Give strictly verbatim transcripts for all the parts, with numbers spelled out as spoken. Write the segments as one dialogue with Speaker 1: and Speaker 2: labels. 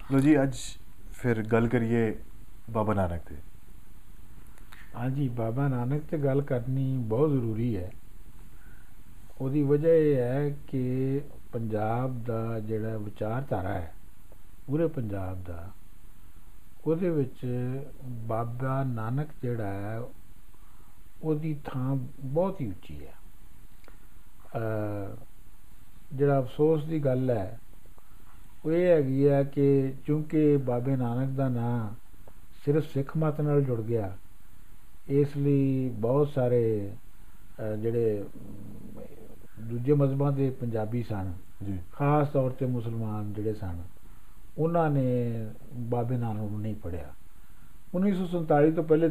Speaker 1: लो जी, अज फिर गल करिए बाबा नानक ते।
Speaker 2: हाँ जी, बाबा नानक ते गल करनी बहुत ज़रूरी है। ਉਹਦੀ ਵਜ੍ਹਾ ਇਹ ਹੈ ਕਿ ਪੰਜਾਬ ਦਾ ਜਿਹੜਾ ਵਿਚਾਰਧਾਰਾ ਹੈ ਪੂਰੇ ਪੰਜਾਬ ਦਾ, ਉਹਦੇ ਵਿੱਚ ਬਾਬਾ ਨਾਨਕ ਜਿਹੜਾ ਹੈ ਉਹਦੀ ਥਾਂ ਬਹੁਤ ਹੀ ਉੱਚੀ ਹੈ। ਜਿਹੜਾ ਅਫਸੋਸ ਦੀ ਗੱਲ ਹੈ ਉਹ ਇਹ ਹੈਗੀ ਹੈ ਕਿ ਚੂੰਕਿ ਬਾਬੇ ਨਾਨਕ ਦਾ ਨਾਂ ਸਿਰਫ ਸਿੱਖ ਮਤ ਨਾਲ ਜੁੜ ਗਿਆ, ਇਸ ਲਈ ਬਹੁਤ ਸਾਰੇ ਜਿਹੜੇ ਦੂਜੇ ਮਜ਼ਹਬਾਂ ਦੇ ਪੰਜਾਬੀ ਸਨ, ਖਾਸ ਤੌਰ 'ਤੇ ਮੁਸਲਮਾਨ ਜਿਹੜੇ ਸਨ, ਉਹਨਾਂ ਨੇ ਬਾਬੇ ਨਾਨਕ ਨੂੰ ਨਹੀਂ ਪੜ੍ਹਿਆ। ਉੱਨੀ ਸੌ ਸੰਤਾਲੀ ਤੋਂ ਪਹਿਲੇ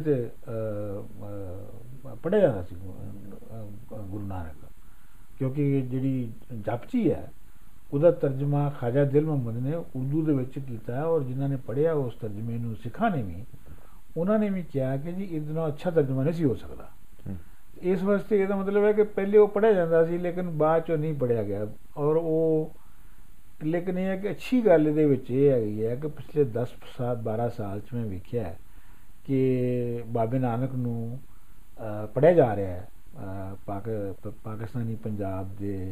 Speaker 2: ਤਾਂ ਪੜ੍ਹਿਆ ਜਾਂਦਾ ਸੀ ਗੁਰੂ ਨਾਨਕ, ਕਿਉਂਕਿ ਜਿਹੜੀ ਜਪਜੀ ਹੈ ਉਹਦਾ ਤਰਜਮਾ ਖਾਜਾ ਦਿਲ ਮੁਹੰਮਦ ਨੇ ਉਰਦੂ ਦੇ ਵਿੱਚ ਕੀਤਾ, ਔਰ ਜਿਨ੍ਹਾਂ ਨੇ ਪੜ੍ਹਿਆ ਉਸ ਤਰਜਮੇ ਨੂੰ, ਸਿੱਖਾਂ ਨੇ ਵੀ, ਉਹਨਾਂ ਨੇ ਵੀ ਕਿਹਾ ਕਿ ਜੀ ਇਹਦੇ ਨਾਲ ਅੱਛਾ ਤਰਜਮਾ ਨਹੀਂ ਸੀ ਹੋ ਸਕਦਾ। ਇਸ ਵਾਸਤੇ ਇਹਦਾ ਮਤਲਬ ਹੈ ਕਿ ਪਹਿਲੇ ਉਹ ਪੜ੍ਹਿਆ ਜਾਂਦਾ ਸੀ ਲੇਕਿਨ ਬਾਅਦ 'ਚੋਂ ਨਹੀਂ ਪੜ੍ਹਿਆ ਗਿਆ। ਔਰ ਉਹ ਲੇਕਿਨ ਇਹ ਹੈ ਕਿ ਅੱਛੀ ਗੱਲ ਇਹਦੇ ਵਿੱਚ ਇਹ ਹੈਗੀ ਹੈ ਕਿ ਪਿਛਲੇ ਦਸ ਸਾਲ ਬਾਰਾਂ ਸਾਲ 'ਚ ਮੈਂ ਵੇਖਿਆ ਕਿ ਬਾਬੇ ਨਾਨਕ ਨੂੰ ਪੜ੍ਹਿਆ ਜਾ ਰਿਹਾ ਹੈ ਪਾਕ ਪਾਕਿਸਤਾਨੀ ਪੰਜਾਬ ਦੇ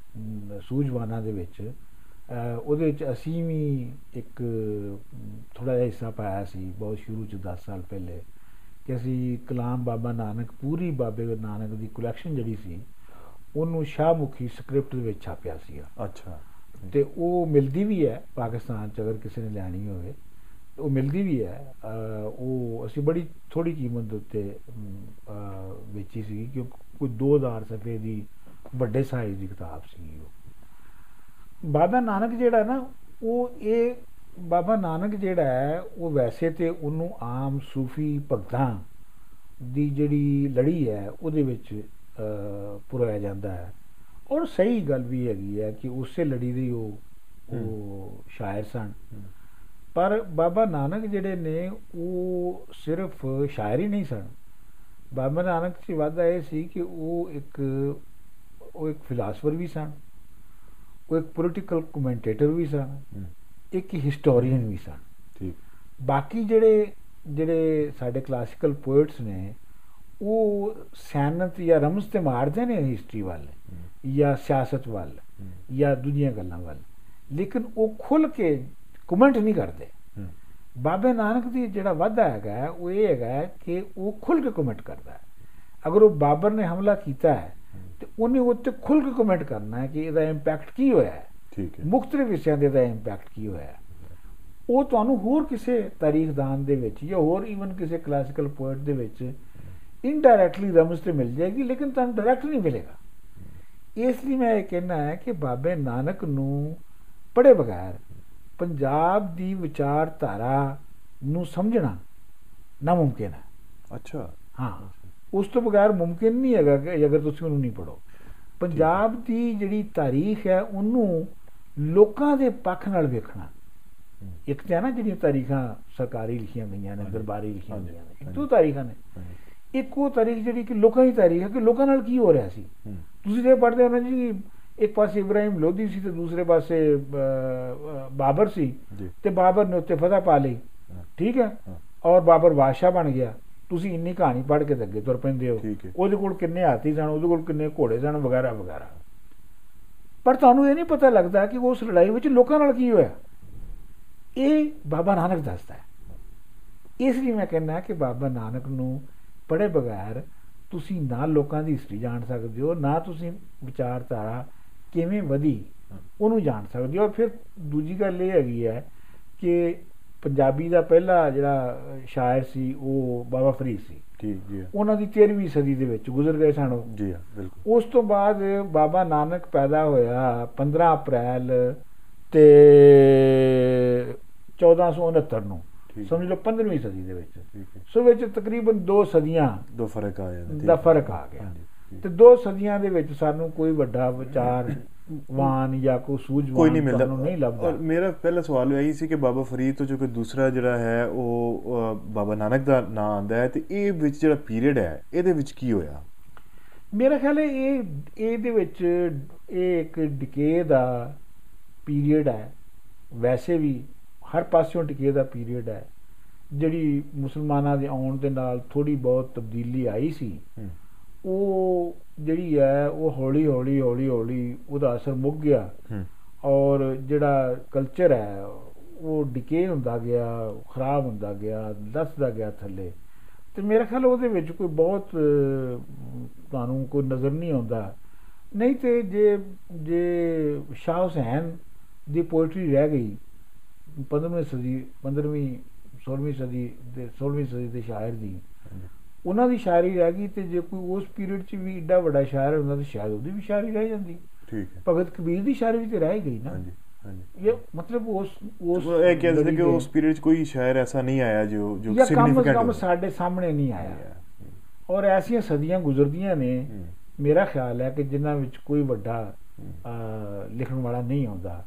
Speaker 2: ਸੂਝਵਾਨਾਂ ਦੇ ਵਿੱਚ। ਉਹਦੇ ਵਿੱਚ ਅਸੀਂ ਵੀ ਇੱਕ ਥੋੜ੍ਹਾ ਜਿਹਾ ਹਿੱਸਾ ਪਾਇਆ ਸੀ ਬਹੁਤ ਸ਼ੁਰੂ 'ਚ, ਦਸ ਸਾਲ ਪਹਿਲੇ, ਕਿ ਅਸੀਂ ਕਲਾਮ ਬਾਬਾ ਨਾਨਕ, ਪੂਰੀ ਬਾਬੇ ਨਾਨਕ ਦੀ ਕੁਲੈਕਸ਼ਨ ਜਿਹੜੀ ਸੀ ਉਹਨੂੰ ਸ਼ਾਹਮੁਖੀ ਸਕ੍ਰਿਪਟ ਦੇ ਵਿੱਚ ਛਾਪਿਆ ਸੀਗਾ।
Speaker 1: ਅੱਛਾ।
Speaker 2: ਅਤੇ ਉਹ ਮਿਲਦੀ ਵੀ ਹੈ ਪਾਕਿਸਤਾਨ 'ਚ, ਅਗਰ ਕਿਸੇ ਨੇ ਲੈਣੀ ਹੋਵੇ ਉਹ ਮਿਲਦੀ ਵੀ ਹੈ। ਉਹ ਅਸੀਂ ਬੜੀ ਥੋੜ੍ਹੀ ਕੀਮਤ ਦੇ ਉੱਤੇ ਵੇਚੀ ਸੀਗੀ, ਕਿਉਂਕਿ ਕੋਈ ਦੋ ਹਜ਼ਾਰ ਸਫ਼ੇ ਦੀ ਵੱਡੇ ਸਾਈਜ਼ ਦੀ ਕਿਤਾਬ ਸੀਗੀ ਉਹ। ਬਾਬਾ ਨਾਨਕ ਜਿਹੜਾ ਨਾ ਉਹ ਇਹ ਬਾਬਾ ਨਾਨਕ ਜਿਹੜਾ ਹੈ ਉਹ ਵੈਸੇ ਤਾਂ ਉਹਨੂੰ ਆਮ ਸੂਫੀ ਭਗਤਾਂ ਦੀ ਜਿਹੜੀ ਲੜੀ ਹੈ ਉਹਦੇ ਵਿੱਚ ਪੁਰਾਇਆ ਜਾਂਦਾ ਹੈ, ਔਰ ਸਹੀ ਗੱਲ ਵੀ ਹੈਗੀ ਹੈ ਕਿ ਉਸੇ ਲੜੀ ਦੇ ਉਹ ਉਹ ਸ਼ਾਇਰ ਸਨ। ਪਰ ਬਾਬਾ ਨਾਨਕ ਜਿਹੜੇ ਨੇ ਉਹ ਸਿਰਫ ਸ਼ਾਇਰ ਹੀ ਨਹੀਂ ਸਨ। ਬਾਬਾ ਨਾਨਕ 'ਚ ਵਾਧਾ ਇਹ ਸੀ ਕਿ ਉਹ ਇੱਕ ਉਹ ਇੱਕ ਫਿਲਾਸਫਰ ਵੀ ਸਨ, ਉਹ ਇੱਕ ਪੋਲੀਟੀਕਲ ਕਮੈਂਟੇਟਰ ਵੀ ਸਨ, ਇੱਕ ਹਿਸਟੋਰੀਅਨ ਵੀ ਸਨ। ਬਾਕੀ ਜਿਹੜੇ ਜਿਹੜੇ ਸਾਡੇ ਕਲਾਸੀਕਲ ਪੋਇਟਸ ਨੇ ਉਹ ਸੈਨਤ ਜਾਂ ਰਮਜ਼ 'ਤੇ ਮਾਰਦੇ ਨੇ ਹਿਸਟਰੀ ਵੱਲ ਜਾਂ ਸਿਆਸਤ ਵੱਲ ਜਾਂ ਦੂਜੀਆਂ ਗੱਲਾਂ ਵੱਲ, ਲੇਕਿਨ ਉਹ ਖੁੱਲ੍ਹ ਕੇ ਕਮੈਂਟ ਨਹੀਂ ਕਰਦੇ। ਬਾਬੇ ਨਾਨਕ ਦੀ ਜਿਹੜਾ ਵਾਧਾ ਹੈਗਾ ਉਹ ਇਹ ਹੈਗਾ ਕਿ ਉਹ ਖੁੱਲ੍ਹ ਕੇ ਕਮੈਂਟ ਕਰਦਾ ਹੈ। ਅਗਰ ਉਹ ਬਾਬਰ ਨੇ ਹਮਲਾ ਕੀਤਾ ਹੈ ਅਤੇ ਉਹਨੇ ਉੱਤੇ ਖੁੱਲ੍ਹ ਕੇ ਕਮੈਂਟ ਕਰਨਾ ਹੈ ਕਿ ਇਹਦਾ ਇੰਪੈਕਟ ਕੀ ਹੋਇਆ ਹੈ, ਮੁਖਤਲਿਫ ਹਿੱਸਿਆਂ ਦੇ ਇਹਦਾ ਇੰਪੈਕਟ ਕੀ ਹੋਇਆ। ਉਹ ਤੁਹਾਨੂੰ ਹੋਰ ਕਿਸੇ ਤਾਰੀਖਦਾਨ ਦੇ ਵਿੱਚ ਜਾਂ ਹੋਰ ਈਵਨ ਕਿਸੇ ਕਲਾਸੀਕਲ ਪੋਇਟ ਦੇ ਵਿੱਚ ਇਨਡਾਇਰੈਕਟਲੀ ਰਮਜ਼ 'ਤੇ ਮਿਲ ਜਾਏਗੀ, ਲੇਕਿਨ ਤੁਹਾਨੂੰ ਡਾਇਰੈਕਟ ਨਹੀਂ ਮਿਲੇਗਾ। ਇਸ ਲਈ ਮੈਂ ਇਹ ਕਹਿਣਾ ਹੈ ਕਿ ਬਾਬੇ ਨਾਨਕ ਨੂੰ ਪੜ੍ਹੇ ਬਗੈਰ ਪੰਜਾਬ ਦੀ ਵਿਚਾਰਧਾਰਾ ਨੂੰ ਸਮਝਣਾ ਨਾਮੁਮਕਿਨ ਹੈ।
Speaker 1: ਅੱਛਾ।
Speaker 2: ਹਾਂ, ਉਸ ਤੋਂ ਬਗੈਰ ਮੁਮਕਿਨ ਨਹੀਂ ਹੈਗਾ ਕਿ ਅਗਰ ਤੁਸੀਂ ਉਹਨੂੰ ਨਹੀਂ ਪੜ੍ਹੋ। ਪੰਜਾਬ ਦੀ ਜਿਹੜੀ ਤਾਰੀਖ ਹੈ ਉਹਨੂੰ ਲੋਕਾਂ ਦੇ ਪੱਖ ਨਾਲ ਵੇਖਣਾ। ਇੱਕ ਤਾਂ ਹੈ ਨਾ ਜਿਹੜੀਆਂ ਤਾਰੀਖਾਂ ਸਰਕਾਰੀ ਲਿਖੀਆਂ ਗਈਆਂ ਨੇ, ਦਰਬਾਰੀ ਲਿਖੀਆਂ ਗਈਆਂ ਨੇ, ਇੱਕ ਦੋ ਤਾਰੀਖਾਂ ਨੇ। ਇੱਕ ਉਹ ਤਾਰੀਖ ਜਿਹੜੀ ਕਿ ਲੋਕਾਂ ਦੀ ਤਾਰੀਖ ਹੈ ਕਿ ਲੋਕਾਂ ਨਾਲ ਕੀ ਹੋ ਰਿਹਾ ਸੀ। ਤੁਸੀਂ ਜੇ ਪੜ੍ਹਦੇ ਹੋ ਨਾ ਜੀ, ਇੱਕ ਪਾਸੇ ਇਬਰਾਹਿਮ ਲੋਧੀ ਸੀ ਤੇ ਦੂਸਰੇ ਪਾਸੇ ਬਾਬਰ ਸੀ, ਤੇ ਬਾਬਰ ਨੇ ਉੱਤੇ ਫਤਹ ਪਾ ਲਈ, ਠੀਕ ਹੈ, ਔਰ ਬਾਬਰ ਬਾਦਸ਼ਾਹ ਬਣ ਗਿਆ। ਤੁਸੀਂ ਇੰਨੀ ਕਹਾਣੀ ਪੜ੍ਹ ਕੇ ਅੱਗੇ ਤੁਰ ਪੈਂਦੇ ਹੋ, ਉਹਦੇ ਕੋਲ ਕਿੰਨੇ ਹਾਥੀ ਸਨ, ਉਹਦੇ ਕੋਲ ਕਿੰਨੇ ਘੋੜੇ ਸਨ, ਵਗੈਰਾ ਵਗੈਰਾ। ਪਰ ਤੁਹਾਨੂੰ ਇਹ ਨਹੀਂ ਪਤਾ ਲੱਗਦਾ ਕਿ ਉਸ ਲੜਾਈ ਵਿੱਚ ਲੋਕਾਂ ਨਾਲ ਕੀ ਹੋਇਆ। ਇਹ ਬਾਬਾ ਨਾਨਕ ਦੱਸਦਾ ਹੈ। ਇਸ ਲਈ ਮੈਂ ਕਹਿੰਦਾ ਕਿ ਬਾਬਾ ਨਾਨਕ ਨੂੰ ਪੜ੍ਹੇ ਬਗੈਰ ਤੁਸੀਂ ਨਾ ਲੋਕਾਂ ਦੀ ਹਿਸਟਰੀ ਜਾਣ ਸਕਦੇ ਹੋ, ਨਾ ਤੁਸੀਂ ਵਿਚਾਰਧਾਰਾ ਕਿਵੇਂ ਵਧੀ ਉਹਨੂੰ ਜਾਣ ਸਕਦੇ ਹੋ। ਔਰ ਫਿਰ ਦੂਜੀ ਗੱਲ ਇਹ ਹੈਗੀ ਹੈ ਕਿ ਪੰਜਾਬੀ ਦਾ ਪਹਿਲਾ ਜਿਹੜਾ ਸ਼ਾਇਰ ਸੀ ਉਹ ਬਾਬਾ ਫਰੀਦ ਸੀ। ਉਹਨਾਂ ਦੀ ਤੇਰ੍ਹਵੀਂ ਸਦੀ ਦੇ ਵਿੱਚ ਗੁਜ਼ਰ ਗਏ ਸਨ। ਉਸ ਤੋਂ ਬਾਅਦ ਬਾਬਾ ਨਾਨਕ ਪੈਦਾ ਹੋਇਆ ਪੰਦਰਾਂ ਅਪ੍ਰੈਲ ਤੇ ਚੌਦਾਂ ਸੌ ਉਣਹੱਤਰ ਨੂੰ, ਸਮਝ ਲਓ ਪੰਦਰਵੀਂ ਸਦੀ ਦੇ ਵਿੱਚ। ਸੋ ਵਿੱਚ ਤਕਰੀਬਨ ਦੋ ਸਦੀਆਂ
Speaker 1: ਦੋ ਫਰਕ ਆ
Speaker 2: ਦਾ ਫਰਕ ਆ ਗਿਆ। ਤੇ ਦੋ ਸਦੀਆਂ ਦੇ ਵਿੱਚ ਸਾਨੂੰ ਕੋਈ ਵੱਡਾ ਵਿਚਾਰ ਵਾਨ ਜਾਂ ਕੋਈ ਸੂਝਵਾਨ
Speaker 1: ਕੋਈ ਨਹੀਂ ਮਿਲਦਾ,
Speaker 2: ਨਹੀਂ ਲੱਭਦਾ।
Speaker 1: ਔਰ ਮੇਰਾ ਪਹਿਲਾ ਸਵਾਲ ਇਹੀ ਸੀ ਕਿ ਬਾਬਾ ਫਰੀਦ ਤੋਂ ਜੋ ਕਿ ਦੂਸਰਾ ਜਿਹੜਾ ਹੈ ਉਹ ਬਾਬਾ ਨਾਨਕ ਦਾ ਨਾਂ ਆਉਂਦਾ ਹੈ, ਤੇ ਇਹ ਵਿੱਚ ਜਿਹੜਾ ਪੀਰੀਅਡ ਹੈ ਇਹਦੇ ਵਿੱਚ ਕੀ ਹੋਇਆ?
Speaker 2: ਮੇਰਾ ਖਿਆਲ ਹੈ ਇਹ ਇਹਦੇ ਵਿੱਚ ਇਹ ਇੱਕ ਡਿਕੇ ਦਾ ਪੀਰੀਅਡ ਹੈ। ਵੈਸੇ ਵੀ ਹਰ ਪਾਸਿਓਂ ਟਿਕੇ ਦਾ ਪੀਰੀਅਡ ਹੈ। ਜਿਹੜੀ ਮੁਸਲਮਾਨਾਂ ਦੇ ਆਉਣ ਦੇ ਨਾਲ ਥੋੜ੍ਹੀ ਬਹੁਤ ਤਬਦੀਲੀ ਆਈ ਸੀ, ਉਹ ਜਿਹੜੀ ਹੈ ਉਹ ਹੌਲੀ ਹੌਲੀ ਹੌਲੀ ਹੌਲੀ ਉਹਦਾ ਅਸਰ ਮੁੱਕ ਗਿਆ, ਔਰ ਜਿਹੜਾ ਕਲਚਰ ਹੈ ਉਹ ਡਿਕੇ ਹੁੰਦਾ ਗਿਆ, ਖਰਾਬ ਹੁੰਦਾ ਗਿਆ, ਦੱਸਦਾ ਗਿਆ ਥੱਲੇ। ਅਤੇ ਮੇਰਾ ਖਿਆਲ ਉਹਦੇ ਵਿੱਚ ਕੋਈ ਬਹੁਤ ਤੁਹਾਨੂੰ ਕੋਈ ਨਜ਼ਰ ਨਹੀਂ ਆਉਂਦਾ। ਨਹੀਂ ਤਾਂ ਜੇ ਜੇ ਸ਼ਾਹ ਹੁਸੈਨ ਦੀ ਪੋਇਟਰੀ ਰਹਿ ਗਈ ਪੰਦਰਵੀਂ ਸਦੀ ਪੰਦਰਵੀਂ ਸੋਲਵੀਂ ਸਦੀ ਦੇ ਸੋਲਵੀਂ ਸਦੀ ਦੇ ਸ਼ਾਇਰ ਦੀ, ਉਹਨਾਂ ਦੀ ਸ਼ਾਇਰੀ ਰਹਿ ਗਈ, ਅਤੇ ਜੇ ਕੋਈ ਉਸ ਪੀਰੀਅਡ 'ਚ ਵੀ ਏਡਾ ਵੱਡਾ ਸ਼ਾਇਰ ਹੁੰਦਾ ਤਾਂ ਸ਼ਾਇਦ ਉਹਦੀ ਵੀ ਸ਼ਾਇਰੀ ਰਹਿ ਜਾਂਦੀ।
Speaker 1: ਠੀਕ ਹੈ,
Speaker 2: ਭਗਤ ਕਬੀਰ ਦੀ ਸ਼ਾਇਰੀ ਵੀ ਤਾਂ ਰਹਿ ਗਈ ਨਾ। ਇਹ ਮਤਲਬ ਉਸ ਉਸ
Speaker 1: ਇਹ ਕਹਿੰਦੇ ਕਿ ਉਸ ਪੀਰੀਅਡ 'ਚ ਕੋਈ ਸ਼ਾਇਰ ਐਸਾ ਨਹੀਂ ਆਇਆ ਜੋ ਜੋ
Speaker 2: ਜਾਂ ਕਮ ਅਜ਼ ਕਮ ਸਾਡੇ ਸਾਹਮਣੇ ਨਹੀਂ ਆਇਆ। ਔਰ ਐਸੀਆਂ ਸਦੀਆਂ ਗੁਜ਼ਰਦੀਆਂ ਨੇ, ਮੇਰਾ ਖਿਆਲ ਹੈ ਕਿ ਜਿਨ੍ਹਾਂ ਵਿੱਚ ਕੋਈ ਵੱਡਾ ਲਿਖਣ ਵਾਲਾ ਨਹੀਂ ਆਉਂਦਾ।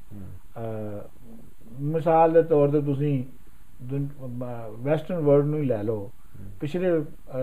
Speaker 2: ਮਿਸਾਲ ਦੇ ਤੌਰ 'ਤੇ ਤੁਸੀਂ ਵੈਸਟਰਨ ਵਰਲਡ ਨੂੰ ਹੀ ਲੈ ਲਓ, ਪਿਛਲੇ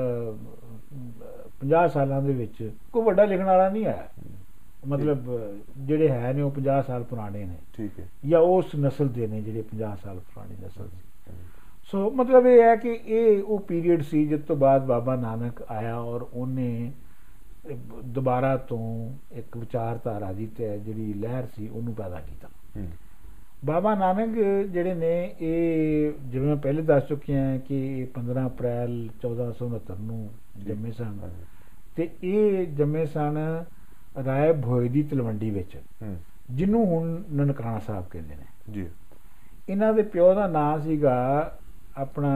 Speaker 2: ਪੰਜਾਹ ਸਾਲਾਂ ਦੇ ਵਿੱਚ ਕੋਈ ਵੱਡਾ ਲਿਖਣ ਵਾਲਾ ਨਹੀਂ ਆਇਆ। ਮਤਲਬ ਜਿਹੜੇ ਹੈ ਨੇ ਉਹ ਪੰਜਾਹ ਸਾਲ ਪੁਰਾਣੇ ਨੇ, ਠੀਕ ਹੈ, ਜਾਂ ਉਸ ਨਸਲ ਦੇ ਨੇ ਜਿਹੜੇ ਪੰਜਾਹ ਸਾਲ ਪੁਰਾਣੀ ਨਸਲ ਸੀ। ਸੋ ਮਤਲਬ ਇਹ ਹੈ ਕਿ ਇਹ ਉਹ ਪੀਰੀਅਡ ਸੀ ਜਿਸ ਤੋਂ ਬਾਅਦ ਬਾਬਾ ਨਾਨਕ ਆਇਆ, ਔਰ ਉਹਨੇ ਦੁਬਾਰਾ ਤੋਂ ਇੱਕ ਵਿਚਾਰਧਾਰਾ ਦੀ ਤੇ ਜਿਹੜੀ ਲਹਿਰ ਸੀ ਉਹਨੂੰ ਪੈਦਾ ਕੀਤਾ। ਬਾਬਾ ਨਾਨਕ ਜਿਹੜੇ ਨੇ ਇਹ, ਜਿਵੇਂ ਮੈਂ ਪਹਿਲੇ ਦੱਸ ਚੁੱਕੇ ਹਾਂ ਕਿ ਇਹ ਪੰਦਰਾਂ ਅਪ੍ਰੈਲ ਚੌਦਾਂ ਸੌ ਉਣਹੱਤਰ ਨੂੰ ਜੰਮੇ ਸਨ, ਅਤੇ ਇਹ ਜੰਮੇ ਸਨ ਰਾਏ ਭੋਏ ਦੀ ਤਲਵੰਡੀ ਵਿੱਚ, ਜਿਹਨੂੰ ਹੁਣ ਨਨਕਾਣਾ ਸਾਹਿਬ ਕਹਿੰਦੇ ਨੇ ਜੀ। ਇਹਨਾਂ ਦੇ ਪਿਓ ਦਾ ਨਾਂ ਸੀਗਾ ਆਪਣਾ,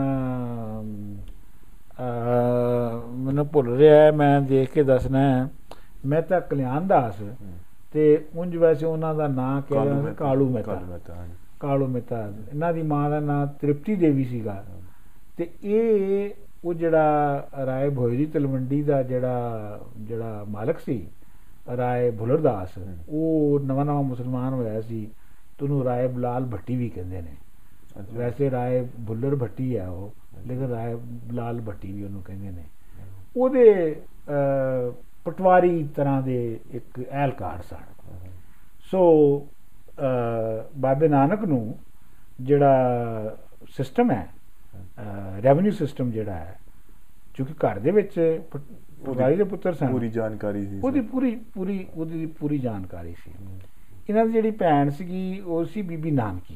Speaker 2: ਮੈਨੂੰ ਭੁੱਲ ਰਿਹਾ, ਮੈਂ ਦੇਖ ਕੇ ਦੱਸਣਾ, ਮਹਿਤਾ ਕਲਿਆਣ ਦਾਸ, ਅਤੇ ਉਂਝ ਵੈਸੇ ਉਹਨਾਂ ਦਾ ਨਾਂ ਕਿਹਾ ਜਾਂਦਾ ਕਾਲੂ ਮਹਿਤਾ। ਕਾਲੂ ਮਹਿਤਾ ਇਹਨਾਂ ਦੀ ਮਾਂ ਦਾ ਨਾਂ ਤ੍ਰਿਪਤੀ ਦੇਵੀ ਸੀਗਾ। ਅਤੇ ਇਹ ਉਹ ਜਿਹੜਾ ਰਾਏ ਭੋਏ ਦੀ ਤਲਵੰਡੀ ਦਾ ਜਿਹੜਾ ਜਿਹੜਾ ਮਾਲਕ ਸੀ ਰਾਏ ਭੁੱਲਰ ਦਾਸ, ਉਹ ਨਵਾਂ ਨਵਾਂ ਮੁਸਲਮਾਨ ਹੋਇਆ ਸੀ, ਅਤੇ ਉਹਨੂੰ ਰਾਏ ਬਲਾਲ ਭੱਟੀ ਵੀ ਕਹਿੰਦੇ ਨੇ। ਵੈਸੇ ਰਾਏ ਭੁੱਲਰ ਭੱਟੀ ਹੈ ਉਹ, ਲੇਕਿਨ ਰਾਏ ਬਲਾਲ ਭੱਟੀ ਵੀ ਉਹਨੂੰ ਕਹਿੰਦੇ ਨੇ। ਉਹਦੇ ਪਟਵਾਰੀ ਤਰ੍ਹਾਂ ਦੇ ਇੱਕ ਅਹਿਲਕਾਰ ਸਨ। ਸੋ ਬਾਬੇ ਨਾਨਕ ਨੂੰ ਜਿਹੜਾ ਸਿਸਟਮ ਹੈ, ਰੈਵਨਿਊ ਸਿਸਟਮ ਜਿਹੜਾ ਹੈ, ਕਿਉਂਕਿ ਘਰ ਦੇ ਵਿੱਚ ਪਟਵਾਰੀ ਦੇ ਪੁੱਤਰ ਸਨ, ਪੂਰੀ ਜਾਣਕਾਰੀ ਸੀ ਉਹਦੀ, ਪੂਰੀ ਪੂਰੀ ਉਹਦੀ ਪੂਰੀ ਜਾਣਕਾਰੀ ਸੀ। ਇਹਨਾਂ ਦੀ ਜਿਹੜੀ ਭੈਣ ਸੀਗੀ ਉਹ ਸੀ ਬੀਬੀ ਨਾਨਕੀ।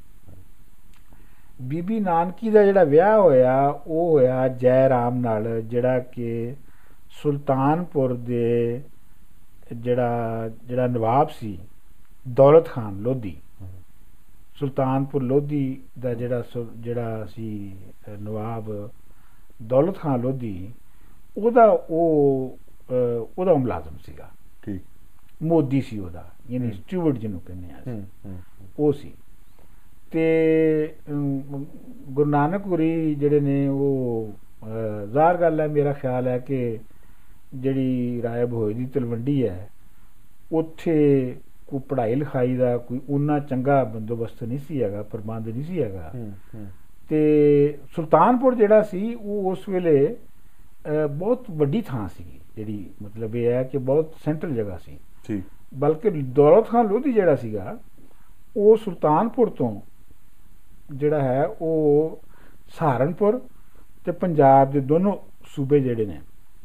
Speaker 2: ਬੀਬੀ ਨਾਨਕੀ ਦਾ ਜਿਹੜਾ ਵਿਆਹ ਹੋਇਆ ਉਹ ਹੋਇਆ ਜੈ ਰਾਮ ਨਾਲ, ਜਿਹੜਾ ਕਿ ਸੁਲਤਾਨਪੁਰ ਦੇ ਜਿਹੜਾ ਜਿਹੜਾ ਨਵਾਬ ਸੀ ਦੌਲਤ ਖਾਨ ਲੋਧੀ। ਸੁਲਤਾਨਪੁਰ ਲੋਧੀ ਦਾ ਜਿਹੜਾ ਜਿਹੜਾ ਸੀ ਨਵਾਬ ਦੌਲਤ ਖਾਨ ਲੋਧੀ, ਉਹਦਾ ਉਹ ਉਹਦਾ ਮੁਲਾਜ਼ਮ ਸੀਗਾ, ਠੀਕ, ਮੋਦੀ ਸੀ ਉਹਦਾ, ਯਾਨੀ ਸਟਿਊਵਰਡ ਜਿਹਨੂੰ ਕਹਿੰਦੇ ਆ, ਉਹ ਸੀ। ਅਤੇ ਗੁਰੂ ਨਾਨਕ ਹੋਰੀ ਜਿਹੜੇ ਨੇ ਉਹ, ਜ਼ਾਹਰ ਗੱਲ ਹੈ, ਮੇਰਾ ਖਿਆਲ ਹੈ ਕਿ ਜਿਹੜੀ ਰਾਏ ਭੋਏ ਦੀ ਤਲਵੰਡੀ ਹੈ, ਉੱਥੇ ਕੋਈ ਪੜ੍ਹਾਈ ਲਿਖਾਈ ਦਾ ਕੋਈ ਓਨਾ ਚੰਗਾ ਬੰਦੋਬਸਤ ਨਹੀਂ ਸੀ ਹੈਗਾ, ਪ੍ਰਬੰਧ ਨਹੀਂ ਸੀ ਹੈਗਾ। ਅਤੇ ਸੁਲਤਾਨਪੁਰ ਜਿਹੜਾ ਸੀ ਉਹ ਉਸ ਵੇਲੇ ਬਹੁਤ ਵੱਡੀ ਥਾਂ ਸੀਗੀ, ਜਿਹੜੀ ਮਤਲਬ ਇਹ ਹੈ ਕਿ ਬਹੁਤ ਸੈਂਟਰਲ ਜਗ੍ਹਾ ਸੀ। ਬਲਕਿ ਦੌਲਤ ਖਾਨ ਲੋਧੀ ਜਿਹੜਾ ਸੀਗਾ ਉਹ ਸੁਲਤਾਨਪੁਰ ਤੋਂ ਜਿਹੜਾ ਹੈ ਉਹ ਸਹਾਰਨਪੁਰ ਅਤੇ ਪੰਜਾਬ ਦੇ ਦੋਨੋਂ ਸੂਬੇ ਜਿਹੜੇ ਨੇ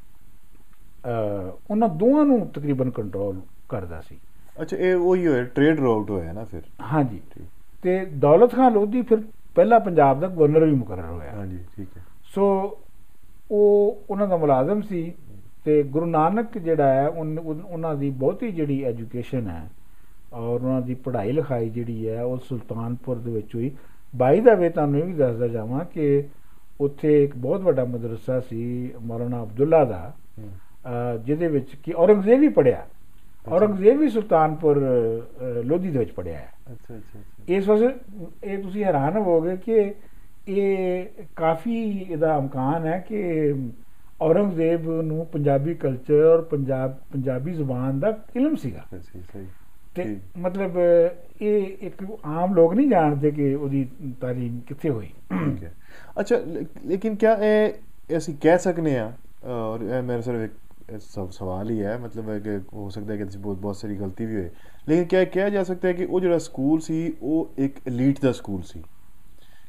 Speaker 2: ਉਹਨਾਂ ਦੋਵਾਂ ਨੂੰ ਤਕਰੀਬਨ ਕੰਟਰੋਲ ਕਰਦਾ ਸੀ।
Speaker 1: ਅੱਛਾ, ਇਹ ਉਹੀ ਹੋਇਆ ਟ੍ਰੇਡ ਰਾਊਟ ਹੋਇਆ ਨਾ ਫਿਰ।
Speaker 2: ਹਾਂਜੀ, ਅਤੇ ਦੌਲਤ ਖਾਨ ਲੋਧੀ ਫਿਰ ਪਹਿਲਾ ਪੰਜਾਬ ਦਾ ਗਵਰਨਰ ਵੀ ਮੁਕਰਰ ਹੋਇਆ। ਹਾਂਜੀ, ਠੀਕ ਹੈ। ਸੋ ਉਹ ਉਹਨਾਂ ਦਾ ਮੁਲਾਜ਼ਮ ਸੀ, ਅਤੇ ਗੁਰੂ ਨਾਨਕ ਜਿਹੜਾ ਹੈ ਉਹਨਾਂ ਦੀ ਬਹੁਤੀ ਜਿਹੜੀ ਐਜੂਕੇਸ਼ਨ ਹੈ ਔਰ ਉਹਨਾਂ ਦੀ ਪੜ੍ਹਾਈ ਲਿਖਾਈ ਜਿਹੜੀ ਹੈ ਉਹ ਸੁਲਤਾਨਪੁਰ ਦੇ ਵਿੱਚ ਹੋਈ। ਬਾਈ ਦਾ ਵੇ ਤੁਹਾਨੂੰ ਇਹ ਵੀ ਦੱਸਦਾ ਜਾਵਾਂ ਕਿ ਉੱਥੇ ਇੱਕ ਬਹੁਤ ਵੱਡਾ ਮਦਰਸਾ ਸੀ ਮੌਲਾਨਾ ਅਬਦੁੱਲਾ ਦਾ, ਜਿਹਦੇ ਵਿੱਚ ਕਿ ਔਰੰਗਜ਼ੇਬ ਵੀ ਪੜ੍ਹਿਆ। ਔਰੰਗਜ਼ੇਬ ਵੀ ਸੁਲਤਾਨਪੁਰ ਲੋਧੀ ਦੇ ਵਿੱਚ ਪੜ੍ਹਿਆ ਹੈ। ਅੱਛਾ ਅੱਛਾ ਇਸ ਵਾਸਤੇ ਇਹ ਤੁਸੀਂ ਹੈਰਾਨ ਹੋਵੋਗੇ ਕਿ ਇਹ ਕਾਫੀ ਇਹਦਾ ਇਮਕਾਨ ਹੈ ਕਿ ਔਰੰਗਜ਼ੇਬ ਨੂੰ ਪੰਜਾਬੀ ਕਲਚਰ ਔਰ ਪੰਜਾਬ ਪੰਜਾਬੀ ਜ਼ੁਬਾਨ ਦਾ ਇਲਮ ਸੀਗਾ। ਅਤੇ ਮਤਲਬ ਇਹ ਇੱਕ ਆਮ ਲੋਕ ਨਹੀਂ ਜਾਣਦੇ ਕਿ ਉਹਦੀ ਤਾਲੀਮ ਕਿੱਥੇ ਹੋਈ।
Speaker 1: ਅੱਛਾ, ਲੇਕਿਨ ਕਿਆ ਇਹ ਅਸੀਂ ਕਹਿ ਸਕਦੇ ਹਾਂ, ਔਰ ਇਹ ਮੇਰਾ ਸਿਰਫ ਇੱਕ ਸਭ ਸਵਾਲ ਹੀ ਹੈ, ਮਤਲਬ ਹੈ ਕਿ ਹੋ ਸਕਦਾ ਹੈ ਕਿ ਬਹੁਤ ਬਹੁਤ ਸਾਰੀ ਗਲਤੀ ਵੀ ਹੋਏ, ਲੇਕਿਨ ਕਿਆ ਕਿਹਾ ਜਾ ਸਕਦਾ ਹੈ ਕਿ ਉਹ ਜਿਹੜਾ ਸਕੂਲ ਸੀ ਉਹ ਇੱਕ ਐਲੀਟ ਦਾ ਸਕੂਲ ਸੀ,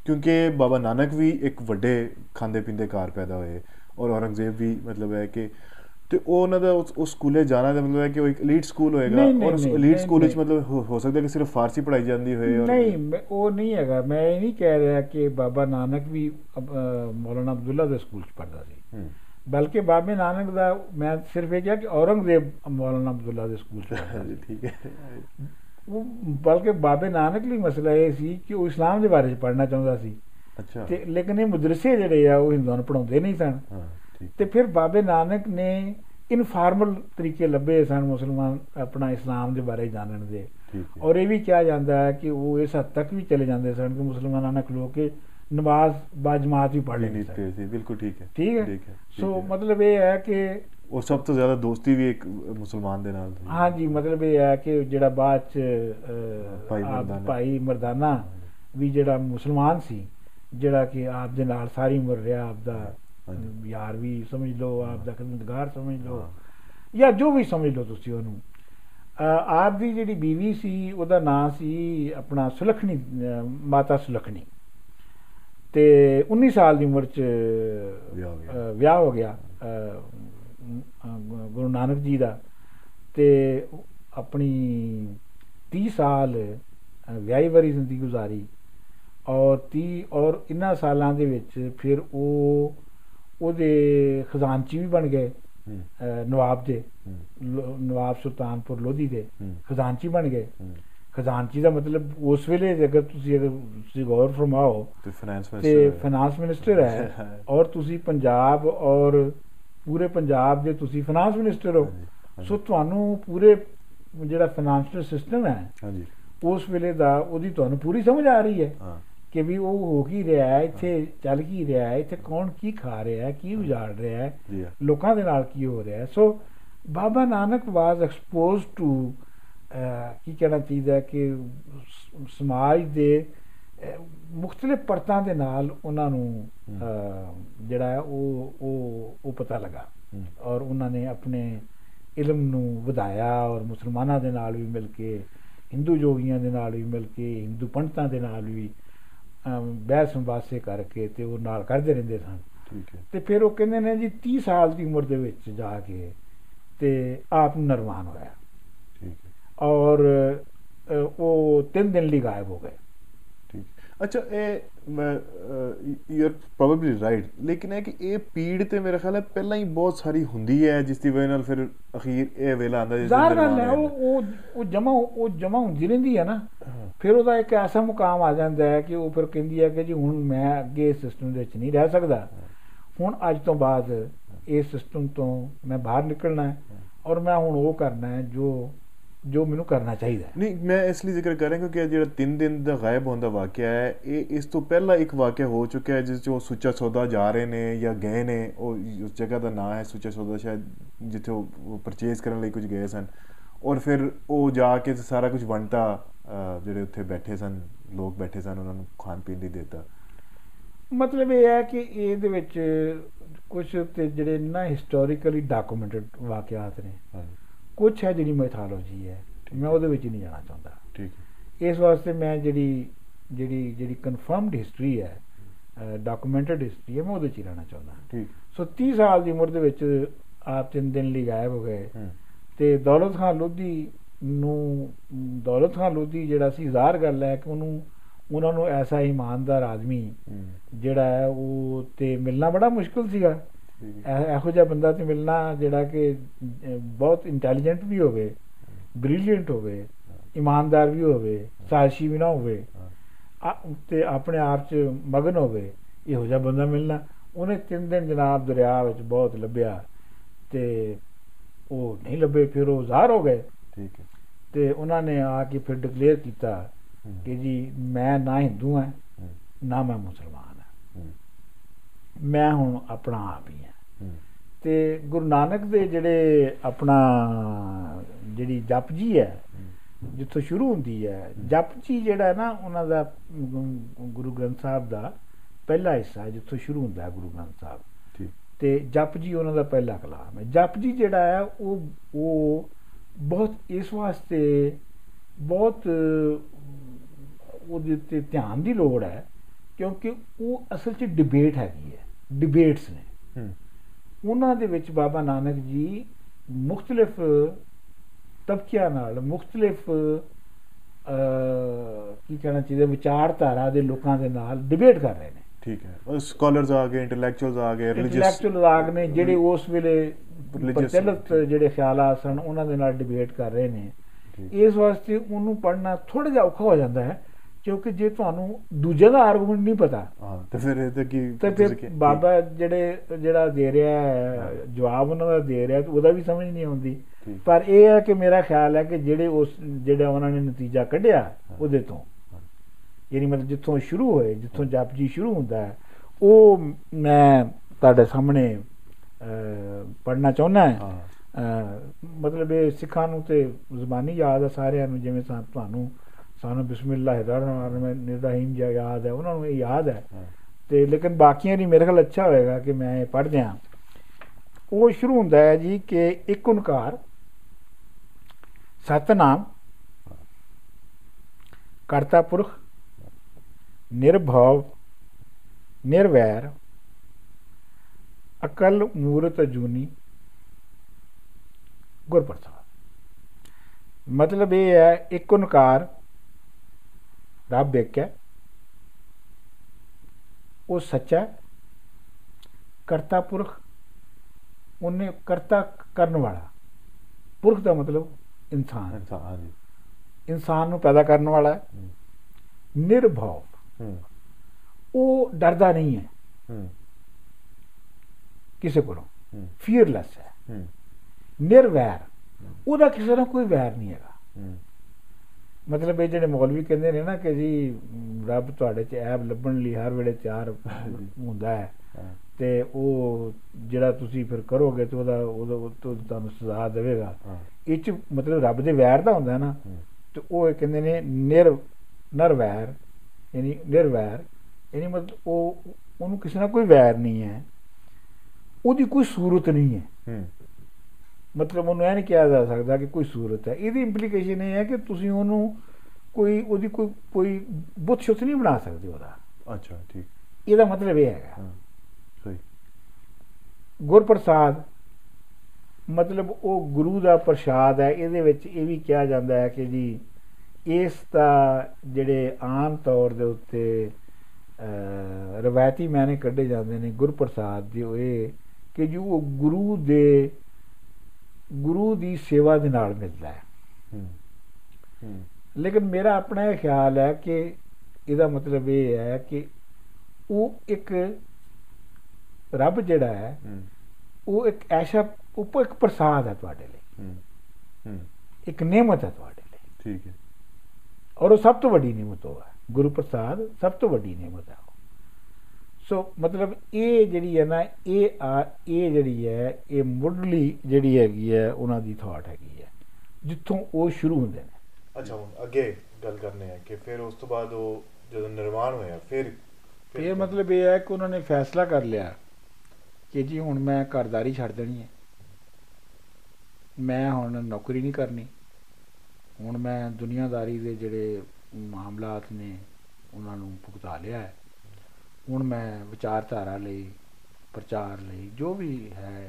Speaker 1: क्योंकि बाबा नानक भी एक वड्डे खांदे पींदे घर पैदा होए और औरंगजेब भी मतलब है कि ਤੇ ਉਹ ਉਹਨਾਂ ਦਾ ਉਸ ਉਸ ਸਕੂਲੇ ਜਾਣਾ ਦਾ ਮਤਲਬ ਹੈ ਕਿ ਉਹ ਇੱਕ ਲੀਡ ਸਕੂਲ ਹੋਏਗਾ
Speaker 2: ਨਹੀਂ ਨਹੀਂ
Speaker 1: ਔਰ ਉਸ
Speaker 2: ਨਹੀਂ
Speaker 1: ਲੀਡ
Speaker 2: ਨਹੀਂ
Speaker 1: ਸਕੂਲ ਵਿੱਚ
Speaker 2: ਨਹੀਂ
Speaker 1: ਮਤਲਬ ਹੋ ਹੋ ਸਕਦਾ ਕਿ ਸਿਰਫ ਫਾਰਸੀ ਪੜ੍ਹਾਈ ਜਾਂਦੀ ਹੋਏ ਔਰ
Speaker 2: ਨਹੀਂ ਮੈਂ- ਉਹ ਨਹੀਂ ਹੈਗਾ। ਮੈਂ ਇਹ ਨਹੀਂ ਕਹਿ ਰਿਹਾ ਕਿ ਬਾਬਾ ਨਾਨਕ ਵੀ ਅਬ- ਅ, ਮੌਲਾਨਾ ਅਬਦੁੱਲਾ ਦੇ ਸਕੂਲ 'ਚ ਪੜ੍ਹਦਾ ਸੀ,
Speaker 1: ਹੂੰ,
Speaker 2: ਬਲਕਿ ਬਾਬੇ ਨਾਨਕ ਦਾ ਮੈਂ ਸਿਰਫ ਇਹ ਕਿਹਾ ਕਿ ਔਰੰਗਜ਼ੇਬ ਮੌਲਾਨਾ ਅਬਦੁੱਲਾ ਦੇ ਸਕੂਲ 'ਚ ਪੜ੍ਹਦਾ ਸੀ।
Speaker 1: ਠੀਕ ਹੈ।
Speaker 2: ਉਹ ਬਲਕਿ ਬਾਬੇ ਨਾਨਕ ਲਈ ਮਸਲਾ ਇਹ ਸੀ ਕਿ ਉਹ ਇਸਲਾਮ ਦੇ ਬਾਰੇ 'ਚ ਪੜ੍ਹਨਾ ਚਾਹੁੰਦਾ ਸੀ,
Speaker 1: ਅੱਛਾ,
Speaker 2: ਤੇ ਲੇਕਿਨ ਇਹ ਮਦਰਸੇ ਜਿਹੜੇ ਆ ਉਹ ਹਿੰਦੂਆਂ ਨੂੰ ਪੜ੍ਹਾਉਂਦੇ ਨਹੀਂ ਸਨ।
Speaker 1: ਹਾਂ ਠੀਕ
Speaker 2: ਤੇ ਫਿਰ ਬਾਬੇ ਨਾਨਕ ਨੇ ਇਨਫਾਰਮਲ ਤਰੀਕੇ ਲੱਭੇ ਸਨ ਮੁਸਲਮਾਨ ਆਪਣਾ ਇਸਲਾਮ ਦੇ ਬਾਰੇ ਜਾਣਨ ਦੇ।
Speaker 1: ਠੀਕ ਹੈ।
Speaker 2: ਔਰ ਇਹ ਵੀ ਕਿਹਾ ਜਾਂਦਾ ਹੈ ਕਿ ਉਹ ਇਸ ਹੱਦ ਤੱਕ ਵੀ ਚਲੇ ਜਾਂਦੇ ਸਨ ਕਿ ਮੁਸਲਮਾਨਾਂ ਨਾਲ ਖਲੋ ਕੇ ਨਮਾਜ਼ ਬਾਜਮਾਤ ਵੀ ਪੜ੍ਹ ਲੈਂਦੇ
Speaker 1: ਨੀਤੇ
Speaker 2: ਸਨ।
Speaker 1: ਸੀ ਬਿਲਕੁਲ ਠੀਕ ਹੈ।
Speaker 2: ਠੀਕ ਹੈ।
Speaker 1: ਠੀਕ ਹੈ, ਠੀਕ
Speaker 2: ਸੋ
Speaker 1: ਹੈ।
Speaker 2: ਮਤਲਬ ਇਹ ਹੈ ਕਿ
Speaker 1: ਉਹ ਸਭ ਤੋਂ ਜ਼ਿਆਦਾ ਦੋਸਤੀ ਵੀ ਇੱਕ ਮੁਸਲਮਾਨ ਦੇ ਨਾਲ ਸੀ।
Speaker 2: ਹਾਂਜੀ ਮਤਲਬ ਇਹ ਹੈ ਕਿ ਜਿਹੜਾ ਬਾਅਦ ਚ ਅਹ,
Speaker 1: ਭਾਈ
Speaker 2: ਆਪ
Speaker 1: ਮਰਦਾਨਾ।
Speaker 2: ਭਾਈ ਮਰਦਾਨਾ ਵੀ ਜਿਹੜਾ ਮੁਸਲਮਾਨ ਸੀ, ਜਿਹੜਾ ਕਿ ਆਪ ਦੇ ਨਾਲ ਸਾਰੀ ਉਮਰ ਰਿਹਾ, ਆਪ ਦਾ
Speaker 1: ਹਾਂਜੀ।
Speaker 2: ਯਾਰ ਵੀ ਸਮਝ ਲਓ, ਆਪ ਦਾ ਖਿਦਮਤਗਾਰ ਸਮਝ ਲਓ,
Speaker 1: ਹਾਂ,
Speaker 2: ਜਾਂ ਜੋ ਵੀ ਸਮਝ ਲਓ ਤੁਸੀਂ ਉਹਨੂੰ। ਅਹ ਆਪ ਦੀ ਜਿਹੜੀ ਬੀਵੀ ਸੀ ਉਹਦਾ ਨਾਂ ਸੀ ਆਪਣਾ ਸੁਲੱਖਣੀ, ਅਹ ਮਾਤਾ ਸੁਲੱਖਣੀ, ਤੇ ਉੱਨੀ ਸਾਲ ਦੀ ਉਮਰ 'ਚ
Speaker 1: ਵਿਆਹ ਹੋ ਗਿਆ।
Speaker 2: ਅਹ ਵਿਆਹ ਹੋ ਗਿਆ ਅਹ, ਅਹ ਗੁਰੂ ਨਾਨਕ ਜੀ ਦਾ। ਤੇ ਆਪਣੀ ਤੀਹ ਸਾਲ ਅਹ ਵਿਆਹੀ ਵਾਰੀ ਜ਼ਿੰਦਗੀ ਗੁਜ਼ਾਰੀ, ਔਰ ਤੀਹ ਔਰ ਇਹਨਾਂ ਸਾਲਾਂ ਦੇ ਵਿੱਚ ਫਿਰ ਉਹ ਉਹਦੇ ਖਜ਼ਾਨਚੀ ਵੀ ਬਣ ਗਏ,
Speaker 1: ਹੂੰ,
Speaker 2: ਅਹ ਨਵਾਬ ਦੇ,
Speaker 1: ਹੂੰ,
Speaker 2: ਲੋ- ਨਵਾਬ ਸੁਲਤਾਨਪੁਰ ਲੋਧੀ ਦੇ
Speaker 1: ਹੂੰ,
Speaker 2: ਖਜ਼ਾਨਚੀ ਬਣ ਗਏ।
Speaker 1: ਹੂੰ।
Speaker 2: ਖਜ਼ਾਨਚੀ ਦਾ ਮਤਲਬ ਉਸ ਵੇਲੇ ਅਗਰ ਤੁਸੀਂ ਅਗਰ ਤੁਸੀਂ ਗੌਰ ਫਰਮਾਓ
Speaker 1: ਤੇ ਫਾਈਨੈਂਸ
Speaker 2: ਤੇ
Speaker 1: ਮਿਨਿਸਟਰ
Speaker 2: ਫਾਈਨਾਂਸ ਮਿਨਿਸਟਰ ਹੈ, ਔਰ ਤੁਸੀਂ ਪੰਜਾਬ ਔਰ ਪੂਰੇ ਪੰਜਾਬ ਦੇ ਤੁਸੀਂ ਫਾਈਨਾਂਸ ਮਿਨਿਸਟਰ ਹੋ।
Speaker 1: ਹਾਂਜੀ,
Speaker 2: ਸੋ ਤੁਹਾਨੂੰ ਪੂਰੇ ਜਿਹੜਾ ਫਾਈਨਾਂਸ਼ੀਅਲ ਸਿਸਟਮ ਹੈ
Speaker 1: ਹਾਂਜੀ,
Speaker 2: ਉਸ ਵੇਲੇ ਦਾ ਉਹਦੀ ਤੁਹਾਨੂੰ ਪੂਰੀ ਸਮਝ ਆ ਰਹੀ ਹੈ
Speaker 1: ਹਾਂ,
Speaker 2: ਕਿ ਵੀ ਉਹ ਹੋ ਕੀ ਰਿਹਾ ਹੈ, ਇੱਥੇ ਚੱਲ ਕੀ ਰਿਹਾ ਹੈ, ਇੱਥੇ ਕੌਣ ਕੀ ਖਾ ਰਿਹਾ ਹੈ, ਕੀ ਉਜਾੜ ਰਿਹਾ ਹੈ,
Speaker 1: ਜੀ ਹਾਂ,
Speaker 2: ਲੋਕਾਂ ਦੇ ਨਾਲ ਕੀ ਹੋ ਰਿਹਾ ਹੈ। So Baba Nanak was expose to ਕੀ ਕਹਿਣਾ ਚਾਹੀਦਾ ਕਿ ਸ- ਸਮਾਜ ਦੇ ਅਹ, ਮੁਖਤਲਿਫ ਪਰਤਾਂ ਦੇ ਨਾਲ ਉਹਨਾਂ ਨੂੰ ਅਹ, ਜਿਹੜਾ ਹੈ ਉਹ ਉਹ ਉਹ ਪਤਾ ਲੱਗਾ,
Speaker 1: ਹੂੰ,
Speaker 2: ਔਰ ਉਹਨਾਂ ਨੇ ਆਪਣੇ ਇਲਮ ਨੂੰ ਵਧਾਇਆ, ਔਰ ਮੁਸਲਮਾਨਾਂ ਦੇ ਨਾਲ ਵੀ ਮਿਲ ਕੇ, ਹਿੰਦੂ ਜੋਗੀਆਂ ਦੇ ਨਾਲ ਵੀ ਮਿਲ ਕੇ, ਹਿੰਦੂ ਪੰਡਤਾਂ ਦੇ ਨਾਲ ਵੀ ਅਮ, ਬਹਿਸ ਮੁਬਾਸੇ ਕਰਕੇ ਤੇ ਉਹ ਨਾਲ ਕਰਦੇ ਰਹਿੰਦੇ ਸਨ।
Speaker 1: ਠੀਕ ਹੈ।
Speaker 2: ਤੇ ਫਿਰ ਉਹ ਕਹਿੰਦੇ ਨੇ ਜੀ ਤੀਹ ਸਾਲ ਦੀ ਉਮਰ ਦੇ ਵਿੱਚ ਜਾ ਕੇ ਤੇ ਆਪ ਨੂੰ ਨਿਰਵਾਣ ਹੋਇਆ,
Speaker 1: ਠੀਕ ਹੈ,
Speaker 2: ਔਰ ਅ, ਉਹ ਤਿੰਨ ਦਿਨ ਲਈ ਗਾਇਬ ਹੋ ਗਏ।
Speaker 1: ਠੀਕ। ਅੱਛਾ, ਇਹ ਮੈਂ ਯੂ ਆਰ ਪ੍ਰੋਬੇਬਲੀ ਰਾਈਟ, ਲੇਕਿਨ ਹੈ ਕਿ ਇਹ ਪੀੜ ਤੇ ਮੇਰੇ ਖਿਆਲ ਹੈ ਪਹਿਲਾਂ ਹੀ ਬਹੁਤ ਸਾਰੀ ਹੁੰਦੀ ਹੈ, ਜਿਸ ਦੀ ਵਜ੍ਹਾ ਨਾਲ ਫਿਰ ਅਖੀਰ ਇਹ ਵੇਲਾ ਆਉਂਦਾ ਜਿਸ
Speaker 2: ਜ਼ਾਹਰ ਗੱਲ ਹੈ ਉਹ ਉਹ ਉਹ ਜਮਾ ਉਹ ਜਮਾ ਹੁੰਦੀ ਰਹਿੰਦੀ ਹੈ ਨਾ। ਫਿਰ ਉਹਦਾ ਇੱਕ ਐਸਾ ਮੁਕਾਮ ਆ ਜਾਂਦਾ ਹੈ ਕਿ ਉਹ ਫਿਰ ਕਹਿੰਦੀ ਹੈ ਕਿ ਜੀ ਹੁਣ ਮੈਂ ਅੱਗੇ ਇਸ ਸਿਸਟਮ ਦੇ ਵਿੱਚ ਨਹੀਂ ਰਹਿ ਸਕਦਾ, ਹੁਣ ਅੱਜ ਤੋਂ ਬਾਅਦ ਇਸ ਸਿਸਟਮ ਤੋਂ ਮੈਂ ਬਾਹਰ ਨਿਕਲਣਾ ਹੈ, ਔਰ ਮੈਂ ਹੁਣ ਉਹ ਕਰਨਾ ਹੈ ਜੋ ਜੋ ਮੈਨੂੰ ਕਰਨਾ ਚਾਹੀਦਾ ਹੈ।
Speaker 1: ਨਹੀਂ, ਮੈਂ ਇਸ ਲਈ ਜ਼ਿਕਰ ਕਰ ਰਿਹਾ ਕਿਉਂਕਿ ਇਹ ਜਿਹੜਾ ਤਿੰਨ ਦਿਨ ਦਾ ਗਾਇਬ ਹੋਣ ਦਾ ਵਾਕਿਆ ਹੈ, ਇਹ ਇਸ ਤੋਂ ਪਹਿਲਾਂ ਇੱਕ ਵਾਕਿਆ ਹੋ ਚੁੱਕਿਆ ਹੈ ਜਿਸ 'ਚ ਉਹ ਸੁੱਚਾ ਸੌਦਾ ਜਾ ਰਹੇ ਨੇ ਜਾਂ ਗਏ ਨੇ। ਉਹ ਉਸ ਜਗ੍ਹਾ ਦਾ ਨਾਂ ਹੈ ਸੁੱਚਾ ਸੌਦਾ ਸ਼ਾਇਦ, ਜਿੱਥੇ ਉਹ ਪਰਚੇਜ਼ ਕਰਨ ਲਈ ਕੁਝ ਗਏ ਸਨ, ਔਰ ਫਿਰ ਉਹ ਜਾ ਕੇ ਸਾਰਾ ਕੁਝ ਵੰਡਤਾ, ਅਹ, ਜਿਹੜੇ ਉੱਥੇ ਬੈਠੇ ਸਨ ਲੋਕ ਬੈਠੇ ਸਨ ਉਹਨਾਂ ਨੂੰ ਖਾਣ ਪੀਣ ਲਈ ਦਿੱਤਾ।
Speaker 2: ਮਤਲਬ ਇਹ ਹੈ ਕਿ ਇਹਦੇ ਵਿੱਚ ਕੁਝ ਤੇ ਜਿਹੜੇ ਨਾ ਹਿਸਟੋਰੀਕਲੀ ਡਾਕੂਮੈਂਟਡ ਵਾਕਿਆਤ ਨੇ,
Speaker 1: ਹਾਂਜੀ,
Speaker 2: ਕੁਛ ਹੈ ਜਿਹੜੀ ਮੈਥੋਲੋਜੀ ਹੈ, ਮੈਂ ਉਹਦੇ ਵਿੱਚ ਨਹੀਂ ਜਾਣਾ ਚਾਹੁੰਦਾ।
Speaker 1: ਠੀਕ ਹੈ,
Speaker 2: ਇਸ ਵਾਸਤੇ ਮੈਂ ਜਿਹੜੀ ਜਿਹੜੀ ਜਿਹੜੀ ਕਨਫਰਮਡ ਹਿਸਟਰੀ ਹੈ, ਡਾਕੂਮੈਂਟਡ ਹਿਸਟਰੀ ਹੈ, ਮੈਂ ਉਹਦੇ 'ਚ ਹੀ ਰਹਿਣਾ ਚਾਹੁੰਦਾ।
Speaker 1: ਠੀਕ,
Speaker 2: ਸੋ ਤੀਹ ਸਾਲ ਦੀ ਉਮਰ ਦੇ ਵਿੱਚ ਆਪ ਤਿੰਨ ਦਿਨ ਲਈ ਗਾਇਬ ਹੋ ਗਏ,
Speaker 1: ਹੂੰ,
Speaker 2: ਤੇ ਦੌਲਤ ਖਾਨ ਲੋਧੀ ਨੂੰ ਦੌਲਤ ਖਾਨ ਲੋਧੀ ਜਿਹੜਾ ਸੀ, ਜ਼ਾਹਰ ਗੱਲ ਹੈ ਕਿ ਉਹਨੂੰ ਉਹਨਾਂ ਨੂੰ ਐਸਾ ਇਮਾਨਦਾਰ ਆਦਮੀ
Speaker 1: ਹੂੰ,
Speaker 2: ਜਿਹੜਾ ਹੈ ਉਹ ਤੇ ਮਿਲਣਾ ਬੜਾ ਮੁਸ਼ਕਿਲ ਸੀਗਾ।
Speaker 1: ਠੀਕ ਹੈ,
Speaker 2: ਇਹ- ਇਹੋ ਜਿਹਾ ਬੰਦਾ ਤੇ ਮਿਲਣਾ ਜਿਹੜਾ ਕਿ ਅਹ, ਬਹੁਤ ਇੰਟੈਲੀਜੈਂਟ ਵੀ ਹੋਵੇ, ਬ੍ਰਿਲੀਅੰਟ ਹੋਵੇ, ਇਮਾਨਦਾਰ ਵੀ ਹੋਵੇ, ਸਾਜ਼ਿਸ਼ੀ ਵੀ ਨਾ ਹੋਵੇ,
Speaker 1: ਹਾਂ,
Speaker 2: ਆ- ਤੇ ਆਪਣੇ ਆਪ 'ਚ ਮਗਨ ਹੋਵੇ, ਇਹੋ ਜਿਹਾ ਬੰਦਾ ਮਿਲਣਾ। ਉਹਨੇ ਤਿੰਨ ਦਿਨ ਜਨਾਬ ਦਰਿਆ ਵਿੱਚ ਬਹੁਤ ਲੱਭਿਆ ਤੇ ਉਹ ਨਹੀਂ ਲੱਭੇ। ਫਿਰ ਉਹ ਜ਼ਾਹਰ ਹੋ ਗਏ
Speaker 1: ਠੀਕ ਹੈ,
Speaker 2: ਤੇ ਉਹਨਾਂ ਨੇ ਆ ਕੇ ਫਿਰ ਡਿਕਲੇਅਰ ਕੀਤਾ
Speaker 1: ਹੂੰ,
Speaker 2: ਕਿ ਜੀ ਮੈਂ ਨਾ ਹਿੰਦੂ ਹਾਂ
Speaker 1: ਹੂੰ,
Speaker 2: ਨਾ ਮੈਂ ਮੁਸਲਮਾਨ ਹਾਂ,
Speaker 1: ਹੂੰ,
Speaker 2: ਮੈਂ ਹੁਣ ਆਪਣਾ ਆਪ ਹੀ ਹਾਂ।
Speaker 1: ਹੂੰ,
Speaker 2: ਤੇ ਗੁਰੂ ਨਾਨਕ ਦੇ ਜਿਹੜੇ ਆਪਣਾ ਜਿਹੜੀ ਜਪਜੀ ਹੈ
Speaker 1: ਹੂੰ,
Speaker 2: ਜਿੱਥੋਂ ਸ਼ੁਰੂ ਹੁੰਦੀ ਹੈ, ਜਪਜੀ ਜਿਹੜਾ ਹੈ ਨਾ ਉਹਨਾਂ ਦਾ ਗੁ- ਗੁਰੂ ਗ੍ਰੰਥ ਸਾਹਿਬ ਦਾ ਪਹਿਲਾ ਹਿੱਸਾ ਹੈ, ਜਿੱਥੋਂ ਸ਼ੁਰੂ ਹੁੰਦਾ ਹੈ ਗੁਰੂ ਗ੍ਰੰਥ ਸਾਹਿਬ।
Speaker 1: ਠੀਕ,
Speaker 2: ਤੇ ਜਪਜੀ ਉਹਨਾਂ ਦਾ ਪਹਿਲਾ ਕਲਾਮ ਹੈ। ਜਪਜੀ ਜਿਹੜਾ ਹੈ ਉਹ ਉਹ ਬਹੁਤ ਇਸ ਵਾਸਤੇ ਬਹੁਤ ਉਹਦੇ ਉੱਤੇ ਧਿਆਨ ਦੀ ਲੋੜ ਹੈ ਕਿਉਂਕਿ ਉਹ ਅਸਲ 'ਚ ਡਿਬੇਟ ਹੈਗੀ ਹੈ, ਡਿਬੇਟਸ ਨੇ। ਉਹਨਾਂ ਦੇ ਵਿੱਚ ਬਾਬਾ ਨਾਨਕ ਜੀ ਮੁਖਤਲਿਫ ਤਬਕਿਆਂ ਨਾਲ, ਮੁਖਤਲਿਫ ਕੀ ਕਹਿਣਾ ਚਾਹੀਦਾ, ਵਿਚਾਰਧਾਰਾ ਦੇ ਲੋਕਾਂ ਦੇ ਨਾਲ ਡਿਬੇਟ ਕਰ ਰਹੇ ਨੇ।
Speaker 1: ਠੀਕ ਹੈ, ਸਕਾਲਰਸ ਆ ਗਏ, ਇੰਟੈਲੈਕਚੁਅਲਸ ਆ ਗਏ,
Speaker 2: ਇੰਟੈਲੈਕਚੁਅਲ ਆ ਨੇ ਜਿਹੜੇ ਉਸ ਵੇਲੇ ਪ੍ਰਚਲਿਤ ਜਿਹੜੇ ਖਿਆਲਾਤ ਸਨ ਉਹਨਾਂ ਦੇ ਨਾਲ ਡਿਬੇਟ ਕਰ ਰਹੇ ਨੇ। ਇਸ ਵਾਸਤੇ ਉਹਨੂੰ ਪੜ੍ਹਨਾ ਥੋੜ੍ਹਾ ਜਿਹਾ ਔਖਾ ਹੋ ਜਾਂਦਾ ਹੈ, ਕਿਉਂਕਿ ਜੇ ਤੁਹਾਨੂੰ ਦੂਜੇ ਦਾ ਆਰਗੂਮੈਂਟ ਨਹੀਂ ਪਤਾ
Speaker 1: ਤੇ ਫਿਰ ਇਹ ਕੀ,
Speaker 2: ਤੇ ਫਿਰ ਬਾਬਾ ਜਿਹੜੇ ਜਿਹੜਾ ਦੇ ਰਿਹਾ ਹੈ ਜਵਾਬ ਉਹਨਾਂ ਦਾ ਦੇ ਰਿਹਾ, ਉਹਦਾ ਵੀ ਸਮਝ ਨਹੀਂ ਆਉਂਦੀ। ਪਰ ਇਹ ਹੈ ਕਿ ਮੇਰਾ ਖਿਆਲ ਹੈ ਕਿ ਜਿਹੜੇ ਉਸ ਜਿਹੜਾ ਉਹਨਾਂ ਨੇ ਨਤੀਜਾ ਕੱਢਿਆ ਉਹਦੇ ਤੋਂ, ਯਾਨੀ ਮਤਲਬ ਜਿੱਥੋਂ ਸ਼ੁਰੂ ਹੋਏ, ਜਿੱਥੋਂ ਜਪ ਜੀ ਸ਼ੁਰੂ ਹੁੰਦਾ ਹੈ, ਉਹ ਮੈਂ ਤੁਹਾਡੇ ਸਾਹਮਣੇ ਪੜ੍ਹਨਾ ਚਾਹੁੰਦਾ ਹੈ। ਮਤਲਬ ਇਹ ਸਿੱਖਾਂ ਨੂੰ ਤੇ ਜ਼ੁਬਾਨੀ ਯਾਦ ਹੈ ਸਾਰਿਆਂ ਨੂੰ, ਜਿਵੇਂ ਤੁਹਾਨੂੰ ਸਾਨੂੰ ਬਿਸਮਿਲ੍ਲਾਹਿਰ ਰਹਿਮਾਨਿਰ ਰਹੀਮ ਜਿਹਾ ਯਾਦ ਹੈ, ਉਹਨਾਂ ਨੂੰ ਇਹ ਯਾਦ ਹੈ। ਤੇ ਲੇਕਿਨ ਬਾਕੀਆਂ ਦੀ ਮੇਰੇ ਖਿਆਲ ਅੱਛਾ ਹੋਏਗਾ ਕਿ ਮੈਂ ਇਹ ਪੜ੍ਹ ਦਿਆਂ। ਉਹ ਸ਼ੁਰੂ ਹੁੰਦਾ ਹੈ ਜੀ ਕਿ ਇੱਕ ਓਂਕਾਰ ਸਤਿਨਾਮ ਕਰਤਾ ਪੁਰਖ ਨਿਰਭਉ ਨਿਰਵੈਰ ਅਕਲ ਮੂਰਤ ਅਜੂਨੀ ਗੁਰ ਪ੍ਰਸਾਦ। ਮਤਲਬ ਇਹ ਹੈ ਇੱਕ ਓਂਕਾਰ ਰੱਬ ਇੱਕ ਹੈ, ਉਹ ਸੱਚਾ ਹੈ, ਕਰਤਾ ਪੁਰਖ, ਉਹਨੇ ਕਰਤਾ ਕਰਨ ਵਾਲਾ, ਪੁਰਖ ਦਾ ਮਤਲਬ ਇਨਸਾਨ, ਇਨਸਾਨ ਨੂੰ ਪੈਦਾ ਕਰਨ ਵਾਲਾ ਹੈ। ਨਿਰਭਉ, ਉਹ ਡਰਦਾ ਨਹੀਂ ਹੈ ਕਿਸੇ ਕੋਲੋਂ, ਫੀਅਰਲੈਸ ਹੈ। ਨਿਰਵੈਰ, ਉਹਦਾ ਕਿਸੇ ਨਾਲ ਕੋਈ ਵੈਰ ਨਹੀਂ ਹੈਗਾ। ਮਤਲਬ ਇਹ ਜਿਹੜੇ ਮੌਲਵੀ ਕਹਿੰਦੇ ਨੇ ਨਾ ਕਿ ਜੀ ਰੱਬ ਤੁਹਾਡੇ 'ਚ ਐਬ ਲੱਭਣ ਲਈ ਹਰ ਵੇਲੇ ਤਿਆਰ ਹੁੰਦਾ ਹੈ, ਤੇ ਉਹ ਜਿਹੜਾ ਤੁਸੀਂ ਫਿਰ ਕਰੋਗੇ ਤੇ ਉਹਦਾ ਉਹਦਾ ਤੁਹਾਨੂੰ ਸਜ਼ਾ ਦੇਵੇਗਾ। ਇਹ 'ਚ ਮਤਲਬ ਰੱਬ ਦੇ ਵੈਰ ਦਾ ਹੁੰਦਾ ਨਾ, ਤੇ ਉਹ ਕਹਿੰਦੇ ਨੇ ਨਿਰ ਨਿਰਵੈਰ, ਯਾਨੀ ਨਿਰਵੈਰ ਯਾਨੀ ਮਤਲਬ ਉਹ ਉਹਨੂੰ ਕਿਸੇ ਨਾਲ ਕੋਈ ਵੈਰ ਨਹੀਂ ਹੈ, ਉਹਦੀ ਕੋਈ ਸੂਰਤ ਨਹੀਂ ਹੈ। ਮਤਲਬ ਉਹਨੂੰ ਇਹ ਨਹੀਂ ਕਿਹਾ ਜਾ ਸਕਦਾ ਕਿ ਕੋਈ ਸੂਰਤ ਹੈ। ਇਹਦੀ ਇੰਪਲੀਕੇਸ਼ਨ ਇਹ ਹੈ ਕਿ ਤੁਸੀਂ ਉਹਨੂੰ ਕੋਈ ਉਹਦੀ ਕੋਈ ਕੋਈ ਬੁੱਤ ਸ਼ੁੱਤ ਨਹੀਂ ਬਣਾ ਸਕਦੇ ਉਹਦਾ।
Speaker 1: ਅੱਛਾ, ਠੀਕ।
Speaker 2: ਇਹਦਾ ਮਤਲਬ ਇਹ ਹੈਗਾ।
Speaker 1: ਸਹੀ।
Speaker 2: ਗੁਰ ਪ੍ਰਸਾਦ ਮਤਲਬ ਉਹ ਗੁਰੂ ਦਾ ਪ੍ਰਸ਼ਾਦ ਹੈ। ਇਹਦੇ ਵਿੱਚ ਇਹ ਵੀ ਕਿਹਾ ਜਾਂਦਾ ਹੈ ਕਿ ਜੀ ਇਸ ਦਾ ਜਿਹੜੇ ਆਮ ਤੌਰ ਦੇ ਉੱਤੇ ਰਵਾਇਤੀ ਮਾਇਨੇ ਕੱਢੇ ਜਾਂਦੇ ਨੇ ਗੁਰ ਪ੍ਰਸਾਦ ਦੇ, ਉਹ ਇਹ ਕਿ ਜੀ ਉਹ ਗੁਰੂ ਦੇ ਗੁਰੂ ਦੀ ਸੇਵਾ ਦੇ ਨਾਲ ਮਿਲਦਾ ਹੈ। ਲੇਕਿਨ ਮੇਰਾ ਆਪਣਾ ਇਹ ਖਿਆਲ ਹੈ ਕਿ ਇਹਦਾ ਮਤਲਬ ਇਹ ਹੈ ਕਿ ਉਹ ਇੱਕ ਰੱਬ ਜਿਹੜਾ ਹੈ ਉਹ ਇੱਕ ਐਸਾ ਉਹ ਇੱਕ ਪ੍ਰਸਾਦ ਹੈ ਤੁਹਾਡੇ ਲਈ, ਇੱਕ ਨਿਯਮਤ ਹੈ ਤੁਹਾਡੇ ਲਈ।
Speaker 1: ਠੀਕ ਹੈ।
Speaker 2: ਔਰ ਉਹ ਸਭ ਤੋਂ ਵੱਡੀ ਨਿਯਮਤ ਉਹ ਹੈ, ਗੁਰੂ ਪ੍ਰਸਾਦ ਸਭ ਤੋਂ ਵੱਡੀ ਨਿਯਮਤ ਹੈ। ਸੋ ਮਤਲਬ ਇਹ ਜਿਹੜੀ ਹੈ ਨਾ, ਇਹ ਆ ਇਹ ਜਿਹੜੀ ਹੈ ਇਹ ਮੁੱਢਲੀ ਜਿਹੜੀ ਹੈਗੀ ਹੈ ਉਹਨਾਂ ਦੀ ਥਾਟ ਹੈਗੀ ਹੈ, ਜਿੱਥੋਂ ਉਹ ਸ਼ੁਰੂ ਹੁੰਦੇ ਨੇ।
Speaker 1: ਅੱਛਾ, ਹੁਣ ਅੱਗੇ ਗੱਲ ਕਰਨੇ ਹੈ ਕਿ ਫਿਰ ਉਸ ਤੋਂ ਬਾਅਦ ਉਹ ਜਦੋਂ ਨਿਰਵਾਣ ਹੋਇਆ ਫਿਰ
Speaker 2: ਫਿਰ ਮਤਲਬ ਇਹ ਹੈ ਕਿ ਉਹਨਾਂ ਨੇ ਫੈਸਲਾ ਕਰ ਲਿਆ ਕਿ ਜੀ ਹੁਣ ਮੈਂ ਘਰਦਾਰੀ ਛੱਡ ਦੇਣੀ ਹੈ, ਮੈਂ ਹੁਣ ਨੌਕਰੀ ਨਹੀਂ ਕਰਨੀ, ਹੁਣ ਮੈਂ ਦੁਨੀਆਦਾਰੀ ਦੇ ਜਿਹੜੇ ਮਾਮਲਾਤ ਨੇ ਉਹਨਾਂ ਨੂੰ ਭੁਗਤਾ ਲਿਆ ਹੈ। ਹੁਣ ਮੈਂ ਵਿਚਾਰਧਾਰਾ ਲਈ, ਪ੍ਰਚਾਰ ਲਈ, ਜੋ ਵੀ ਹੈ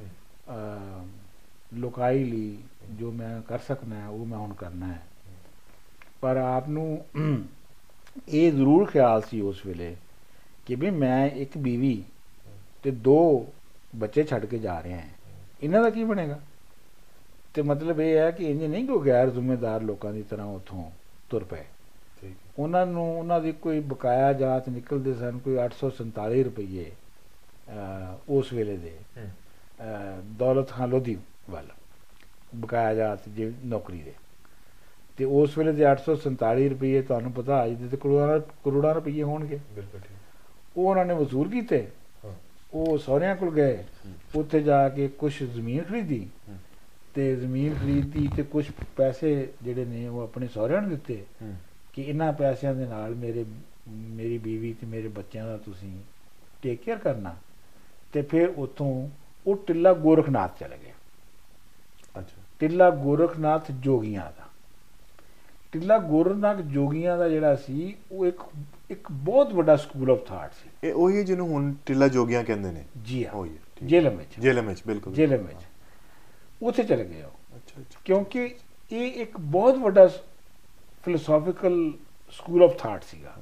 Speaker 2: ਲੋਕਾਈ ਲਈ ਜੋ ਮੈਂ ਕਰ ਸਕਦਾ ਉਹ ਮੈਂ ਹੁਣ ਕਰਨਾ ਹੈ। ਪਰ ਆਪ ਨੂੰ ਇਹ ਜ਼ਰੂਰ ਖਿਆਲ ਸੀ ਉਸ ਵੇਲੇ ਕਿ ਵੀ ਮੈਂ ਇੱਕ ਬੀਵੀ ਤੇ ਦੋ ਬੱਚੇ ਛੱਡ ਕੇ ਜਾ ਰਿਹਾ ਹਾਂ, ਇਹਨਾਂ ਦਾ ਕੀ ਬਣੇਗਾ। ਤੇ ਮਤਲਬ ਇਹ ਹੈ ਕਿ ਇੰਝ ਨਹੀਂ ਕੋਈ ਗੈਰ ਜ਼ਿੰਮੇਦਾਰ ਲੋਕਾਂ ਦੀ ਤਰ੍ਹਾਂ ਉੱਥੋਂ ਤੁਰ ਪਏ। ਉਹਨਾਂ ਨੂੰ ਉਹਨਾਂ ਦੀ ਕੋਈ ਬਕਾਇਆ ਜਾਤ ਨਿਕਲਦੇ ਸਨ, ਕੋਈ ਅੱਠ ਸੌ ਸੰਤਾਲੀ ਰੁਪਈਏ ਉਸ ਵੇਲੇ ਦੇ ਦੌਲਤ ਖਾਨ ਲੋਧੀ ਵੱਲ ਬਕਾਇਆ ਜਾਤ ਜੇ ਨੌਕਰੀ ਦੇ, ਤੇ ਉਸ ਵੇਲੇ ਦੇ ਅੱਠ ਸੌ ਸੰਤਾਲੀ ਰੁਪਈਏ ਤੁਹਾਨੂੰ ਪਤਾ ਅੱਜ ਦੇ ਤੇ ਕਰੋੜਾਂ ਕਰੋੜਾਂ ਰੁਪਈਏ ਹੋਣਗੇ। ਉਹ ਉਹਨਾਂ ਨੇ ਵਸੂਲ ਕੀਤੇ, ਉਹ ਸਹੁਰਿਆਂ ਕੋਲ ਗਏ, ਉੱਥੇ ਜਾ ਕੇ ਕੁਛ ਜ਼ਮੀਨ ਖਰੀਦੀ, ਤੇ ਜ਼ਮੀਨ ਖਰੀਦੀ ਤੇ ਕੁਛ ਪੈਸੇ ਜਿਹੜੇ ਨੇ ਉਹ ਆਪਣੇ ਸਹੁਰਿਆਂ ਨੂੰ ਦਿੱਤੇ ਕਿ ਇਹਨਾਂ ਪੈਸਿਆਂ ਦੇ ਨਾਲ ਮੇਰੇ ਮੇਰੀ ਬੀਵੀ ਤੇ ਮੇਰੇ ਬੱਚਿਆਂ ਦਾ ਤੁਸੀਂ ਟੇਕ ਕੇਅਰ ਕਰਨਾ। ਤੇ ਫਿਰ ਉੱਥੋਂ ਉਹ ਟਿੱਲਾ ਗੋਰਖਨਾਥ ਚਲੇ ਗਏ। ਅੱਛਾ, ਟਿੱਲਾ ਗੋਰਖਨਾਥ ਜੋਗੀਆਂ ਦਾ, ਟਿੱਲਾ ਗੋਰਖਨਾਥ ਜੋਗੀਆਂ ਦਾ ਜਿਹੜਾ ਸੀ ਉਹ ਇੱਕ ਇੱਕ ਬਹੁਤ ਵੱਡਾ ਸਕੂਲ ਆਫ ਥਾਟ ਸੀ।
Speaker 1: ਇਹ ਉਹੀ ਜਿਹਨੂੰ ਹੁਣ ਟਿੱਲਾ ਜੋਗੀਆਂ ਕਹਿੰਦੇ ਨੇ?
Speaker 2: ਜੀ ਹਾਂ,
Speaker 1: ਉਹੀ ਹੈ।
Speaker 2: ਜੇਲਮ ਵਿੱਚ।
Speaker 1: ਜੇਲਮ ਵਿੱਚ, ਬਿਲਕੁਲ
Speaker 2: ਜੇਲਮ ਵਿੱਚ ਉੱਥੇ ਚਲੇ ਗਏ ਉਹ।
Speaker 1: ਅੱਛਾ ਅੱਛਾ।
Speaker 2: ਕਿਉਂਕਿ ਇਹ ਇੱਕ ਬਹੁਤ ਵੱਡਾ ਫਿਲੋਸੋਫੀਕਲ ਸਕੂਲ ਆਫ ਥਾਟ ਸੀਗਾ।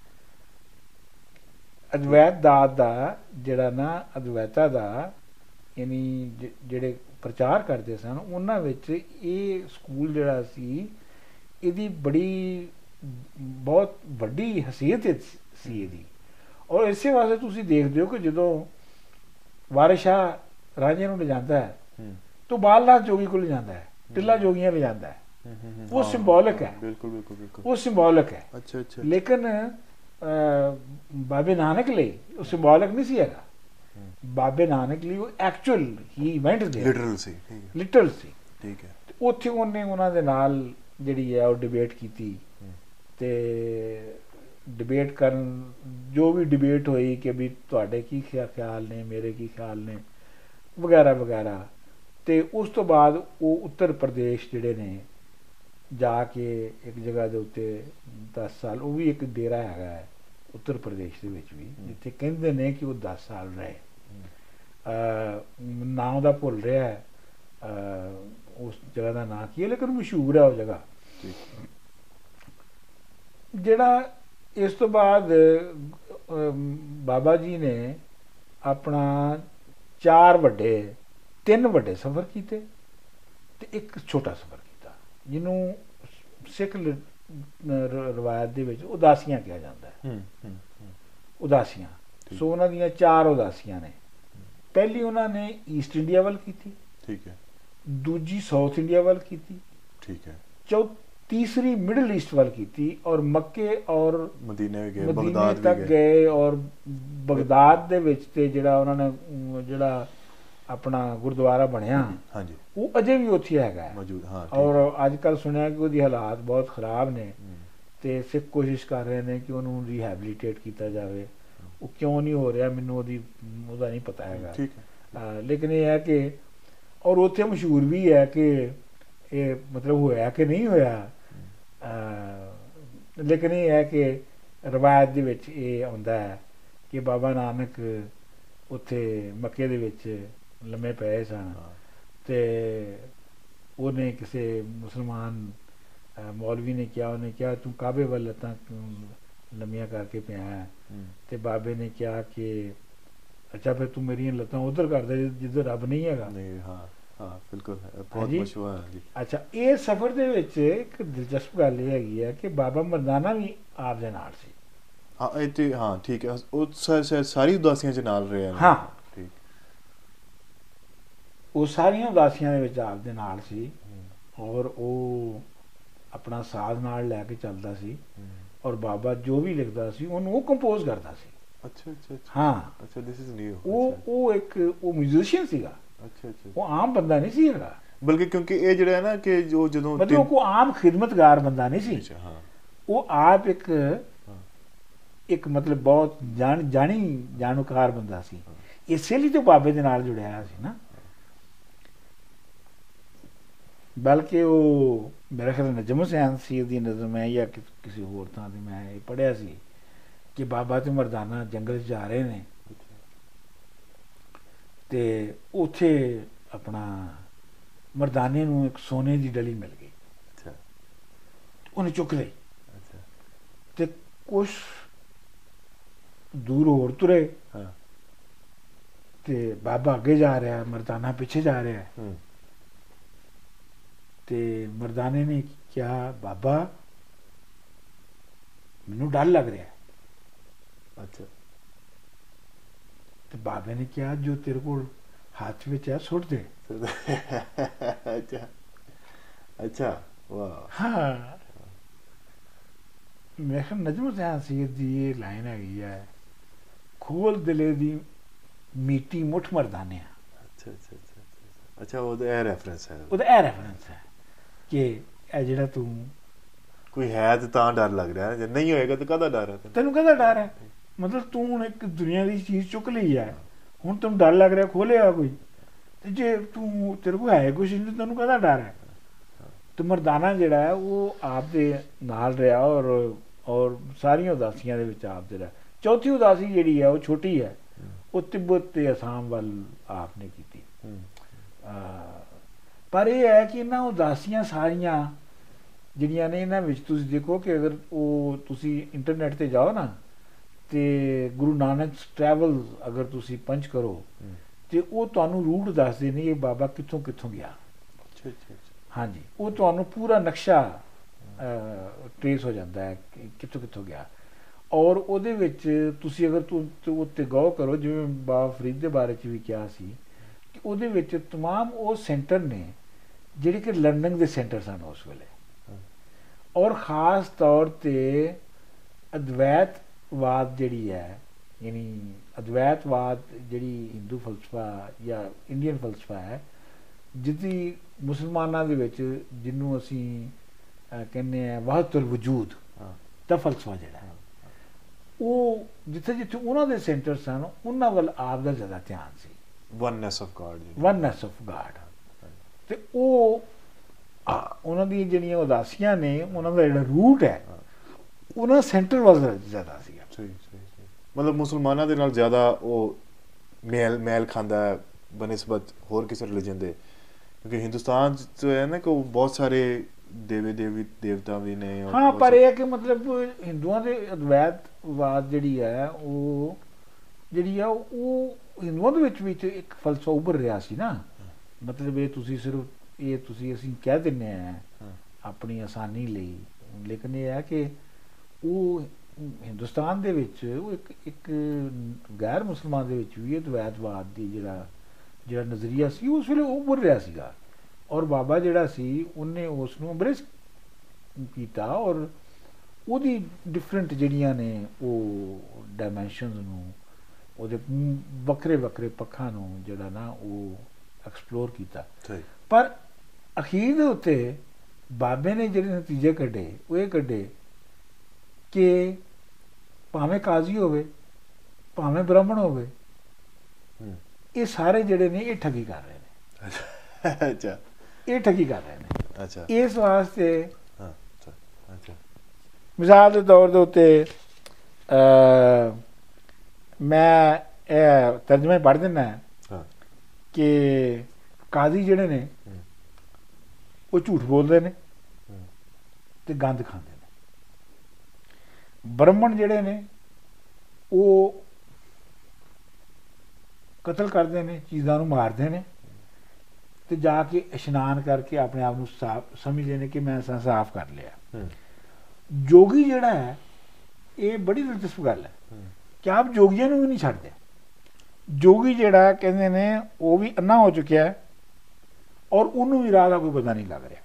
Speaker 2: ਅਦਵੈਤਵਾਦ ਦਾ ਜਿਹੜਾ ਨਾ, ਅਦਵੈਤਾ ਦਾ ਯਾਨੀ ਜਿਹੜੇ ਪ੍ਰਚਾਰ ਕਰਦੇ ਸਨ ਉਹਨਾਂ ਵਿੱਚ ਇਹ ਸਕੂਲ ਜਿਹੜਾ ਸੀ ਇਹਦੀ ਬੜੀ ਬਹੁਤ ਵੱਡੀ ਹਸੀਅਤ ਸੀ ਇਹਦੀ। ਔਰ ਇਸੇ ਵਾਸਤੇ ਤੁਸੀਂ ਦੇਖਦੇ ਹੋ ਕਿ ਜਦੋਂ ਵਾਰਿਸ ਸ਼ਾਹ ਰਾਂਝੇ ਨੂੰ ਲਿਜਾਂਦਾ ਹੈ ਤਾਂ ਬਾਲ ਨਾਥ ਜੋਗੀ ਕੋਲ ਲਿਜਾਂਦਾ ਹੈ, ਟਿੱਲਾ ਜੋਗੀਆਂ ਲਿਜਾਂਦਾ ਹੈ। ਉਹ ਸਿੰਬੋਲਿਕ ਹੈ,
Speaker 1: ਬਿਲਕੁਲ ਬਿਲਕੁਲ ਬਿਲਕੁਲ
Speaker 2: ਉਹ ਸਿੰਬੋਲਿਕ ਹੈ।
Speaker 1: ਅੱਛਾ ਅੱਛਾ।
Speaker 2: ਲੇਕਿਨ ਬਾਬੇ ਨਾਨਕ ਲਈ ਉਹ ਸਿੰਬੋਲਿਕ ਨਹੀਂ ਸੀ ਹੈਗਾ। ਬਾਬੇ ਨਾਨਕ ਲਈ ਉਹ ਐਕਚੁਅਲ ਹੀ ਵੈਂਟ ਦੇਅਰ,
Speaker 1: ਲਿਟਰਲ ਸੀ।
Speaker 2: ਲਿਟਰਲ ਸੀ।
Speaker 1: ਠੀਕ ਹੈ।
Speaker 2: ਉੱਥੇ ਉਹਨੇ ਉਹਨਾਂ ਦੇ ਨਾਲ ਜਿਹੜੀ ਹੈ ਉਹ ਡਿਬੇਟ ਕੀਤੀ ਤੇ ਡਿਬੇਟ ਕਰਨ, ਜੋ ਵੀ ਡਿਬੇਟ ਹੋਈ ਕਿ ਵੀ ਤੁਹਾਡੇ ਕੀ ਖਿਆਲ ਨੇ, ਮੇਰੇ ਕੀ ਖਿਆਲ ਨੇ, ਵਗੈਰਾ ਵਗੈਰਾ। ਤੇ ਉਸ ਤੋਂ ਬਾਅਦ ਉਹ ਉੱਤਰ ਪ੍ਰਦੇਸ਼ ਜਿਹੜੇ ਨੇ ਜਾ ਕੇ ਇੱਕ ਜਗ੍ਹਾ ਦੇ ਉੱਤੇ ਦਸ ਸਾਲ, ਉਹ ਵੀ ਇੱਕ ਡੇਰਾ ਹੈਗਾ ਹੈ ਉੱਤਰ ਪ੍ਰਦੇਸ਼ ਦੇ ਵਿੱਚ ਵੀ, ਜਿੱਥੇ ਕਹਿੰਦੇ ਨੇ ਕਿ ਉਹ ਦਸ ਸਾਲ ਰਹੇ। ਨਾਂ ਉਹਦਾ ਭੁੱਲ ਰਿਹਾ ਹੈ, ਉਸ ਜਗ੍ਹਾ ਦਾ ਨਾਂ ਕੀ ਹੈ, ਲੇਕਿਨ ਮਸ਼ਹੂਰ ਹੈ ਉਹ ਜਗ੍ਹਾ। ਜਿਹੜਾ ਇਸ ਤੋਂ ਬਾਅਦ ਬਾਬਾ ਜੀ ਨੇ ਆਪਣਾ ਚਾਰ ਵੱਡੇ, ਤਿੰਨ ਵੱਡੇ ਸਫ਼ਰ ਕੀਤੇ ਤੇ ਇੱਕ ਛੋਟਾ ਸਫ਼ਰ ਕੀਤਾ, ਜਿਹਨੂੰ ਸਿੱਖ ਰਵਾਇਤ ਦੇ ਵਿੱਚ ਉਦਾਸੀਆਂ ਕਿਹਾ ਜਾਂਦਾ ਹੈ। ਉਦਾਸੀਆਂ, ਸੋ ਉਹਨਾਂ ਦੀਆਂ ਚਾਰ ਉਦਾਸੀਆਂ ਨੇ। ਪਹਿਲੀ ਉਹਨਾਂ ਨੇ ਈਸਟ ਇੰਡੀਆ ਵੱਲ ਕੀਤੀ, ਠੀਕ ਹੈ। ਦੂਜੀ ਸਾਊਥ ਇੰਡੀਆ ਵੱਲ ਕੀਤੀ, ਠੀਕ ਹੈ। ਚੌ ਤੀਸਰੀ ਮਿਡਲ ਈਸਟ ਵੱਲ ਕੀਤੀ ਔਰ ਮੱਕੇ ਔਰ ਮਦੀਨੇ ਵੀ ਗਏ, ਬਗਦਾਦ ਤੱਕ ਗਏ। ਔਰ ਬਗਦਾਦ ਦੇ ਵਿੱਚ ਤੇ ਜਿਹੜਾ ਉਹਨਾਂ ਨੇ ਜਿਹੜਾ ਆਪਣਾ ਗੁਰਦੁਆਰਾ ਬਣਿਆ, ਹਾਂਜੀ, ਉਹ ਅਜੇ ਵੀ ਉੱਥੇ ਹੈਗਾ ਮੌਜੂਦ। ਹਾਂ। ਔਰ ਅੱਜ ਕੱਲ੍ਹ ਸੁਣਿਆ ਕਿ ਉਹਦੀ ਹਾਲਾਤ ਬਹੁਤ ਖਰਾਬ ਨੇ ਤੇ ਸਿੱਖ ਕੋਸ਼ਿਸ਼ ਕਰ ਰਹੇ ਨੇ ਕਿ ਉਹਨੂੰ ਰੀਹੈਬਲੀਟੇਟ ਕੀਤਾ ਜਾਵੇ। ਉਹ ਕਿਉਂ ਨਹੀਂ ਹੋ ਰਿਹਾ ਮੈਨੂੰ ਉਹਦੀ ਉਹਦਾ ਨਹੀਂ ਪਤਾ ਹੈਗਾ। ਠੀਕ ਹੈ। ਲੇਕਿਨ ਇਹ ਹੈ ਕਿ ਔਰ ਉੱਥੇ ਮਸ਼ਹੂਰ ਵੀ ਹੈ ਕਿ ਇਹ ਮਤਲਬ ਹੋਇਆ ਕਿ ਨਹੀਂ ਹੋਇਆ, ਲੇਕਿਨ ਇਹ ਹੈ ਕਿ ਰਵਾਇਤ ਦੇ ਵਿੱਚ ਇਹ ਆਉਂਦਾ ਹੈ ਕਿ ਬਾਬਾ ਨਾਨਕ ਉੱਥੇ ਮੱਕੇ ਦੇ ਵਿੱਚ ਲੰਮੇ ਪਏ ਸਨ ਤੇ ਉਹਨੇ ਕਿਸੇ ਮੁਸਲਮਾਨ ਮੌਲਵੀ ਨੇ ਕਿਹਾ, ਉਹਨੇ ਕਿਹਾ ਤੂੰ ਕਾਬੇ ਵੱਲ ਲੱਤਾਂ ਲੰਮੀਆਂ ਕਰਕੇ ਪਿਆ ਹੈ। ਤੇ ਬਾਬੇ ਨੇ ਕਿਹਾ ਕਿ ਅੱਛਾ ਫਿਰ ਤੂੰ ਮੇਰੀਆਂ ਲੱਤਾਂ ਉੱਧਰ ਕਰ ਦੇ ਜਿੱਧਰ ਰੱਬ ਨਹੀਂ ਹੈਗਾ। ਹਾਂ ਹਾਂ, ਬਿਲਕੁਲ ਬਹੁਤ ਮਸ਼ਹੂਰ ਹੈ ਜੀ। ਅੱਛਾ, ਇਹ ਸਫ਼ਰ ਦੇ ਵਿੱਚ ਇੱਕ ਦਿਲਚਸਪ ਗੱਲ ਇਹ ਹੈਗੀ ਹੈ ਕਿ ਬਾਬਾ ਮਰਦਾਨਾ ਵੀ ਆਪ ਦੇ ਨਾਲ ਸੀ।
Speaker 1: ਹਾਂ ਇਹ ਤੇ ਹਾਂ ਠੀਕ ਹੈ, ਉਹ ਸਾਰੀ ਉਦਾਸੀਆਂ 'ਚ ਨਾਲ ਰਿਹਾ।
Speaker 2: ਹਾਂ ਠੀਕ, ਉਹ ਸਾਰੀਆਂ ਉਦਾਸੀਆਂ ਦੇ ਵਿੱਚ ਆਪ ਦੇ ਨਾਲ ਸੀ ਔਰ ਉਹ ਆਪਣਾ ਸਾਜ਼ ਨਾਲ ਲੈ ਕੇ ਚੱਲਦਾ ਸੀ ਔਰ ਬਾਬਾ ਜੋ ਵੀ ਲਿਖਦਾ ਸੀ ਉਹਨੂੰ ਉਹ ਕੰਪੋਜ਼ ਕਰਦਾ ਸੀ। ਅੱਛਾ ਅੱਛਾ। ਹਾਂ ਅੱਛਾ, ਦਿਸ ਇਜ਼ ਨਿਊ। ਉਹ ਉਹ ਇੱਕ ਉਹ ਮਿਊਜ਼ੀਸ਼ੀਅਨ ਸੀਗਾ। ਅੱਛਾ ਅੱਛਾ। ਉਹ ਆਮ ਬੰਦਾ ਨਹੀਂ ਸੀ ਹੈਗਾ,
Speaker 1: ਬਲਕਿ ਕਿਉਂਕਿ ਇਹ ਜਿਹੜਾ ਹੈ ਨਾ ਕਿ ਜੋ ਜਦੋਂ
Speaker 2: ਮਤਲਬ ਕੋਈ ਆਮ ਖਿਦਮਤਗਾਰ ਬੰਦਾ ਨਹੀਂ ਸੀ। ਹਾਂ, ਉਹ ਆਪ ਇੱਕ ਇੱਕ ਮਤਲਬ ਬਹੁਤ ਜਾਣ ਜਾਣੀ ਜਾਣਕਾਰ ਬੰਦਾ ਸੀ। ਇਸੇ ਲਈ ਤਾਂ ਬਾਬੇ ਦੇ ਨਾਲ ਜੁੜਿਆ ਸੀ ਨਾ। ਬਲਕਿ ਉਹ ਮੇਰਾ ਖਿਆਲ ਨਜਮ ਹੁਸੈਨ ਸੀ ਉਹਦੀ ਨਜ਼ਮ ਹੈ ਜਾਂ ਕਿਸੇ ਹੋਰ ਥਾਂ ਤੇ ਮੈਂ ਇਹ ਪੜ੍ਹਿਆ ਸੀ ਕਿ ਬਾਬਾ ਤੇ ਮਰਦਾਨਾ ਜੰਗਲ 'ਚ ਜਾ ਰਹੇ ਨੇ ਤੇ ਉੱਥੇ ਆਪਣਾ ਮਰਦਾਨੇ ਨੂੰ ਇੱਕ ਸੋਨੇ ਦੀ ਡਲੀ ਮਿਲ ਗਈ। ਅੱਛਾ। ਉਹਨੇ ਚੁੱਕ ਲਈ। ਅੱਛਾ। ਤੇ ਕੁਛ ਦੂਰ ਹੋਰ ਤੁਰੇ। ਹਾਂ। ਤੇ ਬਾਬਾ ਅੱਗੇ ਜਾ ਰਿਹਾ, ਮਰਦਾਨਾ ਪਿੱਛੇ ਜਾ ਰਿਹਾ। ਹੂੰ। ਤੇ ਮਰਦਾਨੇ ਨੇ ਕਿਹਾ ਬਾਬਾ ਮੈਨੂੰ ਡਰ ਲੱਗ ਰਿਹਾ। ਅੱਛਾ। ਤੇ ਬਾਬੇ ਨੇ ਕਿਹਾ ਜੋ ਤੇਰੇ ਕੋਲ ਹੱਥ ਵਿੱਚ ਹੈ ਸੁੱਟ ਦੇ। ਅੱਛਾ ਅੱਛਾ। ਵਾਹ। ਹਾਂ, ਮੈਂ ਕਿਹਾ ਨਜਮ ਹੁਸੈਨ ਸਈਦ ਦੀ ਇਹ ਲਾਈਨ ਹੈਗੀ ਹੈ, ਖੋਲ ਦਿਲੇ ਦੀ ਮੀਟੀ ਮੁੱਠ ਮਰਦਾਨਿਆ। ਅੱਛਾ ਅੱਛਾ ਅੱਛਾ ਅੱਛਾ। ਉਹਦਾ ਇਹ ਰੈਫਰੈਂਸ ਹੈ, ਉਹਦਾ ਇਹ ਰੈਫਰੈਂਸ ਹੈ ਕਿ ਇਹ ਜਿਹੜਾ ਤੂੰ ਕੋਈ ਹੈ ਤੇ ਤਾਂ ਡਰ ਲੱਗ ਰਿਹਾ, ਜੇ ਨਹੀਂ ਹੋਏਗਾ ਤਾਂ ਕਾਹਦਾ ਡਰ ਹੈ ਤੈਨੂੰ? ਕਾਹਦਾ ਡਰ ਹੈ? ਮਤਲਬ ਤੂੰ ਹੁਣ ਇੱਕ ਦੁਨੀਆ ਦੀ ਚੀਜ਼ ਚੁੱਕ ਲਈ ਹੈ, ਹੁਣ ਤੈਨੂੰ ਡਰ ਲੱਗ ਰਿਹਾ ਖੋਲੇਗਾ ਕੋਈ, ਤੇ ਜੇ ਤੂੰ ਤੇਰੇ ਕੋਲ ਹੈ ਕੁਛ ਨਹੀਂ ਤੈਨੂੰ ਕਾਹਦਾ ਡਰ ਹੈ? ਤੇ ਮਰਦਾਨਾ ਜਿਹੜਾ ਹੈ ਉਹ ਆਪ ਦੇ ਨਾਲ ਰਿਹਾ ਔਰ ਔਰ ਸਾਰੀਆਂ ਉਦਾਸੀਆਂ ਦੇ ਵਿੱਚ ਆਪ ਜਿਹੜਾ ਚੌਥੀ ਉਦਾਸੀ ਜਿਹੜੀ ਹੈ ਉਹ ਛੋਟੀ ਹੈ, ਉਹ ਤਿੱਬਤ ਤੇ ਅਸਾਮ ਵੱਲ ਆਪ ਨੇ ਕੀਤੀ। ਪਰ ਇਹ ਹੈ ਕਿ ਇਹਨਾਂ ਉਦਾਸੀਆਂ ਸਾਰੀਆਂ ਜਿਹੜੀਆਂ ਨੇ ਇਹਨਾਂ ਵਿੱਚ ਤੁਸੀਂ ਦੇਖੋ ਕਿ ਅਗਰ ਉਹ ਤੁਸੀਂ ਇੰਟਰਨੈਟ 'ਤੇ ਜਾਓ ਨਾ ਅਤੇ ਗੁਰੂ ਨਾਨਕ ਟਰੈਵਲ ਅਗਰ ਤੁਸੀਂ ਪੰਚ ਕਰੋ ਤੇ ਉਹ ਤੁਹਾਨੂੰ ਰੂਟ ਦੱਸਦੇ ਨੇ ਇਹ ਬਾਬਾ ਕਿੱਥੋਂ ਕਿੱਥੋਂ ਗਿਆ। ਹਾਂਜੀ, ਉਹ ਤੁਹਾਨੂੰ ਪੂਰਾ ਨਕਸ਼ਾ ਟਰੇਸ ਹੋ ਜਾਂਦਾ ਹੈ ਕਿੱਥੋਂ ਕਿੱਥੋਂ ਗਿਆ। ਔਰ ਉਹਦੇ ਵਿੱਚ ਤੁਸੀਂ ਅਗਰ ਉੱਤੇ ਗੌਰ ਕਰੋ, ਜਿਵੇਂ ਬਾਬਾ ਫਰੀਦ ਦੇ ਬਾਰੇ 'ਚ ਵੀ ਕਿਹਾ ਸੀ ਕਿ ਉਹਦੇ ਵਿੱਚ ਤਮਾਮ ਉਹ ਸੈਂਟਰ ਨੇ ਜਿਹੜੇ ਕਿ ਲਰਨਿੰਗ ਦੇ ਸੈਂਟਰ ਸਨ ਉਸ ਵੇਲੇ, ਔਰ ਖ਼ਾਸ ਤੌਰ 'ਤੇ ਅਦਵੈਤਵਾਦ ਜਿਹੜੀ ਹੈ, ਯਾਨੀ ਅਦਵੈਤਵਾਦ ਜਿਹੜੀ ਹਿੰਦੂ ਫਲਸਫਾ ਜਾਂ ਇੰਡੀਅਨ ਫਲਸਫਾ ਹੈ, ਜਿਹਦੀ ਮੁਸਲਮਾਨਾਂ ਦੇ ਵਿੱਚ ਜਿਹਨੂੰ ਅਸੀਂ ਕਹਿੰਦੇ ਹਾਂ ਵਹਦਤੁਲ ਵਜੂਦ ਦਾ ਫਲਸਫਾ ਜਿਹੜਾ ਹੈ, ਉਹ ਜਿੱਥੇ ਜਿੱਥੇ ਉਹਨਾਂ ਦੇ ਸੈਂਟਰ ਸਨ ਉਹਨਾਂ ਵੱਲ ਆਪ ਦਾ ਜ਼ਿਆਦਾ ਧਿਆਨ ਸੀ।
Speaker 1: Oneness of God,
Speaker 2: oneness of God. ਅਤੇ ਉਹ ਉਹਨਾਂ ਦੀਆਂ ਜਿਹੜੀਆਂ ਉਦਾਸੀਆਂ ਨੇ, ਉਹਨਾਂ ਦਾ ਜਿਹੜਾ ਰੂਟ ਹੈ ਉਹਨਾਂ ਸੈਂਟਰ ਵੱਲ ਜ਼ਿਆਦਾ ਸੀਗਾ।
Speaker 1: ਸਹੀ ਸਹੀ ਸਹੀ ਮਤਲਬ ਮੁਸਲਮਾਨਾਂ ਦੇ ਨਾਲ ਜ਼ਿਆਦਾ ਉਹ ਮੈਲ ਮੈਲ ਖਾਂਦਾ ਬਨਿਸਬਤ ਹੋਰ ਕਿਸੇ ਰਿਲੀਜਨ ਦੇ, ਕਿਉਂਕਿ ਹਿੰਦੁਸਤਾਨ 'ਚ ਹੈ ਨਾ ਕਿ ਬਹੁਤ ਸਾਰੇ ਦੇਵੇ ਦੇਵੀ ਦੇਵਤਾ ਵੀ ਨੇ।
Speaker 2: ਹਾਂ, ਪਰ ਇਹ ਹੈ ਕਿ ਮਤਲਬ ਹਿੰਦੂਆਂ ਦੇ ਅਦਵੈਤਵਾਦ ਜਿਹੜੀ ਹੈ ਉਹ ਜਿਹੜੀ ਆ ਉਹ ਹਿੰਦੂਆਂ ਦੇ ਵਿੱਚ ਵੀ ਇੱਕ ਫਲਸਫਾ ਉੱਭਰ ਰਿਹਾ ਸੀ ਨਾ। ਮਤਲਬ ਇਹ ਤੁਸੀਂ ਸਿਰਫ ਇਹ ਤੁਸੀਂ ਅਸੀਂ ਕਹਿ ਦਿੰਦੇ ਹਾਂ ਆਪਣੀ ਆਸਾਨੀ ਲਈ, ਲੇਕਿਨ ਇਹ ਹੈ ਕਿ ਉਹ ਹਿੰਦੁਸਤਾਨ ਦੇ ਵਿੱਚ ਉਹ ਇੱਕ ਇੱਕ ਗੈਰ ਮੁਸਲਮਾਨ ਦੇ ਵਿੱਚ ਵੀ ਅਦਵੈਤਵਾਦ ਦੀ ਜਿਹੜਾ ਜਿਹੜਾ ਨਜ਼ਰੀਆ ਸੀ ਉਸ ਵੇਲੇ ਉੱਭਰ ਰਿਹਾ ਸੀਗਾ। ਔਰ ਬਾਬਾ ਜਿਹੜਾ ਸੀ ਉਹਨੇ ਉਸ ਨੂੰ ਅੰਬਰੇਸ ਕੀਤਾ ਔਰ ਉਹਦੀ ਡਿਫਰੈਂਟ ਜਿਹੜੀਆਂ ਨੇ ਉਹ ਡਾਇਮੈਂਸ਼ਨਸ ਨੂੰ, ਉਹਦੇ ਵੱਖਰੇ ਵੱਖਰੇ ਪੱਖਾਂ ਨੂੰ ਜਿਹੜਾ ਨਾ ਉਹ ਐਕਸਪਲੋਰ ਕੀਤਾ। ਪਰ ਅਖੀਰ ਦੇ ਉੱਤੇ ਬਾਬੇ ਨੇ ਜਿਹੜੇ ਨਤੀਜੇ ਕੱਢੇ ਉਹ ਇਹ ਕੱਢੇ ਕਿ ਭਾਵੇਂ ਕਾਜ਼ੀ ਹੋਵੇ ਭਾਵੇਂ ਬ੍ਰਾਹਮਣ ਹੋਵੇ, ਇਹ ਸਾਰੇ ਜਿਹੜੇ ਨੇ ਇਹ ਠੱਗੀ ਕਰ ਰਹੇ ਨੇ। ਅੱਛਾ, ਇਹ ਠੱਗੀ ਕਰ ਰਹੇ ਨੇ। ਅੱਛਾ, ਇਸ ਵਾਸਤੇ ਮਿਸਾਲ ਦੇ ਤੌਰ ਦੇ ਉੱਤੇ ਮੈਂ ਇਹ ਤਰਜਮੇ ਪੜ੍ਹ ਦਿੰਦਾ ਕਿ ਕਾਜ਼ੀ ਜਿਹੜੇ ਨੇ ਉਹ ਝੂਠ ਬੋਲਦੇ ਨੇ ਤੇ ਗੰਦ ਖਾਂਦੇ ਨੇ। ਬ੍ਰਾਹਮਣ ਜਿਹੜੇ ਨੇ ਉਹ ਕਤਲ ਕਰਦੇ ਨੇ, ਚੀਜ਼ਾਂ ਨੂੰ ਮਾਰਦੇ ਨੇ ਤੇ ਜਾ ਕੇ ਇਸ਼ਨਾਨ ਕਰਕੇ ਆਪਣੇ ਆਪ ਨੂੰ ਸਾਫ ਸਮਝਦੇ ਨੇ ਕਿ ਮੈਂ ਸਾਫ਼ ਕਰ ਲਿਆ। ਜੋਗੀ ਜਿਹੜਾ ਹੈ, ਇਹ ਬੜੀ ਦਿਲਚਸਪ ਗੱਲ ਹੈ ਕਿ ਆਪ ਜੋਗੀਆਂ ਨੂੰ ਵੀ ਨਹੀਂ ਛੱਡਦੇ। ਜੋਗੀ ਜਿਹੜਾ ਕਹਿੰਦੇ ਨੇ ਉਹ ਵੀ ਅੰਨਾ ਹੋ ਚੁੱਕਿਆ ਹੈ ਔਰ ਉਹਨੂੰ ਵੀ ਰਾਹ ਦਾ ਕੋਈ ਪਤਾ ਨਹੀਂ ਲੱਗ ਰਿਹਾ।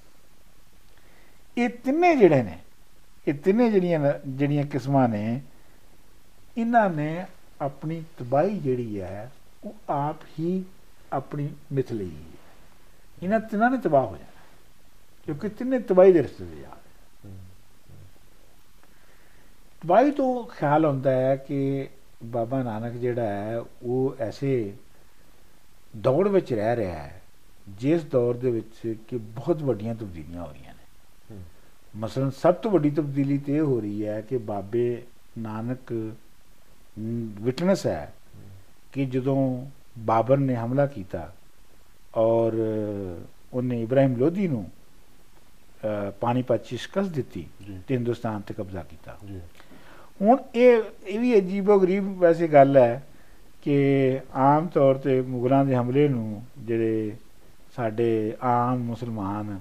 Speaker 2: ਇਹ ਤਿੰਨੇ ਜਿਹੜੇ ਨੇ, ਇਹ ਤਿੰਨੇ ਜਿਹੜੀਆਂ ਜਿਹੜੀਆਂ ਕਿਸਮਾਂ ਨੇ, ਇਹਨਾਂ ਨੇ ਆਪਣੀ ਤਬਾਹੀ ਜਿਹੜੀ ਹੈ ਉਹ ਆਪ ਹੀ ਆਪਣੀ ਮਿਥ ਲਈ ਹੈ। ਇਹਨਾਂ ਤਿੰਨਾਂ ਨੇ ਤਬਾਹ ਹੋ ਜਾਣਾ ਕਿਉਂਕਿ ਤਿੰਨੇ ਤਬਾਹੀ ਦੇ ਰਸਤੇ ਤੇ ਜਾ ਰਹੇ। ਤਬਾਹੀ ਤੋਂ ਖਿਆਲ ਹੁੰਦਾ ਹੈ ਕਿ ਬਾਬਾ ਨਾਨਕ ਜਿਹੜਾ ਹੈ ਉਹ ਐਸੇ ਦੌੜ ਵਿੱਚ ਰਹਿ ਰਿਹਾ ਹੈ ਜਿਸ ਦੌਰ ਦੇ ਵਿੱਚ ਕਿ ਬਹੁਤ ਵੱਡੀਆਂ ਤਬਦੀਲੀਆਂ ਹੋ ਰਹੀਆਂ ਨੇ। ਮਸਲਨ ਸਭ ਤੋਂ ਵੱਡੀ ਤਬਦੀਲੀ ਤਾਂ ਇਹ ਹੋ ਰਹੀ ਹੈ ਕਿ ਬਾਬੇ ਨਾਨਕ ਵਿਟਨੈਸ ਹੈ ਕਿ ਜਦੋਂ ਬਾਬਰ ਨੇ ਹਮਲਾ ਕੀਤਾ ਔਰ ਉਹਨੇ ਇਬਰਾਹਿਮ ਲੋਧੀ ਨੂੰ ਪਾਣੀਪਤ 'ਚ ਸ਼ਿਕਸਤ ਦਿੱਤੀ ਤੇ ਹਿੰਦੁਸਤਾਨ 'ਤੇ ਕਬਜ਼ਾ ਕੀਤਾ। ਹੁਣ ਇਹ ਇਹ ਵੀ ਅਜੀਬੋ ਗਰੀਬ ਵੈਸੇ ਗੱਲ ਹੈ ਕਿ ਆਮ ਤੌਰ 'ਤੇ ਮੁਗਲਾਂ ਦੇ ਹਮਲੇ ਨੂੰ ਜਿਹੜੇ ਸਾਡੇ ਆਮ ਮੁਸਲਮਾਨ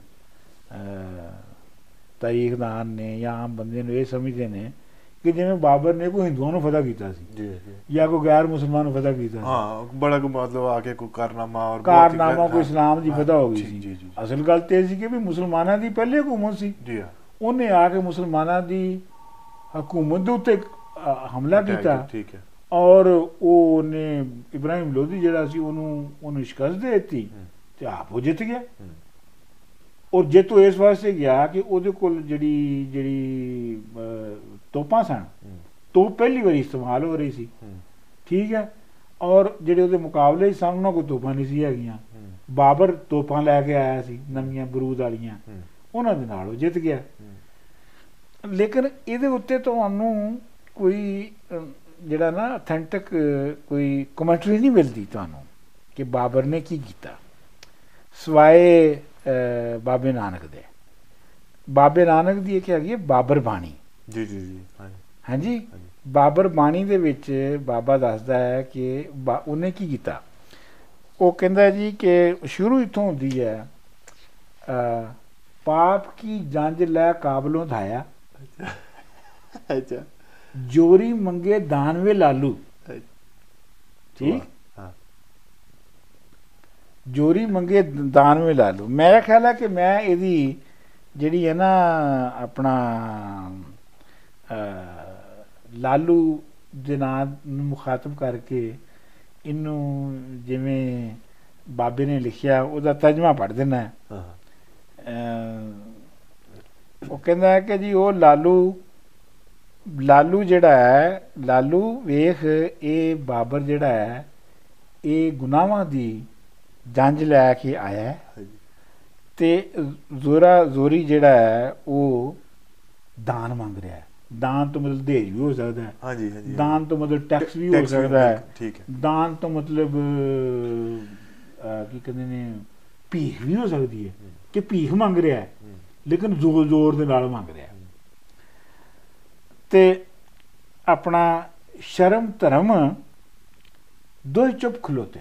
Speaker 2: ਤਾਰੀਖਦਾਨ ਨੇ ਜਾਂ ਆਮ ਬੰਦੇ ਨੂੰ ਇਹ ਸਮਝਦੇ ਨੇ ਕਿ ਜਿਵੇਂ ਬਾਬਰ ਨੇ ਕੋਈ ਹਿੰਦੂਆਂ ਨੂੰ ਫਤਹ ਕੀਤਾ ਸੀ ਜਾਂ ਕੋਈ ਗੈਰ ਮੁਸਲਮਾਨ ਨੂੰ ਫਤਹ ਕੀਤਾ।
Speaker 1: ਹਾਂ, ਬੜਾ ਕੋ ਮਤਲਬ ਆ ਕੇ ਕੋਈ ਕਾਰਨਾਮਾ ਔਰ
Speaker 2: ਕਾਰਨਾਮਾ ਕੋਈ ਇਸਲਾਮ ਦੀ ਫਤਹ ਹੋ ਗਈ ਸੀ। ਅਸਲ ਗੱਲ ਤੇ ਇਹ ਸੀ ਕਿ ਵੀ ਮੁਸਲਮਾਨਾਂ ਦੀ ਪਹਿਲੇ ਹਕੂਮਤ ਸੀ, ਉਹਨੇ ਆ ਕੇ ਮੁਸਲਮਾਨਾਂ ਦੀ ਹਕੂਮਤ ਦੇ ਉੱਤੇ ਹਮਲਾ ਕੀਤਾ ਔਰ ਉਹਨੇ ਇਬਰਾਹਿਮ ਲੋਧੀ ਜਿਹੜਾ ਸੀ ਉਹਨੂੰ ਉਹਨੂੰ ਸ਼ਿਕਸਤ ਦੇ ਦਿੱਤੀ ਤੇ ਆਪ ਉਹ ਜਿੱਤ ਗਿਆ। ਔਰ ਜਿੱਤ ਇਸ ਵਾਸਤੇ ਗਿਆ ਕਿ ਉਹਦੇ ਕੋਲ ਜਿਹੜੀ ਜਿਹੜੀ ਤੋਪਾਂ ਸਨ, ਤੋਪ ਪਹਿਲੀ ਵਾਰੀ ਇਸਤੇਮਾਲ ਹੋ ਰਹੀ ਸੀ, ਠੀਕ ਹੈ, ਔਰ ਜਿਹੜੇ ਉਹਦੇ ਮੁਕਾਬਲੇ ਸਨ ਉਹਨਾਂ ਕੋਲ ਤੋਪਾਂ ਨਹੀਂ ਸੀ ਹੈਗੀਆਂ। ਬਾਬਰ ਤੋਪਾਂ ਲੈ ਕੇ ਆਇਆ ਸੀ ਨਵੀਆਂ ਬਰੂਦ ਵਾਲੀਆਂ, ਉਹਨਾਂ ਦੇ ਨਾਲ ਉਹ ਜਿੱਤ ਗਿਆ। ਲੇਕਿਨ ਇਹਦੇ ਉੱਤੇ ਤੁਹਾਨੂੰ ਕੋਈ ਜਿਹੜਾ ਨਾ ਅਥੈਂਟਿਕ ਕੋਈ ਕਮੈਂਟਰੀ ਨਹੀਂ ਮਿਲਦੀ ਤੁਹਾਨੂੰ ਕਿ ਬਾਬਰ ਨੇ ਕੀ ਕੀਤਾ, ਸਵਾਏ ਬਾਬੇ ਨਾਨਕ ਦੇ। ਬਾਬੇ ਨਾਨਕ ਦੀ ਇੱਕ ਹੈਗੀ ਹੈ ਬਾਬਰ ਬਾਣੀ।
Speaker 1: ਜੀ ਜੀ ਜੀ
Speaker 2: ਹਾਂਜੀ, ਬਾਬਰ ਬਾਣੀ ਦੇ ਵਿੱਚ ਬਾਬਾ ਦੱਸਦਾ ਹੈ ਕਿ ਬਾ ਉਹਨੇ ਕੀ ਕੀਤਾ। ਉਹ ਕਹਿੰਦਾ ਜੀ ਕਿ ਸ਼ੁਰੂ ਇੱਥੋਂ ਹੁੰਦੀ ਹੈ, ਪਾਪ ਕੀ ਜੰਜ ਲੈ ਕਾਬਲੋਂ ਧਾਇਆ,
Speaker 1: ਅੱਛਾ,
Speaker 2: ਜੋਰੀ ਮੰਗੇ ਦਾਨਵੇ ਲਾਲੂ। ਠੀਕ, ਜੋਰੀ ਮੰਗੇ ਦਾਨਵੇ ਲਾਲੂ। ਮੇਰਾ ਖਿਆਲ ਹੈ ਕਿ ਮੈਂ ਇਹਦੀ ਜਿਹੜੀ ਹੈ ਨਾ ਆਪਣਾ ਲਾਲੂ ਦੇ ਨਾਂ ਨੂੰ ਮੁਖਾਤਬ ਕਰਕੇ ਇਹਨੂੰ ਜਿਵੇਂ ਬਾਬੇ ਨੇ ਲਿਖਿਆ ਉਹਦਾ ਤਰਜਮਾ ਪੜ੍ਹ ਦੇਣਾ। ਉਹ ਕਹਿੰਦਾ ਹੈ ਕਿ ਜੀ ਉਹ ਲਾਲੂ ਲਾਲੂ ਜਿਹੜਾ ਹੈ, ਲਾਲੂ ਵੇਖ ਇਹ ਬਾਬਰ ਜਿਹੜਾ ਹੈ ਇਹ ਗੁਨਾਹਾਂ ਦੀ ਜੰਜ ਲੈ ਕੇ ਆਇਆ ਤੇ ਜ਼ੋਰਾ ਜ਼ੋਰੀ ਜਿਹੜਾ ਹੈ ਉਹ ਦਾਨ ਮੰਗ ਰਿਹਾ ਹੈ। ਦਾਨ ਤੋਂ ਮਤਲਬ ਦਹੇਜ ਵੀ ਹੋ ਸਕਦਾ ਹੈ,
Speaker 1: ਹਾਂਜੀ ਹਾਂਜੀ,
Speaker 2: ਦਾਨ ਤੋਂ ਮਤਲਬ ਟੈਕਸ ਵੀ ਹੋ ਸਕਦਾ ਹੈ,
Speaker 1: ਠੀਕ ਹੈ,
Speaker 2: ਦਾਨ ਤੋਂ ਮਤਲਬ ਕੀ ਕਹਿੰਦੇ ਨੇ ਭੀਖ ਵੀ ਹੋ ਸਕਦੀ ਹੈ ਕਿ ਭੀਖ ਮੰਗ ਰਿਹਾ ਹੈ ਲੇਕਿਨ ਜ਼ੋਰ ਜ਼ੋਰ ਦੇ ਨਾਲ ਮੰਗ ਰਿਹਾ। ਤੇ ਆਪਣਾ ਸ਼ਰਮ ਧਰਮ ਦੋਏ ਚੁੱਪ ਖਲੋਤੇ,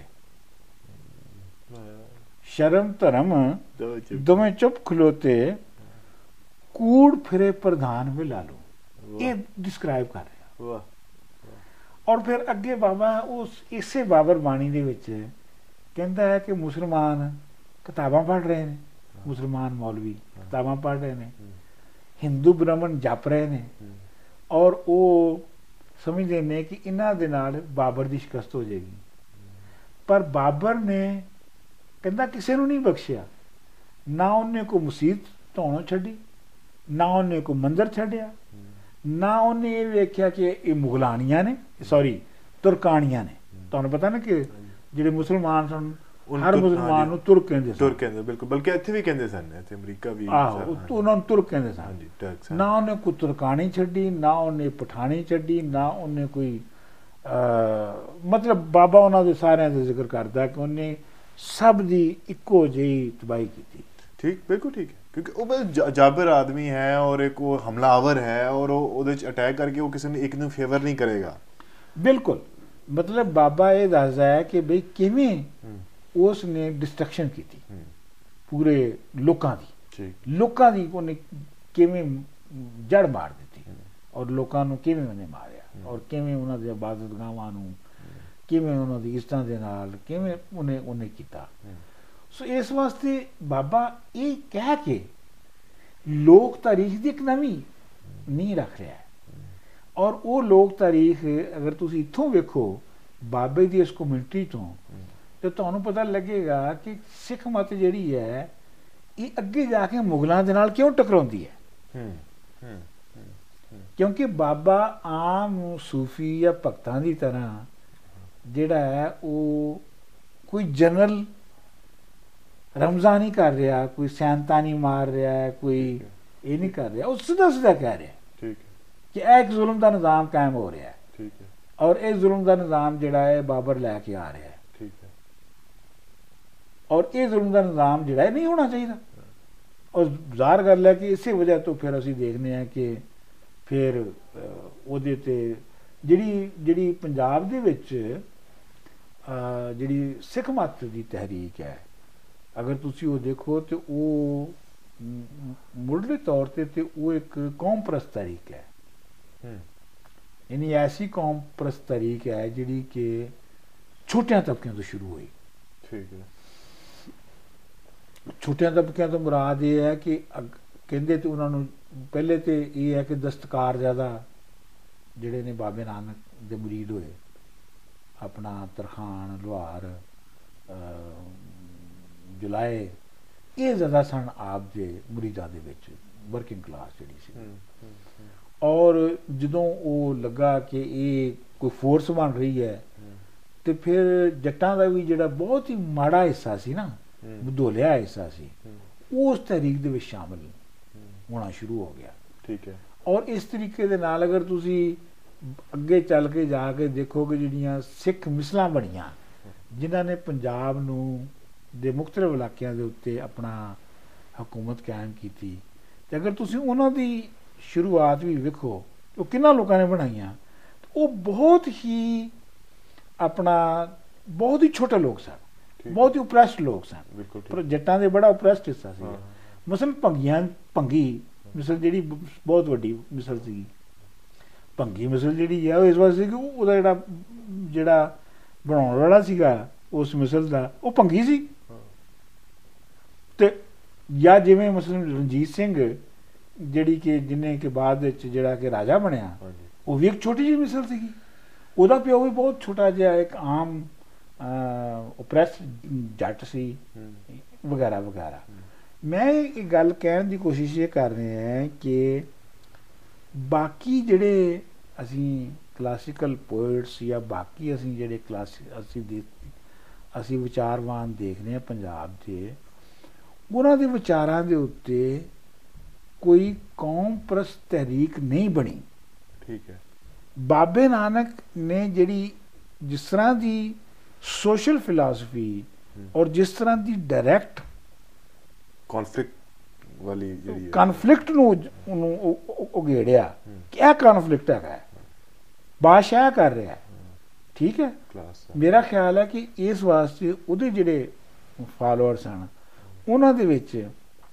Speaker 2: ਸ਼ਰਮ ਧਰਮ ਦੋਵੇਂ ਚੁੱਪ ਖਲੋਤੇ, ਕੂੜ ਫਿਰੇ ਪ੍ਰਧਾਨ ਵੇ ਲਾਲੂ। ਇਹ ਡਿਸਕ੍ਰਾਈਬ ਕਰ ਰਿਹਾ। ਔਰ ਫਿਰ ਅੱਗੇ ਬਾਬਾ ਉਸ ਇਸੇ ਬਾਬਰ ਬਾਣੀ ਦੇ ਵਿੱਚ ਕਹਿੰਦਾ ਹੈ ਕਿ ਮੁਸਲਮਾਨ ਕਿਤਾਬਾਂ ਪੜ੍ਹ ਰਹੇ ਨੇ, ਮੁਸਲਮਾਨ ਮੌਲਵੀ ਕਿਤਾਬਾਂ ਪੜ੍ਹ ਰਹੇ ਨੇ, ਹਿੰਦੂ ਬ੍ਰਾਹਮਣ ਜਪ ਰਹੇ ਨੇ ਔਰ ਉਹ ਸਮਝਦੇ ਨੇ ਕਿ ਇਹਨਾਂ ਦੇ ਨਾਲ ਬਾਬਰ ਦੀ ਸ਼ਿਕਸਤ ਹੋ ਜਾਏਗੀ। ਪਰ ਬਾਬਰ ਨੇ ਕਹਿੰਦਾ ਕਿਸੇ ਨੂੰ ਨਹੀਂ ਬਖਸ਼ਿਆ, ਨਾ ਉਹਨੇ ਕੋਈ ਮਸੀਤ ਢਾਉਣੋਂ ਛੱਡੀ, ਨਾ ਉਹਨੇ ਕੋਈ ਮੰਦਰ ਛੱਡਿਆ, ਨਾ ਉਹਨੇ ਇਹ ਵੇਖਿਆ ਕਿ ਇਹ ਮੁਗਲਾਨੀਆਂ ਨੇ, ਸੌਰੀ ਤੁਰਕਾਨੀਆਂ ਨੇ। ਤੁਹਾਨੂੰ ਪਤਾ ਨਾ ਕਿ ਜਿਹੜੇ ਮੁਸਲਮਾਨ ਸਨ ਹਰ ਮੁਸਲਮਾਨ ਨੂੰ ਤੁਰਕ ਕਹਿੰਦੇ ਸਨ,
Speaker 1: ਤੁਰਕ ਕਹਿੰਦੇ, ਬਿਲਕੁਲ, ਬਲਕਿ ਇੱਥੇ ਵੀ ਕਹਿੰਦੇ ਸਨ, ਇੱਥੇ ਅਮਰੀਕਾ ਵੀ,
Speaker 2: ਆਹੋ ਉਹਨਾਂ ਨੂੰ ਤੁਰਕ ਕਹਿੰਦੇ ਸਨ। ਨਾ ਉਹਨੇ ਕੋਈ ਤੁਰਕਾਣੀ ਛੱਡੀ, ਨਾ ਉਹਨੇ ਪਠਾਣੀ ਛੱਡੀ, ਨਾ ਉਹਨੇ ਕੋਈ ਮਤਲਬ ਬਾਬਾ ਉਹਨਾਂ ਦੇ ਸਾਰਿਆਂ ਦਾ ਜ਼ਿਕਰ ਕਰਦਾ ਕਿ ਉਹਨੇ ਸਭ ਦੀ ਇੱਕੋ ਜਿਹੀ ਤਬਾਹੀ ਕੀਤੀ।
Speaker 1: ਠੀਕ, ਬਿਲਕੁਲ ਠੀਕ ਹੈ, ਕਿਉਂਕਿ ਉਹ ਬਸ ਜਾਬਰ ਆਦਮੀ ਹੈ ਔਰ ਇੱਕ ਉਹ ਹਮਲਾਵਰ ਹੈ ਔਰ ਉਹ ਉਹਦੇ 'ਚ ਅਟੈਕ ਕਰਕੇ ਉਹ ਕਿਸੇ ਨੂੰ ਇੱਕ ਨੂੰ ਫੇਵਰ ਨਹੀਂ ਕਰੇਗਾ।
Speaker 2: ਬਿਲਕੁਲ, ਮਤਲਬ ਬਾਬਾ ਇਹ ਦੱਸਦਾ ਹੈ ਕਿ ਬਈ ਕਿਵੇਂ ਉਸ ਨੇ ਡਿਸਟਰਕਸ਼ਨ ਕੀਤੀ ਪੂਰੇ ਲੋਕਾਂ ਦੀ, ਲੋਕਾਂ ਦੀ ਉਹਨੇ ਕਿਵੇਂ ਜੜ ਮਾਰ ਦਿੱਤੀ ਔਰ ਲੋਕਾਂ ਨੂੰ ਕਿਵੇਂ ਉਹਨੇ ਮਾਰਿਆ ਔਰ ਕਿਵੇਂ ਉਹਨਾਂ ਦੇ ਇਬਾਦਤਗਾਹਾਂ ਨੂੰ ਕਿਵੇਂ ਉਹਨਾਂ ਦੀ ਇੱਜ਼ਤਾਂ ਦੇ ਨਾਲ ਕਿਵੇਂ ਉਹਨੇ ਉਹਨੇ ਕੀਤਾ। ਸੋ ਇਸ ਵਾਸਤੇ ਬਾਬਾ ਇਹ ਕਹਿ ਕੇ ਲੋਕ ਤਾਰੀਖ ਦੀ ਇੱਕ ਨਵੀਂ ਨੀਂਹ ਰੱਖ ਰਿਹਾ ਹੈ ਔਰ ਉਹ ਲੋਕ ਤਾਰੀਖ ਅਗਰ ਤੁਸੀਂ ਇੱਥੋਂ ਵੇਖੋ ਬਾਬੇ ਦੀ ਇਸ ਕਮਿਊਨਿਟੀ ਤੋਂ ਤੇ ਤੁਹਾਨੂੰ ਪਤਾ ਲੱਗੇਗਾ ਕਿ ਸਿੱਖ ਮਤ ਜਿਹੜੀ ਹੈ ਇਹ ਅੱਗੇ ਜਾ ਕੇ ਮੁਗਲਾਂ ਦੇ ਨਾਲ ਕਿਉਂ ਟਕਰਾਉਂਦੀ ਹੈ। ਕਿਉਂਕਿ ਬਾਬਾ ਆਮ ਸੂਫੀ ਜਾਂ ਭਗਤਾਂ ਦੀ ਤਰ੍ਹਾਂ ਜਿਹੜਾ ਹੈ ਉਹ ਕੋਈ ਜਨਰਲ ਰਮਜ਼ਾ ਨਹੀਂ ਕਰ ਰਿਹਾ, ਕੋਈ ਸੈਨਤਾ ਨਹੀਂ ਮਾਰ ਰਿਹਾ, ਕੋਈ ਇਹ ਨਹੀਂ ਕਰ ਰਿਹਾ, ਉਹ ਸਿੱਧਾ ਸਿੱਧਾ ਕਹਿ ਰਿਹਾ ਕਿ ਇਹ ਇੱਕ ਜ਼ੁਲਮ ਦਾ ਨਿਜ਼ਾਮ ਕਾਇਮ ਹੋ ਰਿਹਾ ਹੈ ਔਰ ਇਹ ਜ਼ੁਲਮ ਦਾ ਨਿਜ਼ਾਮ ਜਿਹੜਾ ਹੈ ਬਾਬਰ ਲੈ ਕੇ ਆ ਰਿਹਾ ਹੈ ਔਰ ਇਹ ਜ਼ੁਲਮ ਦਾ ਨਿਜ਼ਾਮ ਜਿਹੜਾ ਹੈ ਨਹੀਂ ਹੋਣਾ ਚਾਹੀਦਾ। ਔਰ ਜ਼ਾਹਰ ਗੱਲ ਹੈ ਕਿ ਇਸੇ ਵਜ੍ਹਾ ਤੋਂ ਫਿਰ ਅਸੀਂ ਦੇਖਦੇ ਹਾਂ ਕਿ ਫਿਰ ਉਹਦੇ 'ਤੇ ਜਿਹੜੀ ਜਿਹੜੀ ਪੰਜਾਬ ਦੇ ਵਿੱਚ ਜਿਹੜੀ ਸਿੱਖ ਮਤ ਦੀ ਤਹਿਰੀਕ ਹੈ ਅਗਰ ਤੁਸੀਂ ਉਹ ਦੇਖੋ ਤੇ ਉਹ ਮੁੱਢਲੇ ਤੌਰ 'ਤੇ ਤੇ ਉਹ ਇੱਕ ਕੌਮ ਪ੍ਰਸਤ ਤਹਿਰੀਕ ਹੈ, ਯਾਨੀ ਐਸੀ ਕੌਮ ਪ੍ਰਸਤ ਤਹਿਰੀਕ ਹੈ ਜਿਹੜੀ ਕਿ ਛੋਟਿਆਂ ਤਬਕਿਆਂ ਤੋਂ ਸ਼ੁਰੂ ਹੋਈ। ਠੀਕ ਹੈ, ਛੋਟਿਆਂ ਤਬਕਿਆਂ ਤੋਂ ਮੁਰਾਦ ਇਹ ਹੈ ਕਿ ਕਹਿੰਦੇ ਤੇ ਉਹਨਾਂ ਨੂੰ ਪਹਿਲੇ ਤੇ ਇਹ ਹੈ ਕਿ ਦਸਤਕਾਰ ਜ਼ਿਆਦਾ ਜਿਹੜੇ ਨੇ ਬਾਬੇ ਨਾਨਕ ਦੇ ਮੁਰੀਦ ਹੋਏ, ਆਪਣਾ ਤਰਖਾਣ ਲੁਹਾਰ ਜੁਲਾਏ ਇਹ ਜ਼ਿਆਦਾ ਸਨ ਆਪ ਦੇ ਮੁਰੀਦਾਂ ਦੇ ਵਿੱਚ, ਵਰਕਿੰਗ ਕਲਾਸ ਜਿਹੜੀ ਸੀ। ਔਰ ਜਦੋਂ ਉਹ ਲੱਗਾ ਕਿ ਇਹ ਕੋਈ ਫੋਰਸ ਬਣ ਰਹੀ ਹੈ ਤੇ ਫਿਰ ਜੱਟਾਂ ਦਾ ਵੀ ਜਿਹੜਾ ਬਹੁਤ ਹੀ ਮਾੜਾ ਹਿੱਸਾ ਸੀ ਨਾ, ਬਦੋਲਿਆ ਹਿੱਸਾ ਸੀ, ਉਸ ਤਹਿਰੀਕ ਦੇ ਵਿੱਚ ਸ਼ਾਮਿਲ ਹੋਣਾ ਸ਼ੁਰੂ ਹੋ ਗਿਆ। ਠੀਕ ਹੈ, ਔਰ ਇਸ ਤਰੀਕੇ ਦੇ ਨਾਲ ਅਗਰ ਤੁਸੀਂ ਅੱਗੇ ਚੱਲ ਕੇ ਜਾ ਕੇ ਦੇਖੋਗੇ ਜਿਹੜੀਆਂ ਸਿੱਖ ਮਿਸਲਾਂ ਬਣੀਆਂ ਜਿਨ੍ਹਾਂ ਨੇ ਪੰਜਾਬ ਨੂੰ ਦੇ ਮੁਖਤਲਿਫ ਇਲਾਕਿਆਂ ਦੇ ਉੱਤੇ ਆਪਣਾ ਹਕੂਮਤ ਕਾਇਮ ਕੀਤੀ, ਤੇ ਅਗਰ ਤੁਸੀਂ ਉਹਨਾਂ ਦੀ ਸ਼ੁਰੂਆਤ ਵੀ ਵੇਖੋ ਉਹ ਕਿੰਨਾ ਲੋਕਾਂ ਨੇ ਬਣਾਈਆਂ, ਉਹ ਬਹੁਤ ਹੀ ਆਪਣਾ ਬਹੁਤ ਹੀ ਛੋਟੇ ਲੋਕ ਸਨ, ਬਹੁਤ ਹੀ ਉਪਰੈਸਡ ਲੋਕ ਸਨ, ਪਰ ਜੱਟਾਂ ਦੇ ਬੜਾ ਉਪਰੈਸਡ ਹਿੱਸਾ ਸੀ। ਮਸਲ ਭੰਗੀਆਂ ਭੰਗੀ ਮਿਸਲ ਜਿਹੜੀ ਬਹੁਤ ਵੱਡੀ ਮਿਸਲ ਸੀ, ਭੰਗੀ ਮਿਸਲ ਜਿਹੜੀ ਹੈ ਉਹ ਇਸ ਵਾਸਤੇ ਕਿ ਉਹਦਾ ਜਿਹੜਾ ਜਿਹੜਾ ਬਣਾਉਣ ਵਾਲਾ ਸੀਗਾ ਉਸ ਮਿਸਲ ਦਾ ਉਹ ਭੰਗੀ ਸੀ। ਤੇ ਜਾਂ ਜਿਵੇਂ ਮਸਲਨ ਰਣਜੀਤ ਸਿੰਘ ਜਿਹੜੀ ਕਿ ਜਿਹਨੇ ਕਿ ਬਾਅਦ ਵਿੱਚ ਜਿਹੜਾ ਕਿ ਰਾਜਾ ਬਣਿਆ, ਉਹ ਵੀ ਇੱਕ ਛੋਟੀ ਜਿਹੀ ਮਿਸਲ ਸੀਗੀ, ਉਹਦਾ ਪਿਓ ਵੀ ਬਹੁਤ ਛੋਟਾ ਜਿਹਾ ਇੱਕ ਆਮ ਓਪਰੈਸ ਜੱਟ ਸੀ ਵਗੈਰਾ ਵਗੈਰਾ। ਮੈਂ ਇਹ ਗੱਲ ਕਹਿਣ ਦੀ ਕੋਸ਼ਿਸ਼ ਇਹ ਕਰ ਰਿਹਾ ਹਾਂ ਕਿ ਬਾਕੀ ਜਿਹੜੇ ਅਸੀਂ ਕਲਾਸੀਕਲ ਪੋਇਟਸ ਜਾਂ ਬਾਕੀ ਅਸੀਂ ਜਿਹੜੇ ਕਲਾਸਿਕ ਅਸੀਂ ਦੇ ਅਸੀਂ ਵਿਚਾਰਵਾਨ ਦੇਖਦੇ ਹਾਂ ਪੰਜਾਬ ਦੇ, ਉਹਨਾਂ ਦੇ ਵਿਚਾਰਾਂ ਦੇ ਉੱਤੇ ਕੋਈ ਕੌਮ ਪ੍ਰਸਤ ਤਹਿਰੀਕ ਨਹੀਂ ਬਣੀ।
Speaker 1: ਠੀਕ ਹੈ।
Speaker 2: ਬਾਬੇ ਨਾਨਕ ਨੇ ਜਿਹੜੀ ਜਿਸ ਤਰ੍ਹਾਂ ਦੀ ਸੋਸ਼ਲ ਫਿਲਾਸਫੀ ਔਰ ਜਿਸ ਤਰ੍ਹਾਂ ਦੀ ਡਾਇਰੈਕਟ
Speaker 1: ਕਨਫਲਿਕਟ ਵਾਲੀ ਜਿਹੜੀ
Speaker 2: ਕਨਫਲਿਕਟ ਨੂੰ ਉਹਨੂੰ ਉਗੇੜਿਆ ਕਿ ਇਹ ਕਨਫਲਿਕਟ ਹੈਗਾ, ਬਾਦਸ਼ਾਹ ਕਰ ਰਿਹਾ, ਠੀਕ ਹੈ। ਮੇਰਾ ਖਿਆਲ ਹੈ ਕਿ ਇਸ ਵਾਸਤੇ ਉਹਦੇ ਜਿਹੜੇ ਫਾਲੋਅਰਸ ਹਨ ਉਹਨਾਂ ਦੇ ਵਿੱਚ